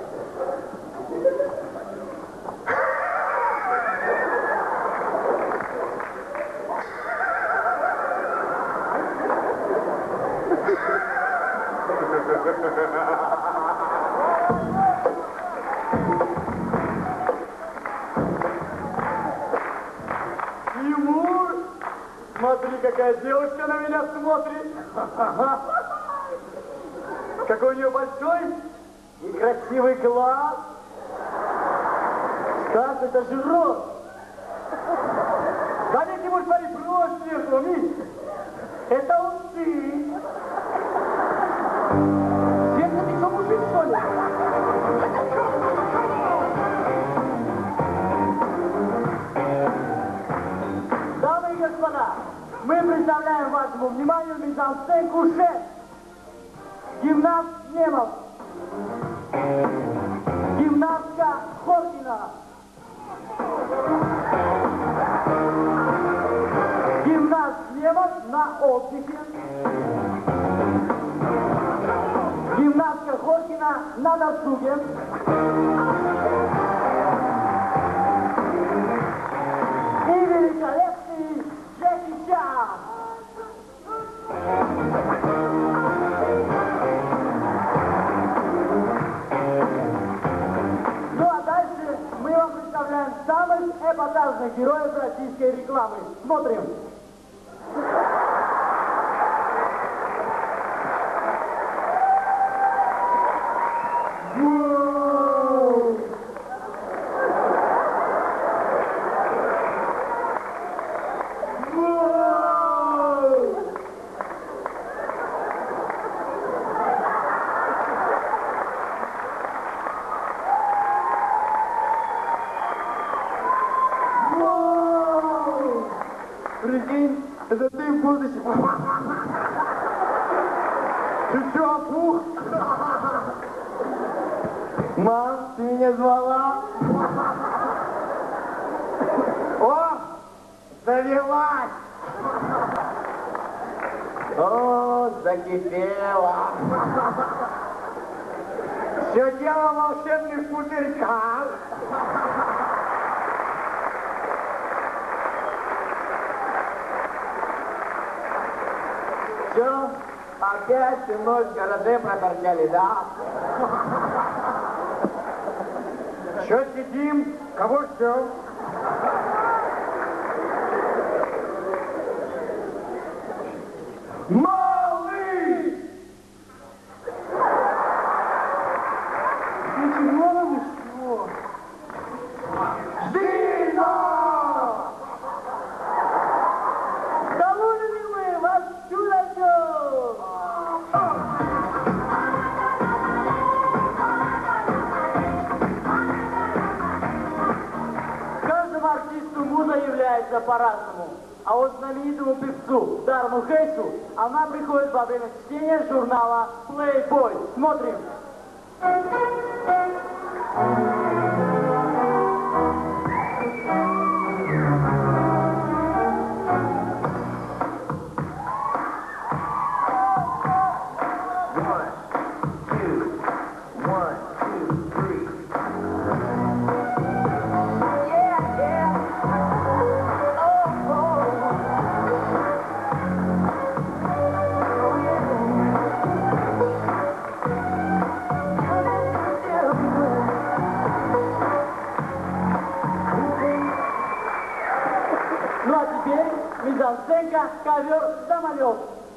Тимур, смотри, какая девушка на меня смотрит. Какой у нее большой и красивый глаз. Как это же рот. Да нет, Тимур, смотри, бровь сверху, видишь? Это усы. Светка, ты что, мужик, что ли? Дамы и господа, мы представляем вашему вниманию мизансценку 6. Гимнаст Немов. Гимнастка Хоркина. Гимнаст Немов на отдыхе. Гимнастка Хоркина на досуге. И великолепный Джеки Чан. героев российской рекламы. Смотрим. Прикинь, это ты в будущем. Ты что, опух? Мам, ты меня звала? О, завелась! О, закипела! Все дело в волшебных пузырьках! Все, опять всю ночь в гараже проторчали, да? Что сидим? Кого ждем? Малый! Ничего нам еще? Зина! Кому, любимые, вас чудо ждет! Каждому артисту муза является по-разному. А вот знаменитому певцу Дарну Хейсу она приходит во время чтения журнала Playboy. Смотрим. Ну а теперь мизансценка, ковер, самолет.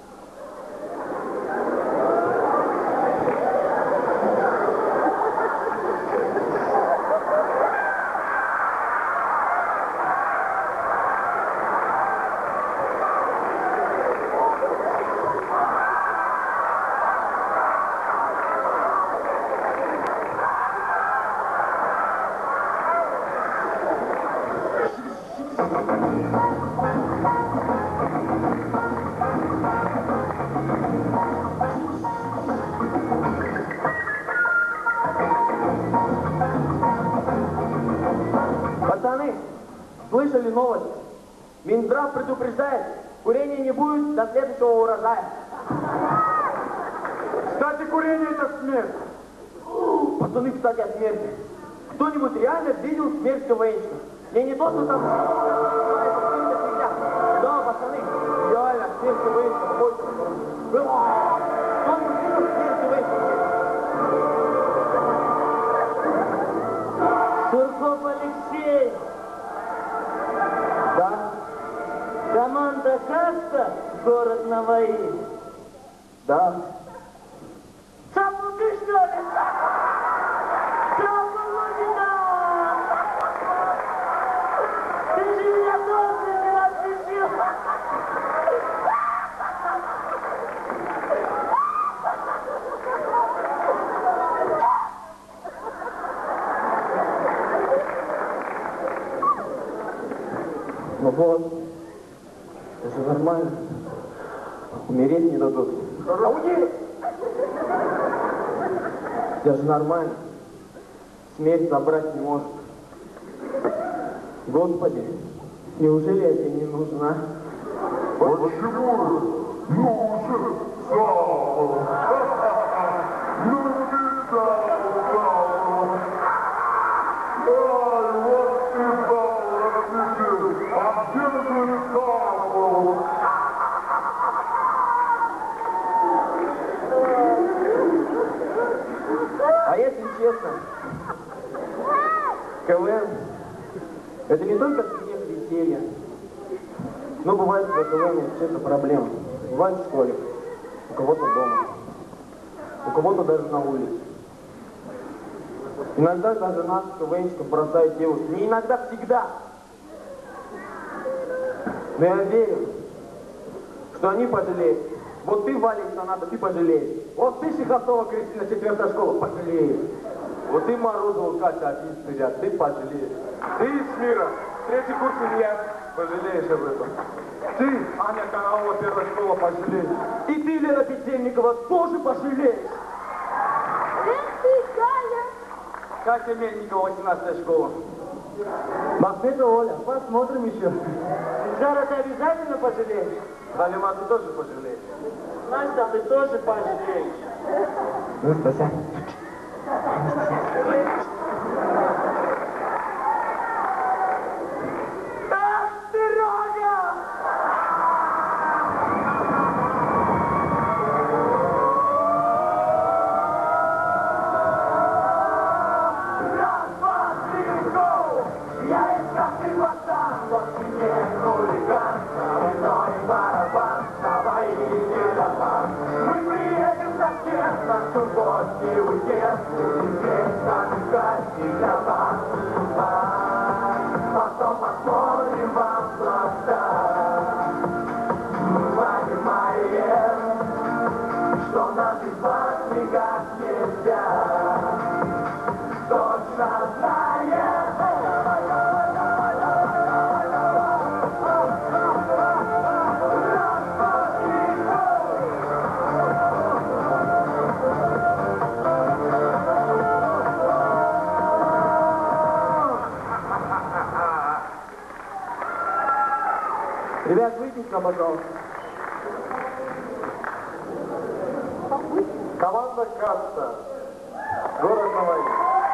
Пацаны, слышали новость? Минздрав предупреждает, курения не будет до следующего урожая. Кстати, курение это смерть. Пацаны, кстати, о смерти. Кто-нибудь реально видел смерть КВНщика? Я не то, что там... Да, пацаны, реально, смерть КВНщика больше. Кто-нибудь видел смерть КВНщика? Сурков Алексей. Да? Команда Каста, город Наваи. Да. Сам ты что ли? Сам Володина! Ты же меня долго не рассмешил. Ну вот, это же нормально. Умереть не дадут. А уйди! Я же нормально. Смерть забрать не может. Господи, неужели я тебе не нужна? Почему? Ну же, Сау! Ну ты, Сау! Ай, вот ты, Сау, рассмешил! А где же Сау? А если честно, КВН — это не только смех веселья. Но бывает в КВН часто проблемы. Бывает в школе, у кого-то дома, у кого-то даже на улице. Иногда даже нас, КВНщиков, бросают девушки. Не иногда, всегда. Но я верю, что они пожалеют. Вот ты, Валя Иксаната, ты пожалеешь. Вот ты, Шиховцова Кристина, 4-я школа, пожалеешь. Вот ты, Морозова Катя, 11 ряд, ты пожалеешь. Ты, Смира, 3-й курс Илья, пожалеешь об этом. Ты, Аня Караулова, 1-я школа, пожалеешь. И ты, Лена Петельникова, тоже пожалеешь. Эх ты, Галя! Катя Мельникова, 18-я школа. Махмета Оля, посмотрим еще. Жара, ты обязательно пожалеешь? Галима, ты тоже пожалеешь. Настя, ты тоже пожалеешь. Ну, Стася. Ах ты, Роня! Раз, два, три, go! Я из каждой глаза, вот тебе хулиган, стальной барабан, давай иди домой. Мы приедем совсем на субботний уикенд, здесь танцевать для вас. Потом посмотрим вам в глаза. Мы понимаем, что нас из вас никак нельзя. Точно знаем. Ребят, выйдите-ка, пожалуйста. Команда Каста. Город Новоиль.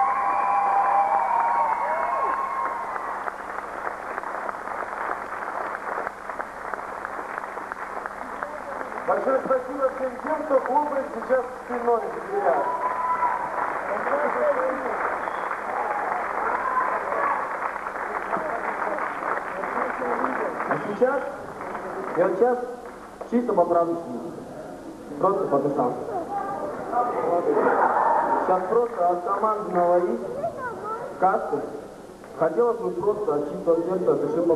Большое спасибо всем тем, кто хлопает сейчас спиной в дверях. А сейчас, я вот сейчас чисто по-правдышному, просто по душам. Сейчас просто от команды Новоиль, Касты, хотелось бы просто от чистого сердца от души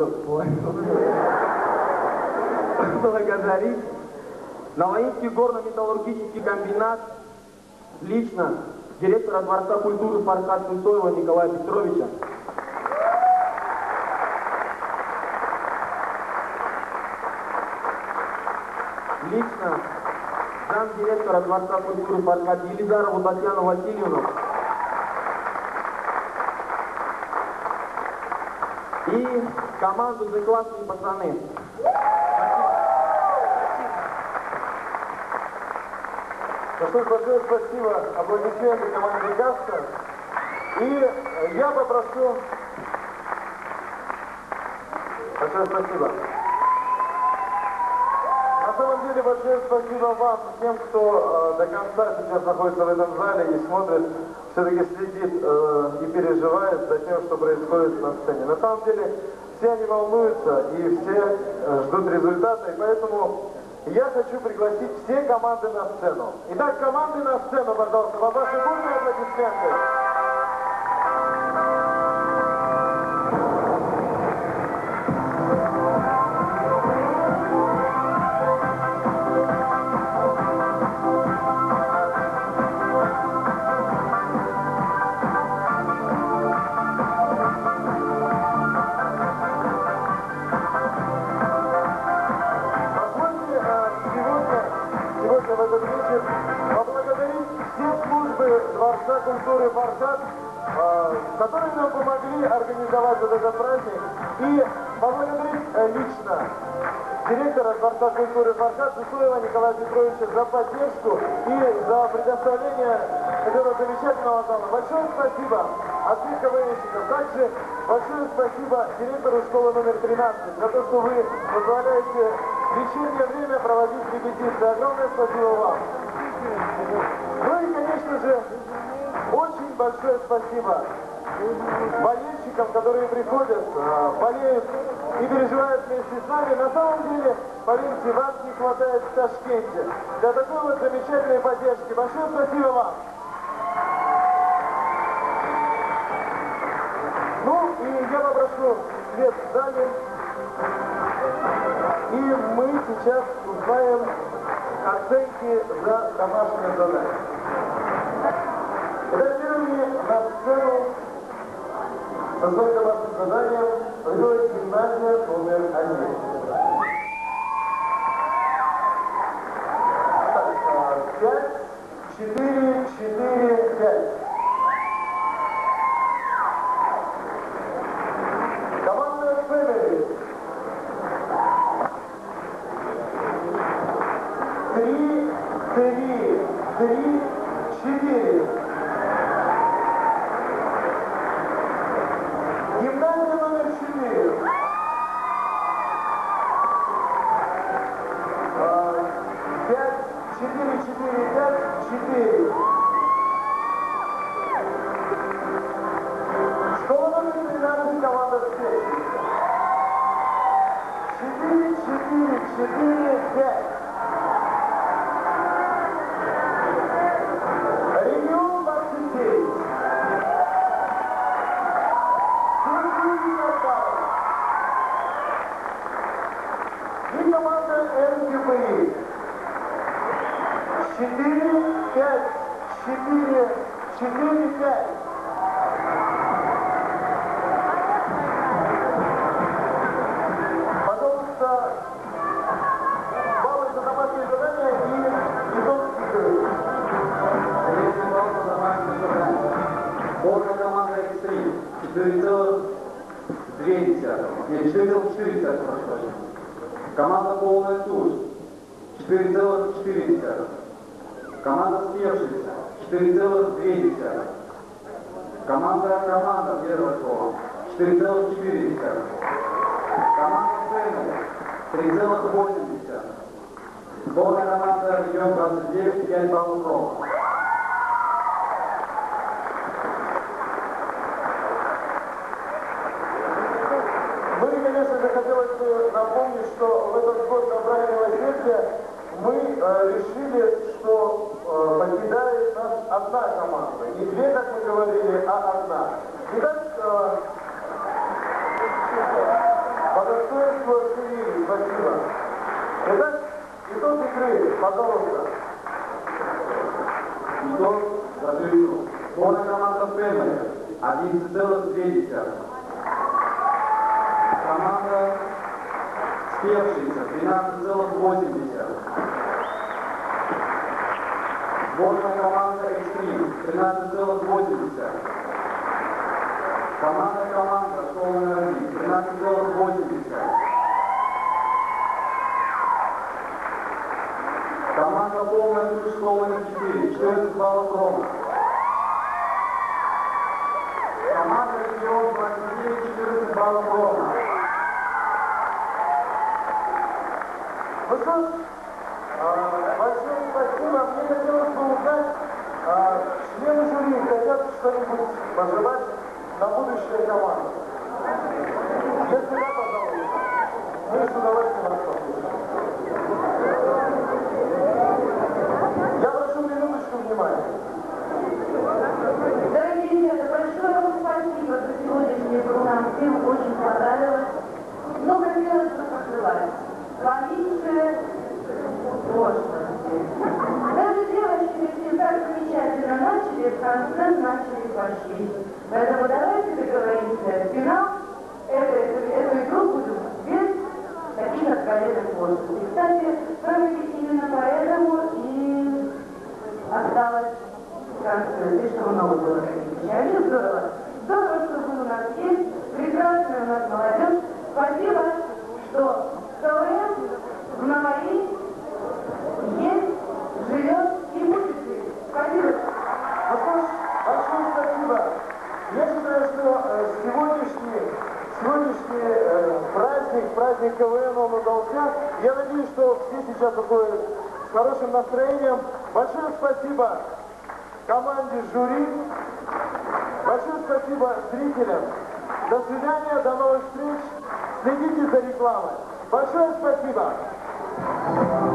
поблагодарить Новоильский горно-металлургический комбинат, лично директора Дворца культуры Фаркад Сысоева Николая Петровича. Лично замдиректора Дворца культуры Фаркад Елизарову Татьяну Васильевну и команду «The классные пацаны». Большое спасибо, аплодисменты команде Каста. И я попрошу... Большое спасибо. На самом деле, большое спасибо вам, всем, кто до конца сейчас находится в этом зале и смотрит, все-таки следит и переживает за тем, что происходит на сцене. На самом деле, все они волнуются и все ждут результата, и поэтому я хочу пригласить все команды на сцену. Итак, команды на сцену, пожалуйста, под ваши бурные аплодисменты. Сегодня в этот вечер поблагодарить все службы Дворца культуры Фаркад, которые нам помогли организовать вот этот праздник, и поблагодарить лично директора Дворца культуры Фаркад Сысоева Николая Петровича за поддержку и за предоставление этого замечательного зала. Большое спасибо от всех КВНщиков. Также большое спасибо директору школы номер 13 за то, что вы позволяете в вечернее время проводить репетиции. Огромное спасибо вам. Ну и, конечно же, очень большое спасибо болельщикам, которые приходят, болеют и переживают вместе с нами. На самом деле, поверьте, вас не хватает в Ташкенте для такой вот замечательной поддержки. Большое спасибо вам. Ну и я попрошу свет в зале. И мы сейчас узнаем оценки за домашнее задание. Итак, первыми на сцену со своим домашним заданием выходит гимназия номер 1. Так, 5, 4, 4, 5. Команда Family. 3, 3, 3, 4. Гимназия номер 4. 5, 4, 4, 5, 4. Школа номер 13, команда «Спец». 4, 4, 4, 5. Регион 29. И команда НГПИ. 4, 5, 4, 4, 5. Пожалуйста, баллы за домашнее задание и итог игры. Третий балл за домашнее задание. Сборная команда X3. 4,2. Команда «Полная тушь» 4,4. Команда «Съевшаяся» 4,2. Команда первое слово 4,4. Команда «Family» 3,8. Сборная команда «Регион 29» 5 баллов ровно. Ну и, конечно же, хотелось бы напомнить, что в этот год на Праздник Милосердия мы решили, что покидает нас одна команда. Не две, как мы говорили, а одна. Итак, по достоинству оценили. Спасибо. Итак, итог игры, пожалуйста. Итог за игру. Сборная команда «Family» 11,2. Команда «Спевшаяся» 13,8. Сборная команда X3 13,8. Команда «Школа номер 1» 13,8. Команда «Полная тушь» школа номер 4 14 баллов ровно. Команда «Регион 29» 14 баллов ровно. Ну что ж, большое спасибо. Мне хотелось бы узнать, члены жюри хотят что-нибудь пожелать на будущее команды. Если да, пожалуйста, мы с удовольствием вас послушаем. Я прошу минуточку внимания. Дорогие ребята, большое вам спасибо за сегодняшний программ. Всем очень понравилось. Но хотелось бы пожелать поменьше пошлости. Даже девочки все так замечательно начали, в конце начали пошли. Поэтому давайте договоримся. Финал эту игру будем без таких откровенных пошлостей. Кстати, именно поэтому и осталось в конце. Слишком много было. Очень здорово. Здорово, что вы у нас есть. Прекрасная у нас молодежь. Спасибо, что КВН в Навари есть, живет и будет жить. Спасибо. Ну что ж, большое спасибо. Я считаю, что сегодняшний праздник КВН, он удался. Я надеюсь, что все сейчас уходят с хорошим настроением. Большое спасибо команде жюри. Большое спасибо зрителям. До свидания, до новых встреч. Следите за рекламой. Большое спасибо.